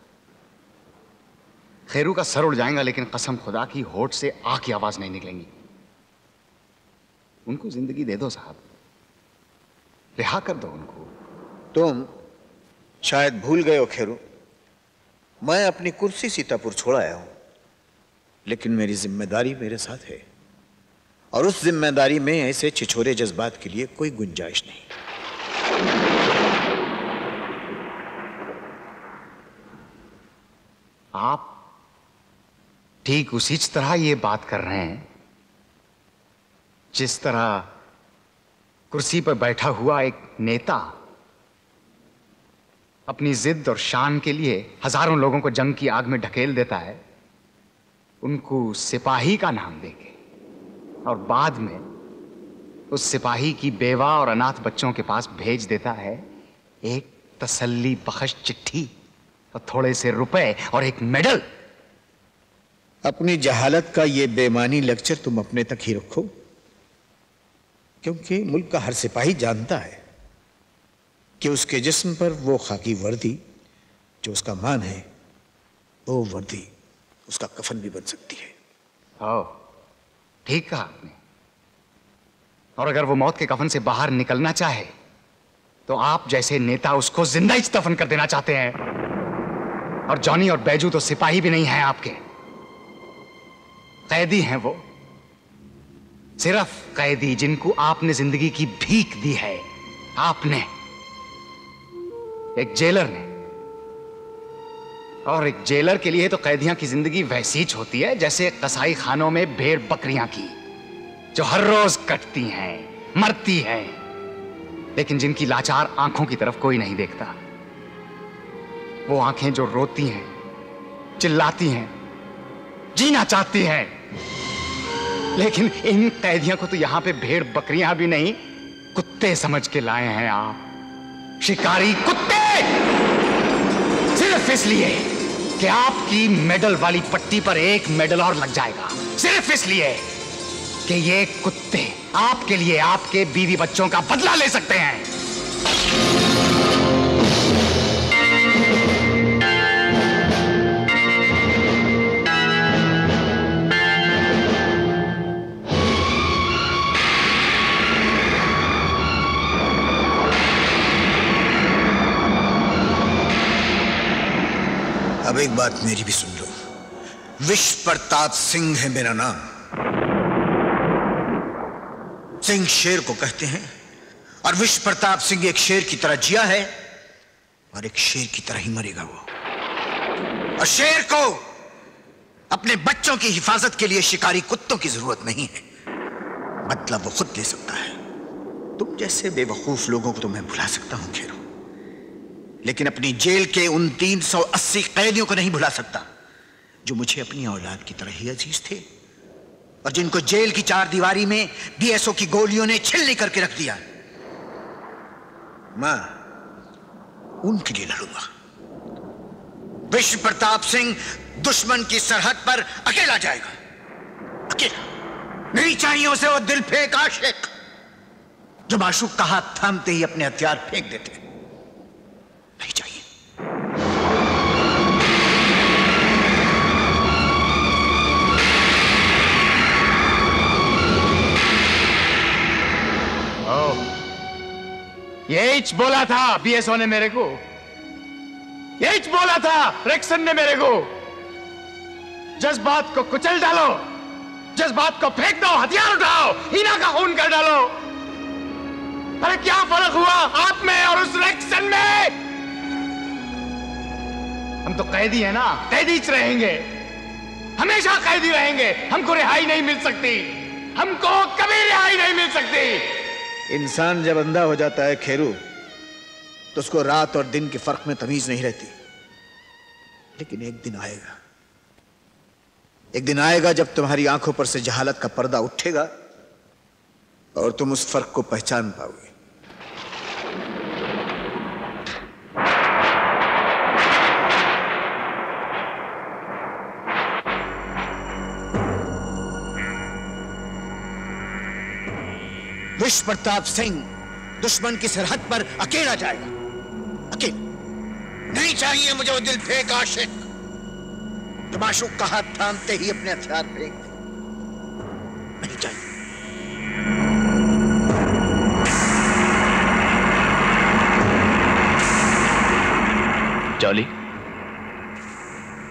खैरू का सर उड़ जाएगा लेकिन कसम खुदा की होठ से आ की आवाज नहीं निकलेंगी। उनको जिंदगी दे दो साहब, रिहा कर दो उनको। तुम शायद भूल गए हो खेरू, मैं अपनी कुर्सी सीतापुर छोड़ आया हूं, लेकिन मेरी जिम्मेदारी मेरे साथ है और उस जिम्मेदारी में ऐसे छिछोरे जज्बात के लिए कोई गुंजाइश नहीं। आप ठीक उसी तरह ये बात कर रहे हैं जिस तरह कुर्सी पर बैठा हुआ एक नेता अपनी जिद और शान के लिए हजारों लोगों को जंग की आग में ढकेल देता है, उनको सिपाही का नाम देके, और बाद में उस सिपाही की बेवा और अनाथ बच्चों के पास भेज देता है एक तसल्ली बख्श चिट्ठी और थोड़े से रुपए और एक मेडल। अपनी जहालत का ये बेमानी लेक्चर तुम अपने तक ही रखो, क्योंकि मुल्क का हर सिपाही जानता है कि उसके जिस्म पर वो खाकी वर्दी जो उसका मान है, वो वर्दी उसका कफन भी बन सकती है। ओह, ठीक कहा आपने। और अगर वो मौत के कफन से बाहर निकलना चाहे तो आप जैसे नेता उसको जिंदा ही दफन कर देना चाहते हैं। और जॉनी और बैजू तो सिपाही भी नहीं हैं आपके, कैदी हैं वो, सिर्फ कैदी जिनको आपने जिंदगी की भीख दी है। आपने, एक जेलर ने। और एक जेलर के लिए तो कैदियां की जिंदगी वैसी ही होती है जैसे कसाई खानों में भेड़ बकरियां की, जो हर रोज कटती हैं, मरती हैं, लेकिन जिनकी लाचार आंखों की तरफ कोई नहीं देखता। वो आंखें जो रोती हैं, चिल्लाती हैं, जीना चाहती हैं, लेकिन इन कैदियों को तो यहां पे भेड़ बकरियां भी नहीं, कुत्ते समझ के लाए हैं आप, शिकारी कुत्ते, सिर्फ इसलिए कि आपकी मेडल वाली पट्टी पर एक मेडल और लग जाएगा, सिर्फ इसलिए कि ये कुत्ते आपके लिए आपके बीवी बच्चों का बदला ले सकते हैं। अब एक बात मेरी भी सुन लो, विश्व प्रताप सिंह है मेरा नाम। सिंह शेर को कहते हैं और विश्व प्रताप सिंह एक शेर की तरह जिया है और एक शेर की तरह ही मरेगा वो। और शेर को अपने बच्चों की हिफाजत के लिए शिकारी कुत्तों की जरूरत नहीं है, मतलब वो खुद ले सकता है। तुम जैसे बेवकूफ लोगों को तो मैं भुला सकता हूं खेरो, लेकिन अपनी जेल के उन 380 कैदियों को नहीं भुला सकता जो मुझे अपनी औलाद की तरह ही अजीज थे और जिनको जेल की चार दीवारी में बीएसओ की गोलियों ने छिलनी करके रख दिया। मैं उनके लिए लड़ूंगा। विश्व प्रताप सिंह दुश्मन की सरहद पर अकेला जाएगा, अकेला। नहीं चाहिए उसे वो दिल फेंक आशिक जो माशूक का हाथ थामते ही अपने हथियार फेंक देते, नहीं चाहिए। यही बोला था बीएसओ ने मेरे को, यही बोला था रेक्सन ने मेरे को, जज्बात को कुचल डालो, जज्बात को फेंक दो, हथियार उठाओ, हिना का खून कर डालो। अरे क्या फर्क हुआ आप में और उस रेक्सन में? हम तो कैदी है ना, कैदी रहेंगे, हमेशा कैदी रहेंगे। हमको रिहाई नहीं मिल सकती, हमको कभी रिहाई नहीं मिल सकती। इंसान जब अंधा हो जाता है खेरू, तो उसको रात और दिन के फर्क में तमीज नहीं रहती। लेकिन एक दिन आएगा, एक दिन आएगा जब तुम्हारी आंखों पर से जहालत का पर्दा उठेगा और तुम उस फर्क को पहचान पाओगे। विश्व प्रताप सिंह दुश्मन की सरहद पर अकेला जाएगा, अकेला। नहीं चाहिए मुझे वो दिल फेंक आशिक जो माशूक का हाथ थामते ही अपने हथियार फेंक दे, नहीं चाहिए।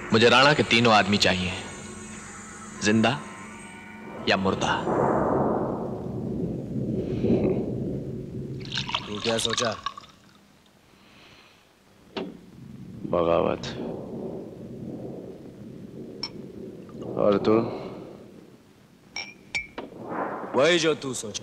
मुझे राणा के तीनों आदमी चाहिए, जिंदा या मुर्दा। तू क्या सोचा? बगावत। और तू? वही जो तू सोचा।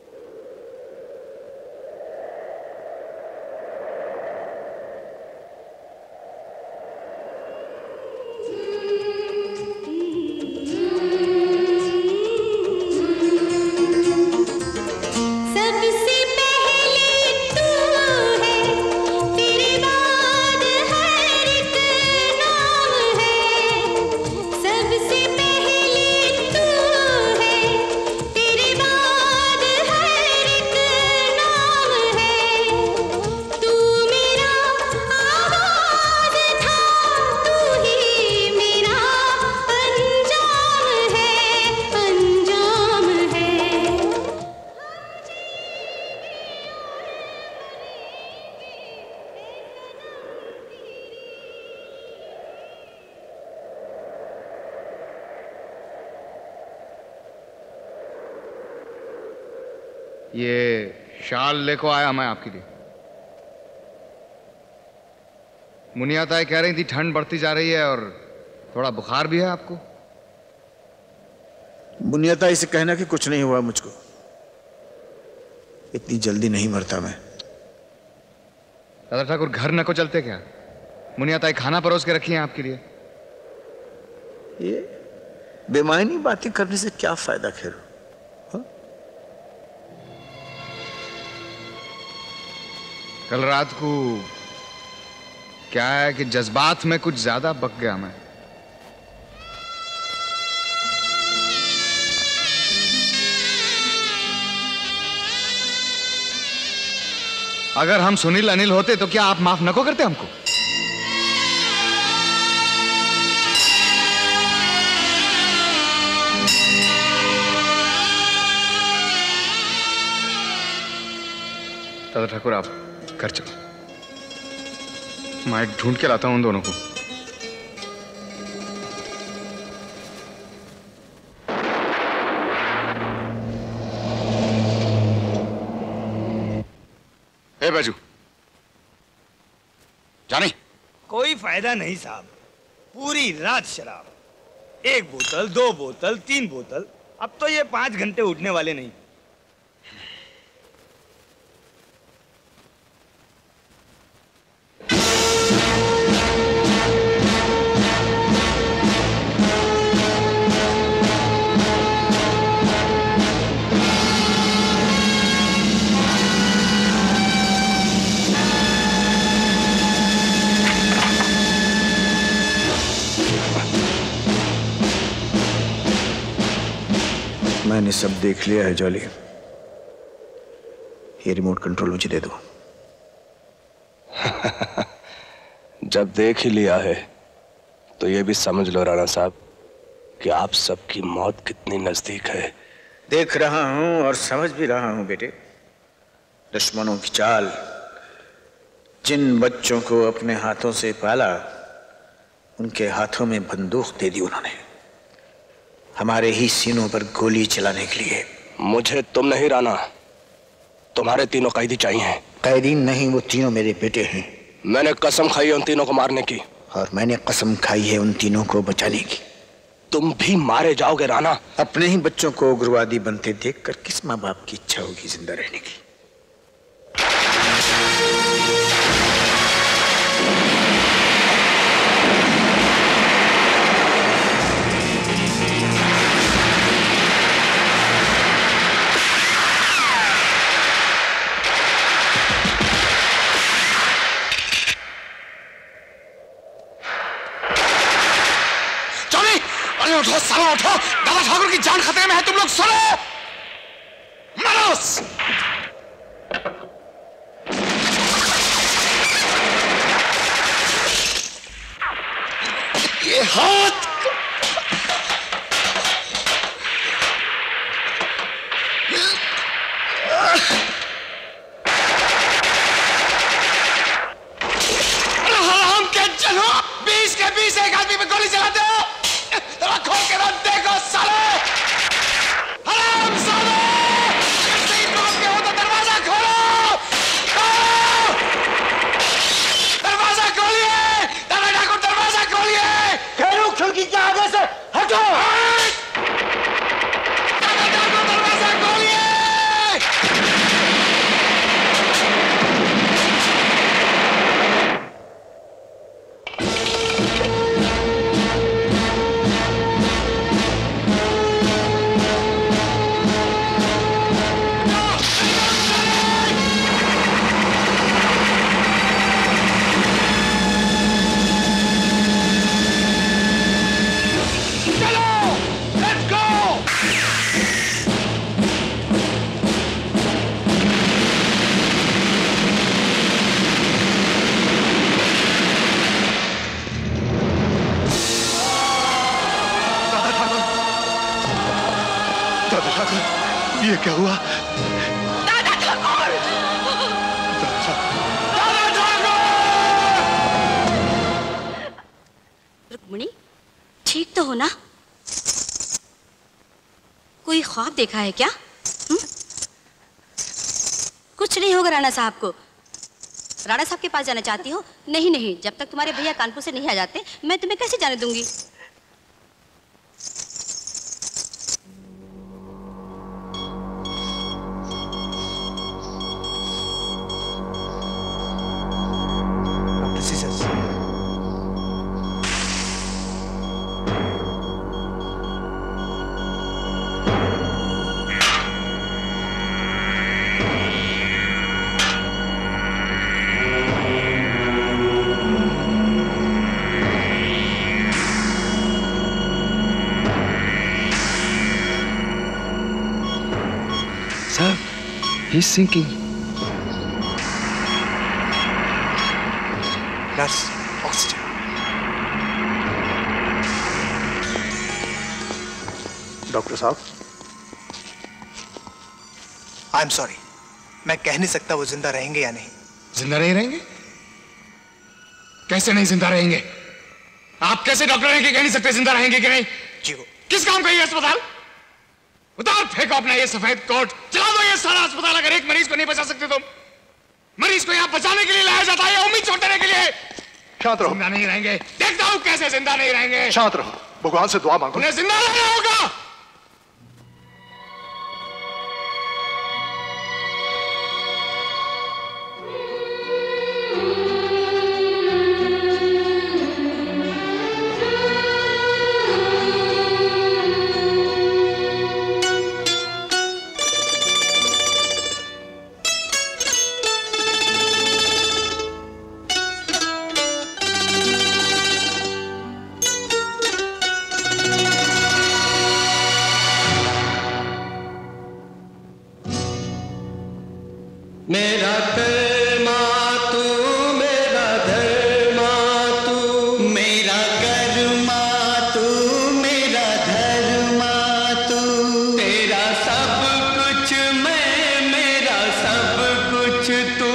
ये शाल लेको आया मैं आपके लिए। मुनिया ताई कह रही थी ठंड बढ़ती जा रही है और थोड़ा बुखार भी है आपको। मुनिया ताई से कहना कि कुछ नहीं हुआ मुझको, इतनी जल्दी नहीं मरता मैं। दादा ठाकुर घर न को चलते क्या? मुनिया ताई खाना परोस के रखी है आपके लिए। ये बेमायनी बातें करने से क्या फायदा खेरो? कल रात को क्या है कि जज्बात में कुछ ज्यादा बक गया मैं। अगर हम सुनील अनिल होते तो क्या आप माफ न को करते हमको? दादा ठाकुर आप घर चलो, मैं ढूंढ के लाता हूं उन दोनों को। ए बाजू जानी। कोई फायदा नहीं साहब, पूरी रात शराब, 1 बोतल 2 बोतल 3 बोतल, अब तो ये 5 घंटे उठने वाले नहीं। मैंने सब देख लिया है जॉली, ये रिमोट कंट्रोल मुझे दे दो। जब देख ही लिया है तो ये भी समझ लो राणा साहब कि आप सबकी मौत कितनी नजदीक है। देख रहा हूं और समझ भी रहा हूं बेटे। दुश्मनों की चाल, जिन बच्चों को अपने हाथों से पाला उनके हाथों में बंदूक दे दी उन्होंने, हमारे ही सीनों पर गोली चलाने के लिए। मुझे तुम नहीं राणा, तुम्हारे तीनों कैदी चाहिए। कैदी नहीं, वो तीनों मेरे बेटे हैं। मैंने कसम खाई है उन तीनों को मारने की। और मैंने कसम खाई है उन तीनों को बचाने की। तुम भी मारे जाओगे राणा। अपने ही बच्चों को उग्रवादी बनते देखकर किस माँ बाप की इच्छा होगी जिंदा रहने की? उठो सालों उठो, दादा ठाकुर की जान खतरे में है, तुम लोग सुनो। मारो। ये हाथ हम क्या चलो 20 के 20 एक आदमी में बात है, ये क्या हुआ? दादा ठाकुर! रुक्मिणी, ठीक तो हो ना? कोई ख्वाब देखा है क्या? कुछ नहीं होगा राणा साहब को। राणा साहब के पास जाना चाहती हो? नहीं नहीं, जब तक तुम्हारे भैया कानपुर से नहीं आ जाते मैं तुम्हें कैसे जाने दूंगी। He's sinking. Nurse, oxygen. Doctor साहब, आई एम सॉरी, मैं कह नहीं सकता वो जिंदा रहेंगे या नहीं। जिंदा नहीं रहेंगे? कैसे नहीं जिंदा रहेंगे? आप कैसे डॉक्टर हैं कि कह नहीं सकते जिंदा रहेंगे कि नहीं? जी वो किस काम का ये अस्पताल? उतार फेंको अपना ये सफेद कोट, चला दो ये सारा अस्पताल। अगर एक मरीज को नहीं बचा सकते तुम, मरीज को यहाँ बचाने के लिए लाया जाता है, उम्मीद छोड़ देने के लिए। शांत रहो। जिंदा नहीं रहेंगे, देखता हूँ कैसे जिंदा नहीं रहेंगे। शांत रहो, भगवान से दुआ मांगो। उन्हें जिंदा रहना होगा। मेरा कर्मा तू, मेरा धर्मा तू, मेरा कर्मा तू, मेरा धर्मा तू, तेरा सब कुछ मैं, मेरा सब कुछ तू।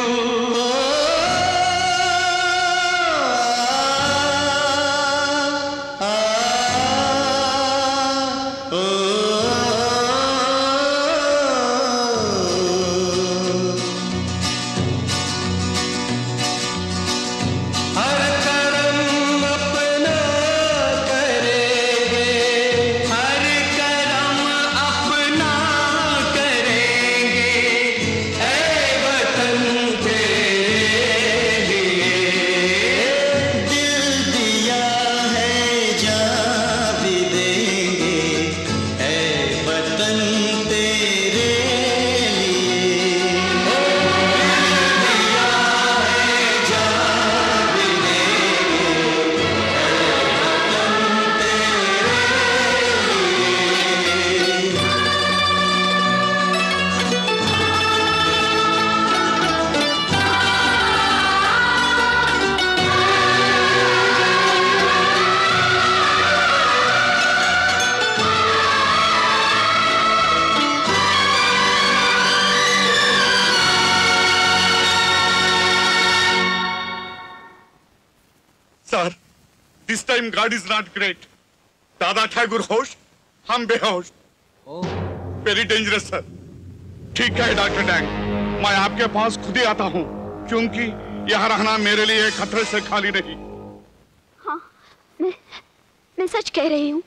This time God is not great. दादा ठाकुर होश, हम बेहोश। Very dangerous sir. ठीक है डॉक्टर डैंग, मैं आपके पास खुद ही आता हूँ, क्योंकि यहाँ रहना मेरे लिए खतरे से खाली नहीं। हाँ, मैं सच कह रही हूँ।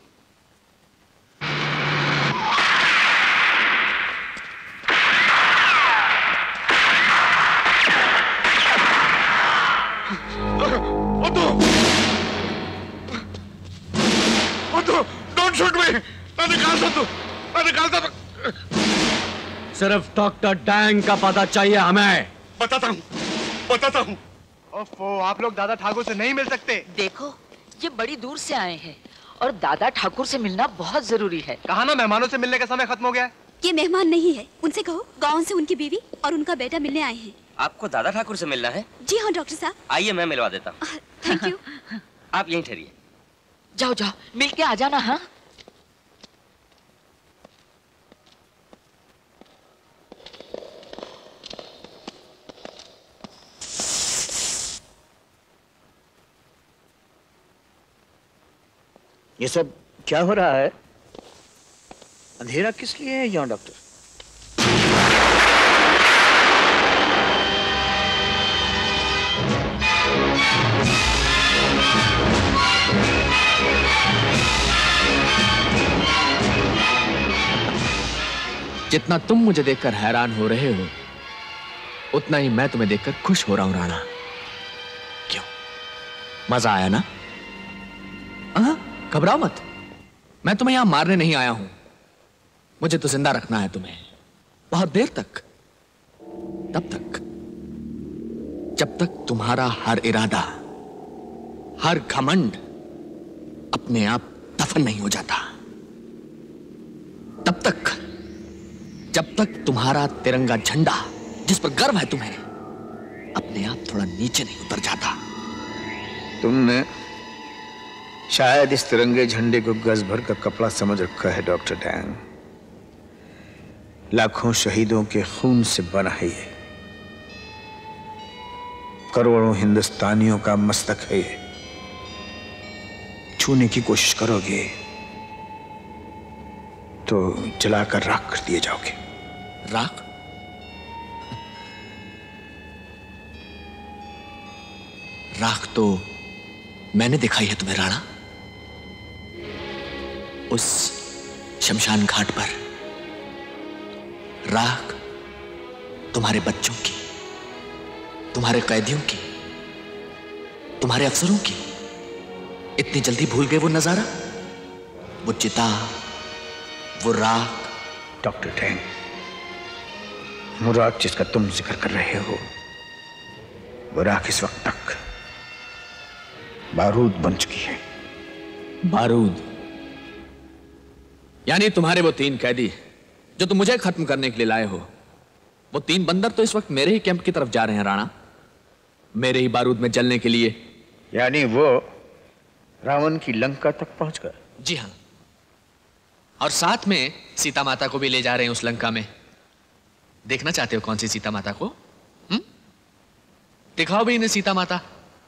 Don't shoot me! मैं निकालता तू। सिर्फ डॉक्टर डैंग का पता चाहिए हमें। बताता हूँ। ओफो, आप लोग दादा ठाकुर से नहीं मिल सकते। देखो, ये बड़ी दूर से आए हैं और दादा ठाकुर से मिलना बहुत जरूरी है। कहा ना मेहमानों से मिलने का समय खत्म हो गया है। ये मेहमान नहीं है, उनसे कहो गांव से उनकी बीवी और उनका बेटा मिलने आए हैं। आपको दादा ठाकुर से मिलना है? जी हाँ डॉक्टर साहब। आइए मैं मिलवा देता हूँ। Thank you. आप यहीं ठहरिए। जाओ जाओ, मिल के आ जाना। हाँ, ये सब क्या हो रहा है? अंधेरा किस लिए है यहाँ डॉक्टर? जितना तुम मुझे देखकर हैरान हो रहे हो, उतना ही मैं तुम्हें देखकर खुश हो रहा हूं राणा। क्यों? मजा आया ना? घबराओ मत, मैं तुम्हें यहां मारने नहीं आया हूं। मुझे तो जिंदा रखना है तुम्हें, बहुत देर तक। तब तक जब तक तुम्हारा हर इरादा, हर घमंड अपने आप दफन नहीं हो जाता। तब तक जब तक तुम्हारा तिरंगा झंडा, जिस पर गर्व है तुम्हें, अपने आप थोड़ा नीचे नहीं उतर जाता। तुमने शायद इस तिरंगे झंडे को गज भर का कपड़ा समझ रखा है डॉक्टर डैंग। लाखों शहीदों के खून से बना है ये, करोड़ों हिंदुस्तानियों का मस्तक है ये। छूने की कोशिश करोगे तो जलाकर राख कर दिए जाओगे। राख? राख तो मैंने दिखाई है तुम्हें राणा, उस शमशान घाट पर। राख तुम्हारे बच्चों की, तुम्हारे कैदियों की, तुम्हारे अफसरों की। इतनी जल्दी भूल गए वो नजारा, वो चिता, वो राख। डॉक्टर डैंग, वो राख जिसका तुम जिक्र कर रहे हो, वो राख इस वक्त तक बारूद बन चुकी है। बारूद? यानी तुम्हारे वो 3 कैदी जो तुम मुझे खत्म करने के लिए लाए हो, वो 3 बंदर तो इस वक्त मेरे ही कैंप की तरफ जा रहे हैं राणा, मेरे ही बारूद में जलने के लिए। यानी वो रावण की लंका तक पहुंच गए? जी हां, और साथ में सीता माता को भी ले जा रहे हैं उस लंका में। देखना चाहते हो कौन सी सीता माता को? दिखाओ भी इन्हें सीता माता।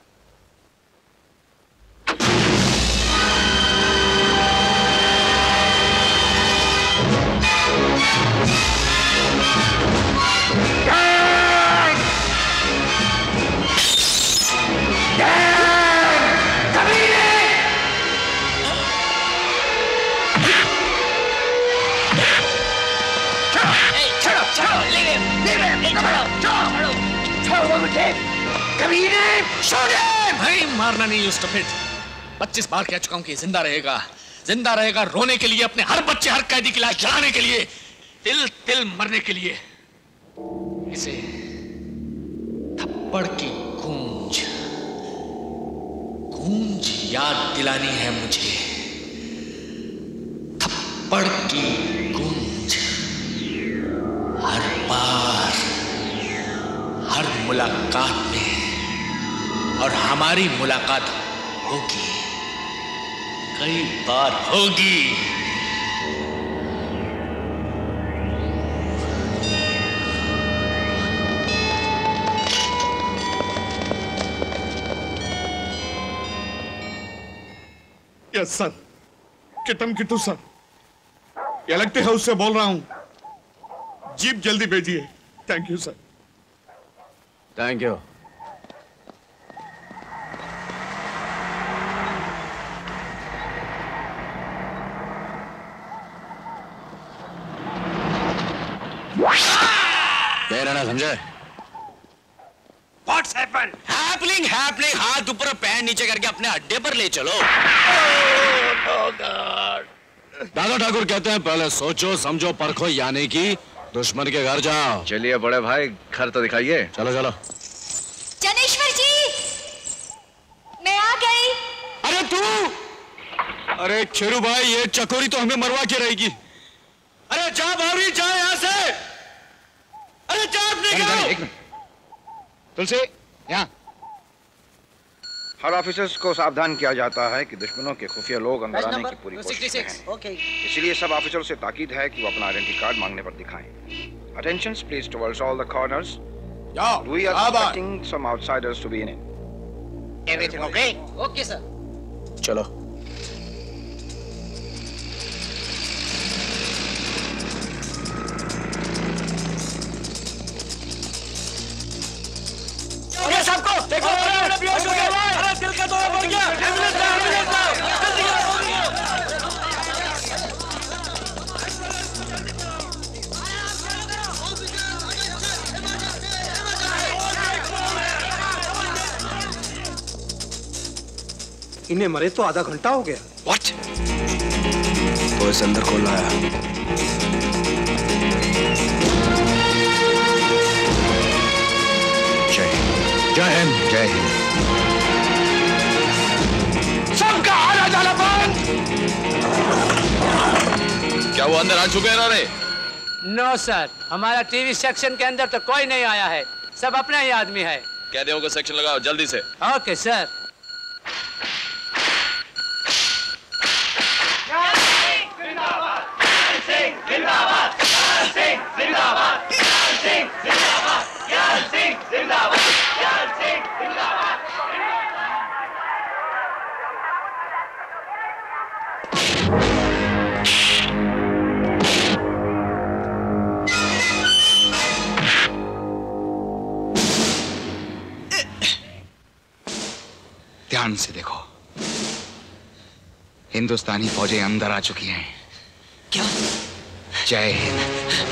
मारना नहीं यू स्टूपिड। 25 बार कह चुका हूं कि जिंदा रहेगा, जिंदा रहेगा रोने के लिए, अपने हर बच्चे, हर कैदी की लाश जलाने के लिए, तिल तिल मरने के लिए। इसे थप्पड़ की गूंज गूंज याद दिलानी है मुझे। थप्पड़ की गूंज हर बार, हर मुलाकात में, और हमारी मुलाकात होगी, कई बार होगी। Yes sir, Kittam Kittu sir, electric house से बोल रहा हूं, जीप जल्दी भेजिए। Thank you sir. Thank you. रहना समझे? What's happened? Happening, happening। हाथ ऊपर और पैर नीचे करके अपने अड्डे पर ले चलो। दादा ठाकुर कहते हैं पहले सोचो समझो परखो, यानी कि दुश्मन के घर जाओ। चलिए बड़े भाई, घर तो दिखाइए। चलो चलो। जनेश्वर जी, मैं आ गई। अरे तू! अरे खेरू भाई, ये चकोरी तो हमें मरवा के रहेगी। अरे जा भाभी, जा यहाँ से। अरे जा अपने घर। तुलसी, यहाँ। हर ऑफिसर्स को सावधान किया जाता है कि दुश्मनों के खुफिया लोग अंदर आने की पूरी कोशिश करें। इसलिए सब ऑफिसर्स से ताकीद है कि वो अपना आइडेंटिटी कार्ड मांगने पर दिखाएं। Attention please towards all the corners. We are expecting some outsiders to be in it. Everything okay? Okay sir. चलो। इन्हें मरे तो आधा घंटा हो गया। What? तो इस अंदर कौन लाया? जय हिंद। जय हिंद। जय हिंद। सबका आना जाना बंद। क्या वो अंदर आ चुके हैं रे? नो सर, हमारा टीवी सेक्शन के अंदर तो कोई नहीं आया है, सब अपना ही आदमी है। कैदियों को सेक्शन लगाओ जल्दी से। Okay sir. ध्यान से देखो, हिंदुस्तानी फौजें अंदर आ चुकी हैं। क्या? जय Hind.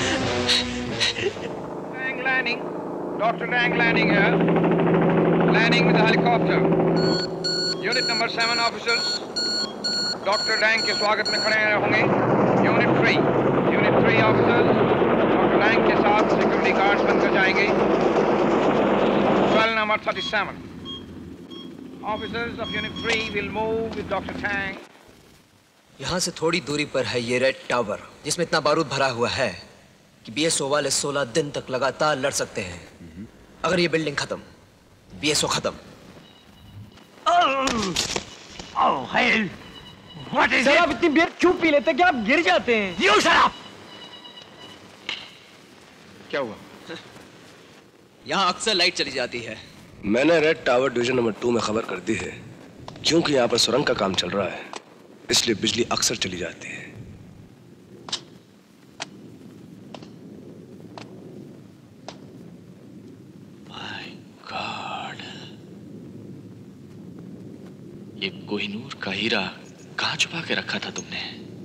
Landing. Dr. Dang landing here. Landing with a helicopter. Unit number 7 officers. Dr. Dang के स्वागत में खड़े होंगे। Unit 3 officers. Dr. Dang के साथ security guards बनकर जाएंगे। Well number 37. Officers of Unit 3 will move with Dr. Dang. यहाँ से थोड़ी दूरी पर है ये रेड टावर, जिसमें इतना बारूद भरा हुआ है कि बीएसओ वाले 16 दिन तक लगातार लड़ सकते हैं। अगर ये बिल्डिंग खत्म, बीएसओ खत्म। सर, आप इतनी बियर क्यों पी लेते कि आप गिर जाते हैं? You shut up! क्या हुआ? यहाँ अक्सर लाइट चली जाती है। मैंने रेड टावर डिवीजन नंबर 2 में खबर कर दी है, क्योंकि यहाँ पर सुरंग का काम चल रहा है, इसलिए बिजली अक्सर चली जाती है। माय गॉड, ये कोहिनूर का हीरा कहाँ छुपा के रखा था तुमने?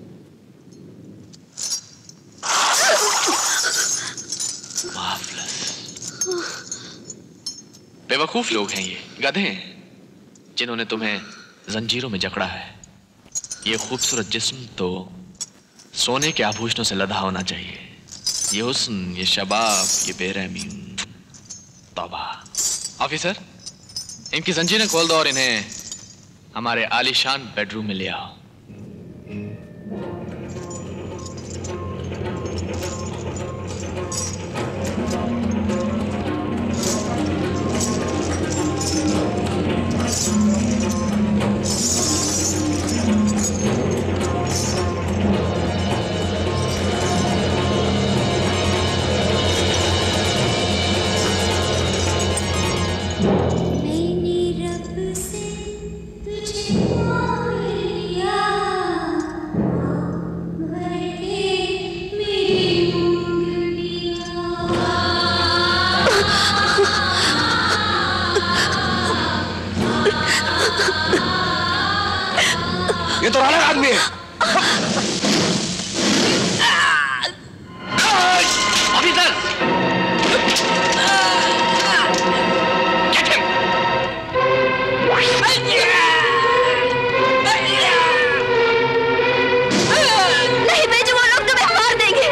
बेवकूफ लोग हैं ये, गधे हैं जिन्होंने तुम्हें जंजीरों में जकड़ा है। ये खूबसूरत जिस्म तो सोने के आभूषणों से लदा होना चाहिए। ये हुस्न, ये शबाब, ये बेरहमी, तौबा। ऑफिसर, इनकी जंजीरें खोल दो और इन्हें हमारे आलीशान बेडरूम में ले आओ। ये तो अलग आदमी है। ऑफिसर, नहीं बेचो, वो लोग तुम्हें मार देंगे।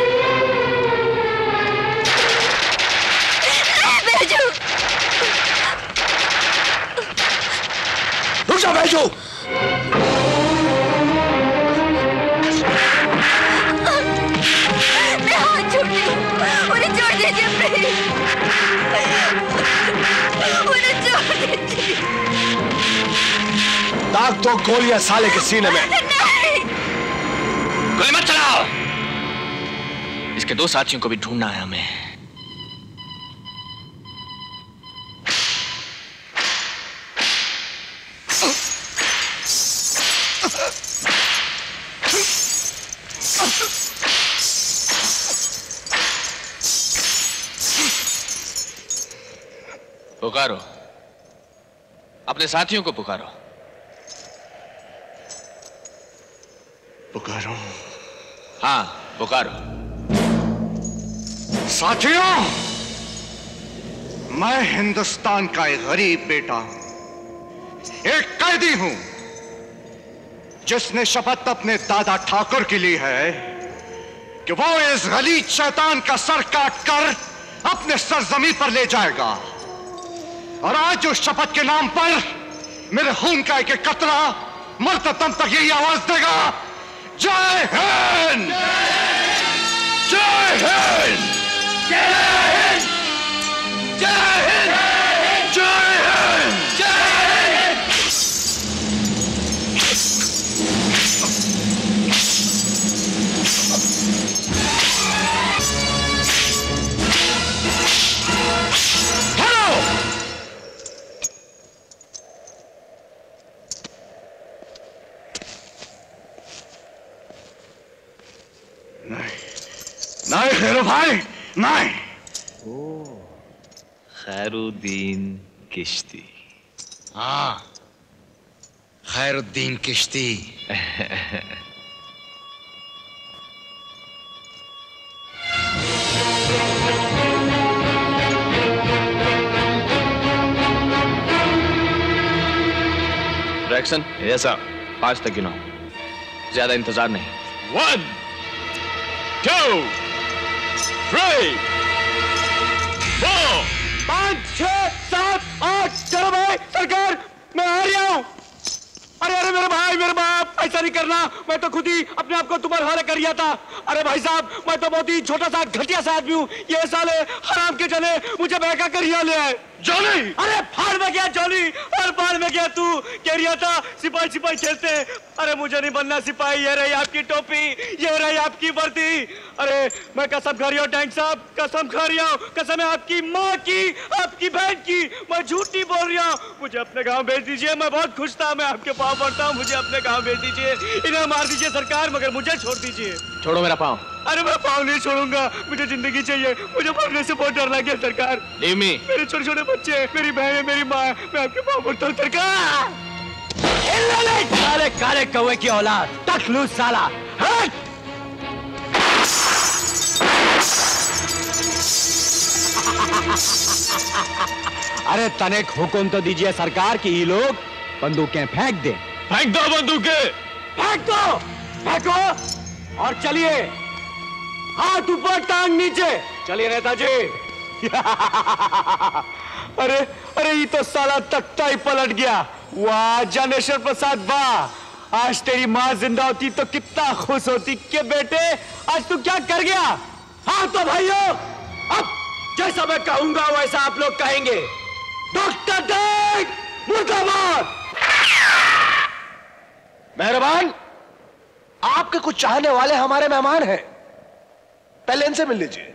नहीं बेचो। रुक जा बेचो। दाग तो गोलियां साले के सीने में। गोली मत चलाओ। इसके 2 साथियों को भी ढूंढना है हमें। पुकारो, अपने साथियों को पुकारो। पुकारो? हाँ, पुकारो। साथियों, मैं हिंदुस्तान का एक गरीब बेटा हूं, एक कैदी हूं, जिसने शपथ अपने दादा ठाकुर की ली है कि वो इस गलीज शैतान का सर काट कर अपने सरजमी पर ले जाएगा, और आज उस शपथ के नाम पर मेरे खून का एक कतरा मरते दम तक यही आवाज देगा, जय हिंद, जय हिंद, जय हिंद, जय हिंद, जय हिंद, जय हिंद। नहीं खैरू भाई, नहीं। खैरुद्दीन किश्ती। हाँ, खैरुद्दीन किश्ती। रैक्सन, ऐसा 5 तक गिनो, ज्यादा इंतजार नहीं। 1 2 3 4 5 6 7 8। चलो भाई, सरकार मैं आ रहा हूँ। अरे अरे मेरे भाई, मेरे बाप, ऐसा नहीं करना। मैं तो खुद ही अपने आप को तुम्हारे हवाले कर लिया था। अरे भाई साहब, मैं तो बहुत ही छोटा सा घटिया सा आदमी हूँ। ये साले हराम के जने मुझे बहका कर यहाँ ले आए। जॉली! अरे फाड़ में गया जॉली, और फाड़ में गया तू। कह रहा था सिपाही सिपाही खेलते। अरे मुझे नहीं बनना सिपाही। ये रही आपकी टोपी, ये रही आपकी वर्दी। अरे मैं कसम खा रही हूँ टैंक साहब, कसम खा रही हूँ। कसम है आपकी माँ की, आपकी बहन की। मैं झूठ नहीं बोल रही हूँ। मुझे अपने गाँव भेज दीजिए, मैं बहुत खुश था। मैं आपके पाँव पड़ता हूँ, मुझे अपने गाँव भेज दीजिए। इन्हें मार दीजिए सरकार, मगर मुझे छोड़ दीजिए। छोड़ो मेरा पाँव। अरे मैं पाँव नहीं छोड़ूंगा, मुझे जिंदगी चाहिए। मुझे मरने से बहुत डर लगे सरकार। Leave me। मेरे छोटे छोटे बच्चे, मेरी बहन, मेरी माँ, मैं आपके पाँव पड़ता हूँ सरकार। काले काले कौवे की औलाद, तखलूस साला। हट! अरे तनिक हुक्म तो दीजिए सरकार कि ये लोग बंदूकें फेंक दें। फेंक दो बंदूकें। फेंक दो, फेंको और चलिए। हाथ ऊपर, टांग नीचे। चलिए नेताजी। अरे अरे ये तो साला तख्ता ही पलट गया। वाह जानेश्वर प्रसाद वाह, आज तेरी माँ जिंदा होती तो कितना खुश होती कि बेटे आज तू क्या कर गया। हाँ तो भाइयों, अब जैसा मैं कहूंगा वैसा आप लोग कहेंगे। डॉक्टर डेक मुर्दाबाद। मेहरबान, आपके कुछ चाहने वाले हमारे मेहमान हैं, पहले इनसे मिल लीजिए।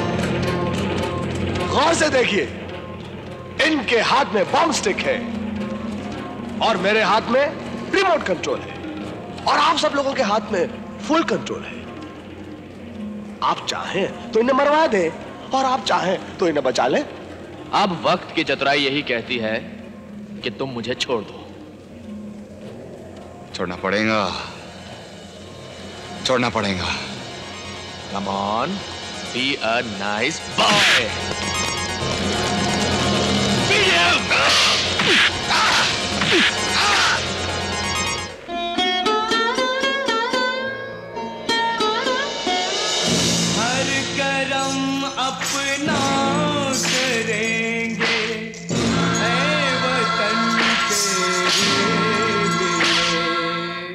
गौर से देखिए, इनके हाथ में बम स्टिक है और मेरे हाथ में रिमोट कंट्रोल है, और आप सब लोगों के हाथ में फुल कंट्रोल है। आप चाहें तो इन्हें मरवा दें, और आप चाहें तो इन्हें बचा लें। अब वक्त की चतुराई यही कहती है कि तुम मुझे छोड़ दो। छोड़ना पड़ेगा, छोड़ना पड़ेगा। Come on, be a nice boy. हर करम अपना करेंगे, ऐ वतन तेरे लिए।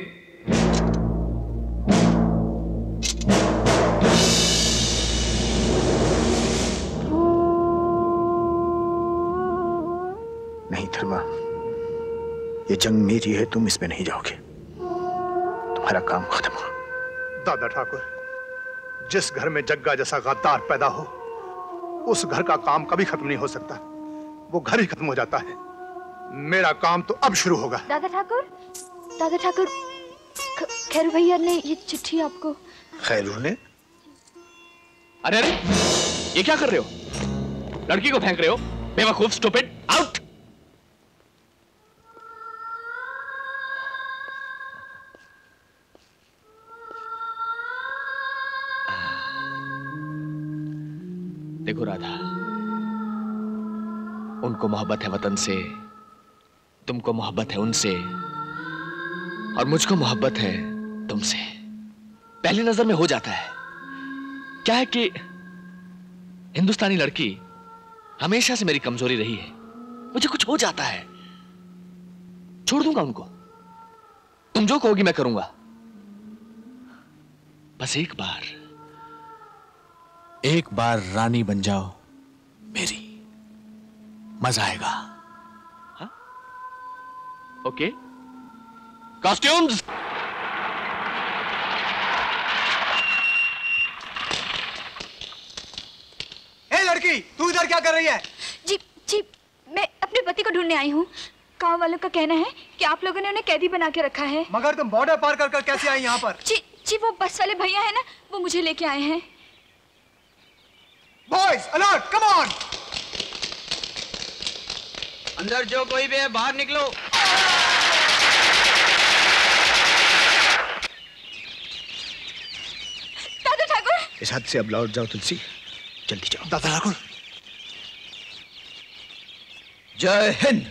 नहीं धर्मा, ये जंग मेरी है, तुम इसमें नहीं जाओगे। तुम्हारा काम खत्म हुआ। दादा ठाकुर, जिस घर में जग्गा जैसा गद्दार पैदा हो, उस घर का काम कभी खत्म नहीं हो सकता। वो घर ही खत्म हो जाता है। मेरा काम तो अब शुरू होगा। दादा ठाकुर, दादा ठाकुर, खैरू भैया ने ये चिट्ठी आपको। खैरू ने? अरे अरे, ये क्या कर रहे हो? लड़की को फेंक रहे हो? बेवकूफ, स्टूपिड, आउट। देखो राधा, उनको मोहब्बत है वतन से, तुमको मोहब्बत है उनसे। और मुझको मोहब्बत है तुमसे। पहली नजर में हो जाता है। क्या है कि हिंदुस्तानी लड़की हमेशा से मेरी कमजोरी रही है। मुझे कुछ हो जाता है, छोड़ दूंगा उनको। तुम जो कहोगी मैं करूंगा। बस एक बार रानी बन जाओ मेरी, मजा आएगा। हाँ? Okay, costumes. लड़की, तू इधर क्या कर रही है? जी जी, मैं अपने पति को ढूंढने आई हूँ। गांव वालों का कहना है कि आप लोगों ने उन्हें कैदी बना के रखा है। मगर तुम बॉर्डर पार कर कैसे आई यहाँ पर? जी जी, वो बस वाले भैया है ना, वो मुझे लेके आए हैं। Boys, alert, come on. अंदर जो कोई भी है बाहर निकलो। दादा ठाकुर, इस हद से अब लौट जाओ तुलसी, जल्दी जाओ। दादा ठाकुर, जय हिंद।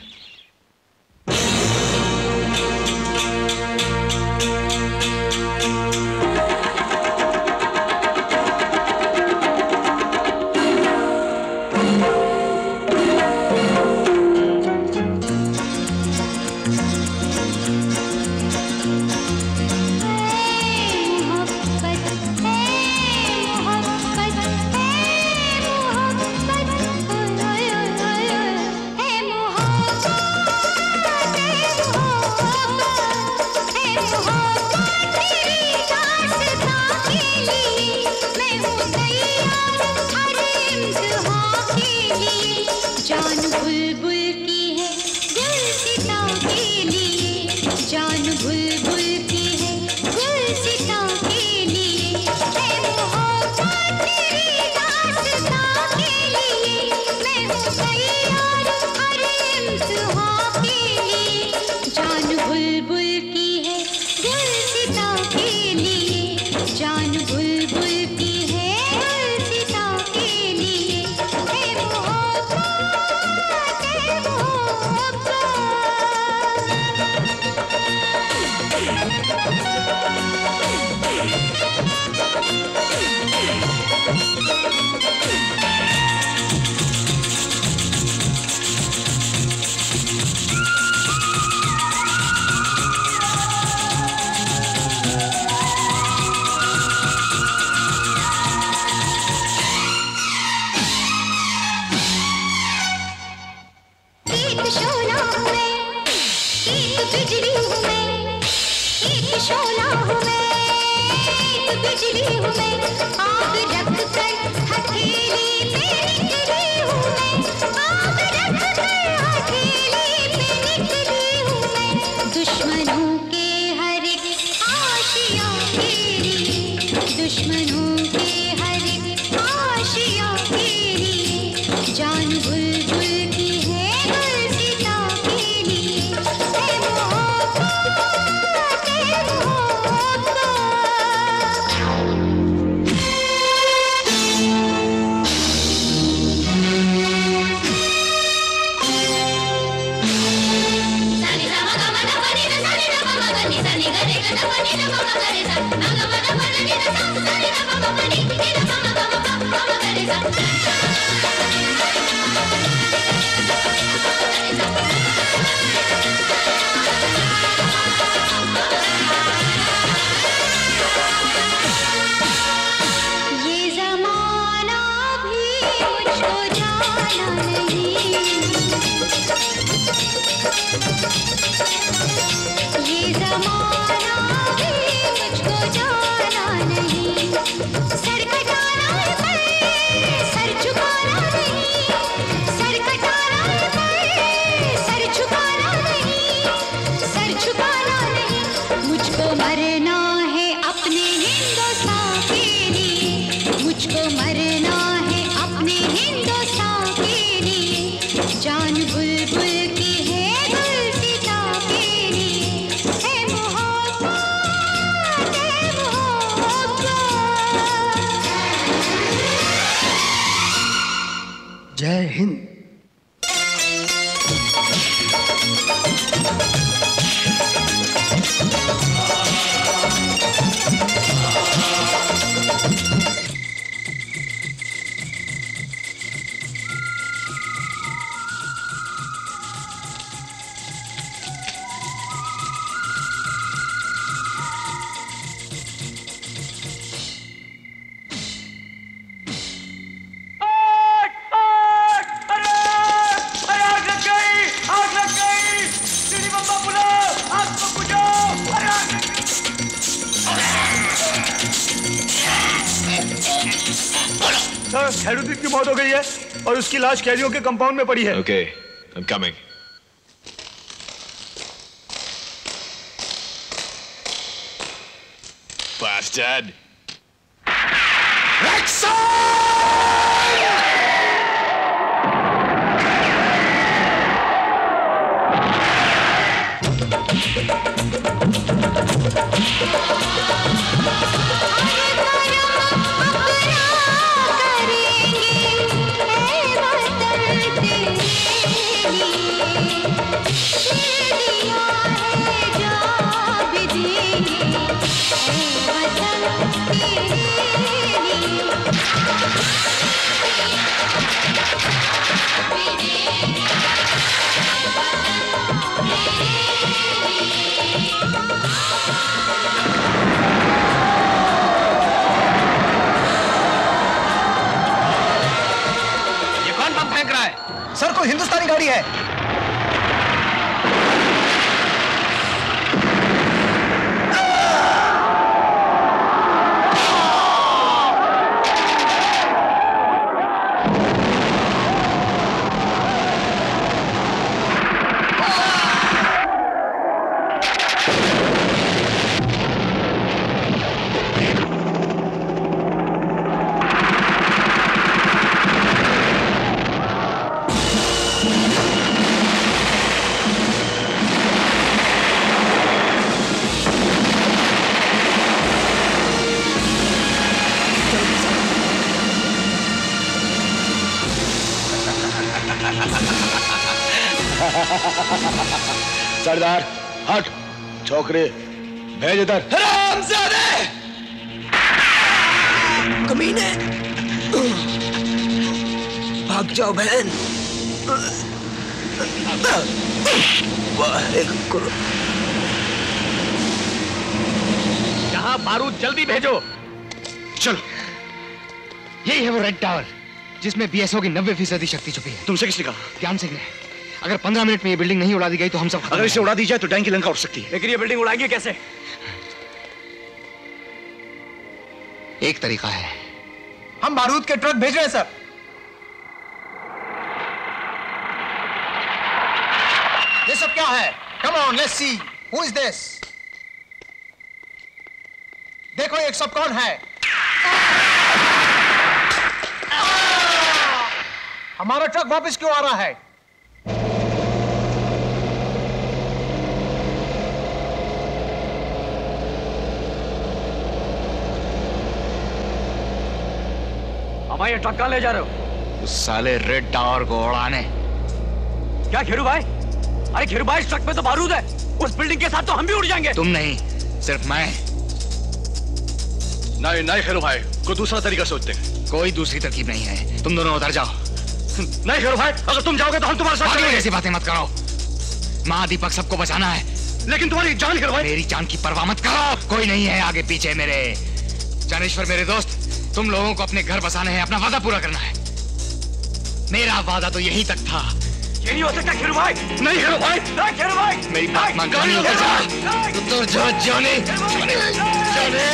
खैरुद्दीन की मौत हो गई है और उसकी लाश कैदियों के कंपाउंड में पड़ी है। Okay, I'm coming. Bastard! Sir कोई हिंदुस्तानी गाड़ी है। सरदार हट, छोकरे भेज इधर। कमीने, भाग जाओ बहन। वाहेगुरु। यहाँ बारूद जल्दी भेजो। चल, यही है वो रेड टावर जिसमें बीएसओ की 90% शक्ति छुपी है। तुमसे किसने कहा? ध्यान सिंह ने। अगर 15 मिनट में ये बिल्डिंग नहीं उड़ा दी गई तो हम सब अगर इसे उड़ा दी जाए तो टैंक की लंका उड़ सकती है। लेकिन ये बिल्डिंग उड़ाएंगे कैसे? एक तरीका है। हम बारूद के ट्रक भेज रहे हैं सर। ये सब क्या है? Come on let's see who is this. देखो ये सब कौन है? हमारा ट्रक वापस क्यों आ रहा है? हमारा ये ट्रक कहाँ ले जा रहे हो? उस साले रेड टावर को उड़ाने। क्या खेरू भाई? अरे खेरू भाई, इस ट्रक में तो बारूद है। उस बिल्डिंग के साथ तो हम भी उड़ जाएंगे। तुम नहीं, सिर्फ मैं। नहीं नहीं खेरू भाई, कोई दूसरा तरीका सोचते हैं। कोई दूसरी तरकीब नहीं है, तुम दोनों उधर जाओ। नहीं खेरू भाई, अगर तुम जाओगे तो हम तुम्हारे साथ चलेंगे। ऐसी बातें मत करो। माँ दीपक सबको बचाना है। लेकिन तुम्हारी जान खेरू भाई। मेरी जान की परवाह मत करो। कोई नहीं है आगे पीछे मेरे। जानेश्वर मेरे दोस्त, तुम लोगों को अपने घर बसाने हैं, अपना वादा पूरा करना है। मेरा वादा तो यहीं तक था। ये नहीं हो सकता खेरू भाई। नहीं खेरू भाई, नहीं खेरू भाई। मेरी बात मान। जानी उतर जा, उतर जा जानी, जानी, जानी।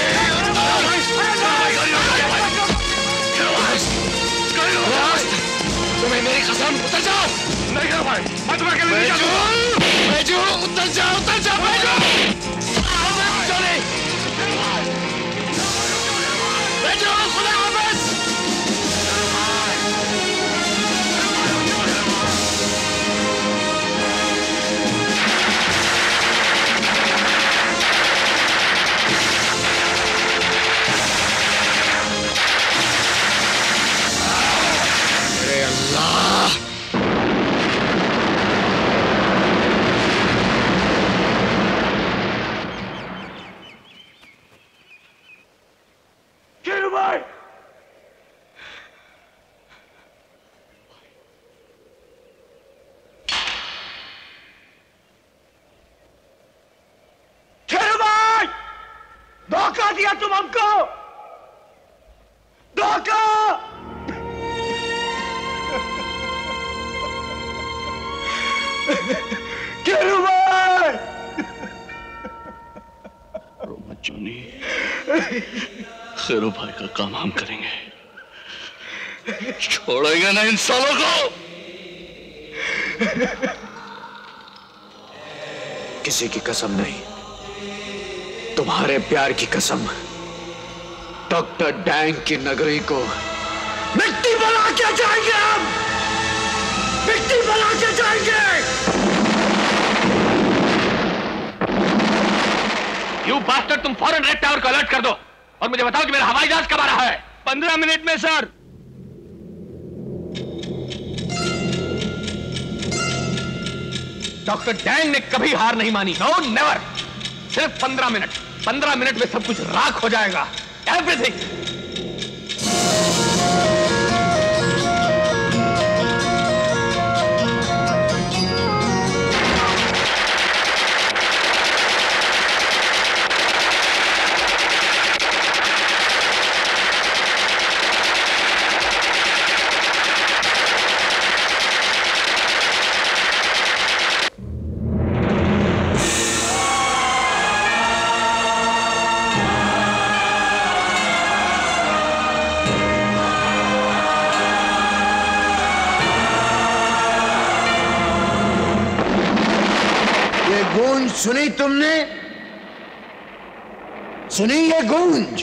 तुम्हें मेरी कसम, उतर जाओ। नहीं खेरू भाई, मैं तुम्हें अकेले नहीं जाऊंगा। भेजो, उतर जा, उतर जा, भेजो। जानी, भेजो, खुदा हाफिज। अरे अल्लाह, खेरू भाई। खेरू भाई, धोखा दिया तुम हमको, धोखा। खेरू भाई। जोनी, खेरू भाई का काम हम करेंगे। छोड़ेगा ना इन सालों को। किसी की कसम नहीं, तुम्हारे प्यार की कसम। डॉक्टर डैंग की नगरी को मिट्टी बना के जाएंगे हम, मिट्टी बना के जाएंगे। यू बास्टर्ड, तुम फौरन रेड टावर को अलर्ट कर दो और मुझे बताओ कि मेरा हवाई जहाज कब आ रहा है। 15 मिनट में सर। डॉक्टर डैंग ने कभी हार नहीं मानी। No never. सिर्फ 15 मिनट। 15 मिनट में सब कुछ राख हो जाएगा। एवरीथिंग। सुनी तुमने? सुनी ये गूंज?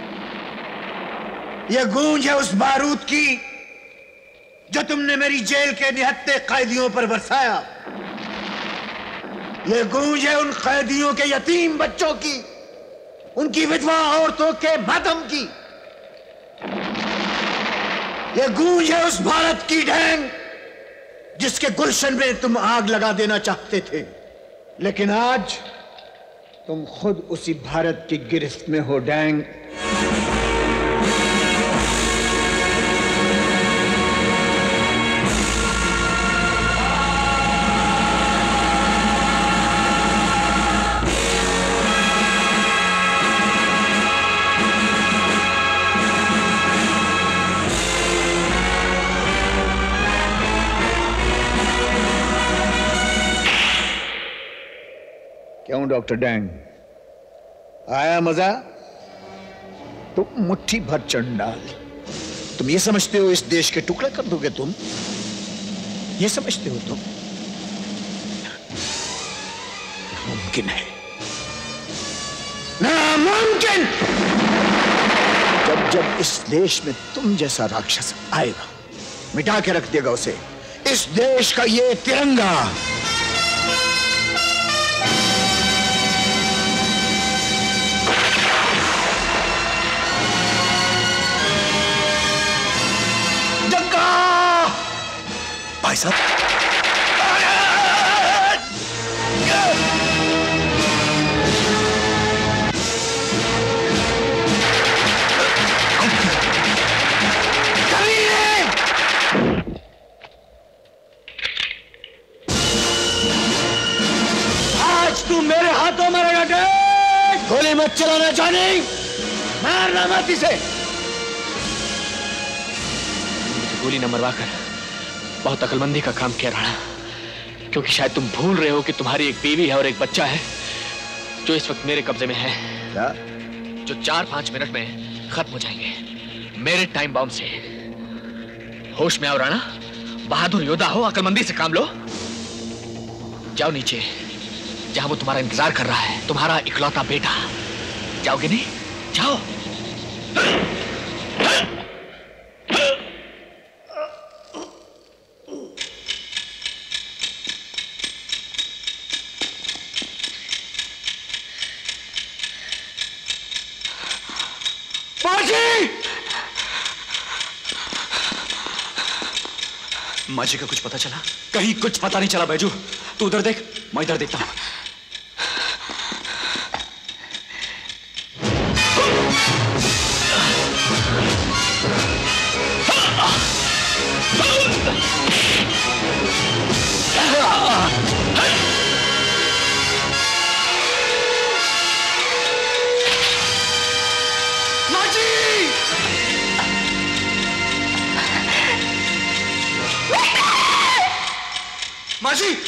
ये गूंज है उस बारूद की जो तुमने मेरी जेल के निहत्थे कैदियों पर बरसाया। ये गूंज है उन कैदियों के यतीम बच्चों की, उनकी विधवा औरतों के मातम की। ये गूंज है उस भारत की डैंग जिसके गुलशन में तुम आग लगा देना चाहते थे, लेकिन आज तुम खुद उसी भारत की गिरफ्त में हो डैंग। क्यों डॉक्टर डैंग, आया मजा? तुम मुट्ठी भर चंडाल, तुम ये समझते हो इस देश के टुकड़े कर दोगे? तुम ये समझते हो तुम? नामुमकिन है, नामुमकिन। जब इस देश में तुम जैसा राक्षस आएगा, मिटा के रख देगा उसे, इस देश का ये तिरंगा। भाई साहब, आज तू मेरे हाथों मरेगा। गोली मत चलाना जानी, मारना मत इसे। गोली न मरवाकर बहुत अकलमंदी का काम किया राणा, क्योंकि शायद तुम भूल रहे हो कि तुम्हारी एक बीवी है और एक बच्चा है जो इस वक्त मेरे कब्जे में है। क्या? जो 4-5 मिनट में खत्म हो जाएंगे मेरे टाइम बॉम्ब से। होश में आओ राणा, बहादुर योद्धा हो, अकलमंदी से काम लो। जाओ नीचे, जहां वो तुम्हारा इंतजार कर रहा है, तुम्हारा इकलौता बेटा। जाओगे नहीं? जाओ। माँ जी का कुछ पता चला? कहीं कुछ पता नहीं चला। बैजू, तू उधर देख, मैं इधर देखता हूं। माजी!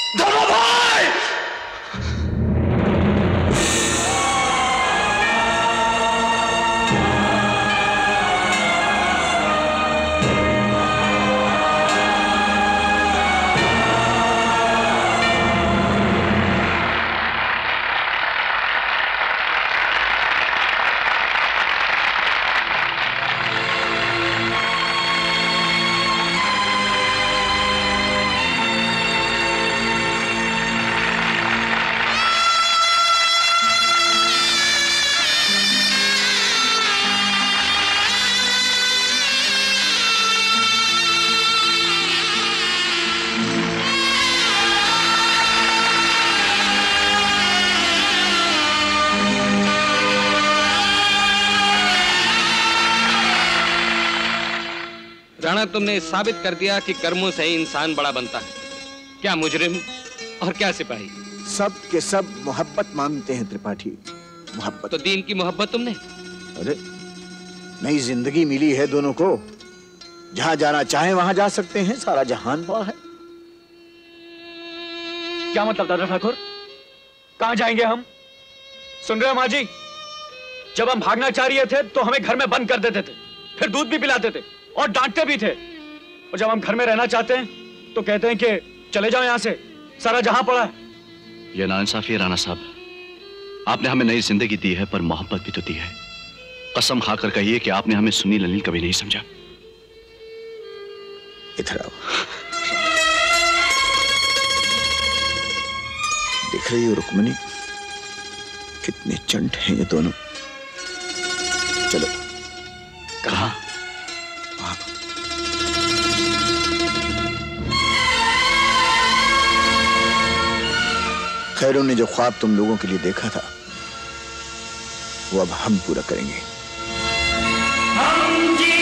धर्मा भाई! राणा, तुमने साबित कर दिया कि कर्मों से ही इंसान बड़ा बनता है। क्या मुजरिम और क्या सिपाही, सब के सब मोहब्बत मांगते हैं त्रिपाठी, मोहब्बत। तो दीन की मोहब्बत तुमने? अरे नई जिंदगी मिली है दोनों को, जहां जाना चाहे वहां जा सकते हैं, सारा जहान बड़ा है। क्या मतलब दादा ठाकुर? कहां जाएंगे हम? सुन रहे हो माँ जी? जब हम भागना चाह रहे थे तो हमें घर में बंद कर देते थे, फिर दूध भी पिलाते थे और डांटते भी थे। और जब हम घर में रहना चाहते हैं तो कहते हैं कि चले जाओ यहां से, सारा जहां पड़ा है। यह नाइंसाफी है राणा साहब। आपने हमें नई जिंदगी दी है, पर मोहब्बत भी तो दी है। कसम खाकर कहिए कि आपने हमें सुनील अनिल कभी नहीं समझा। इधर आओ। दिख रही हो रुक्मणी, कितने चंट हैं ये दोनों। चलो। कहां? खैरों ने जो ख्वाब तुम लोगों के लिए देखा था, वो अब हम पूरा करेंगे। हम जी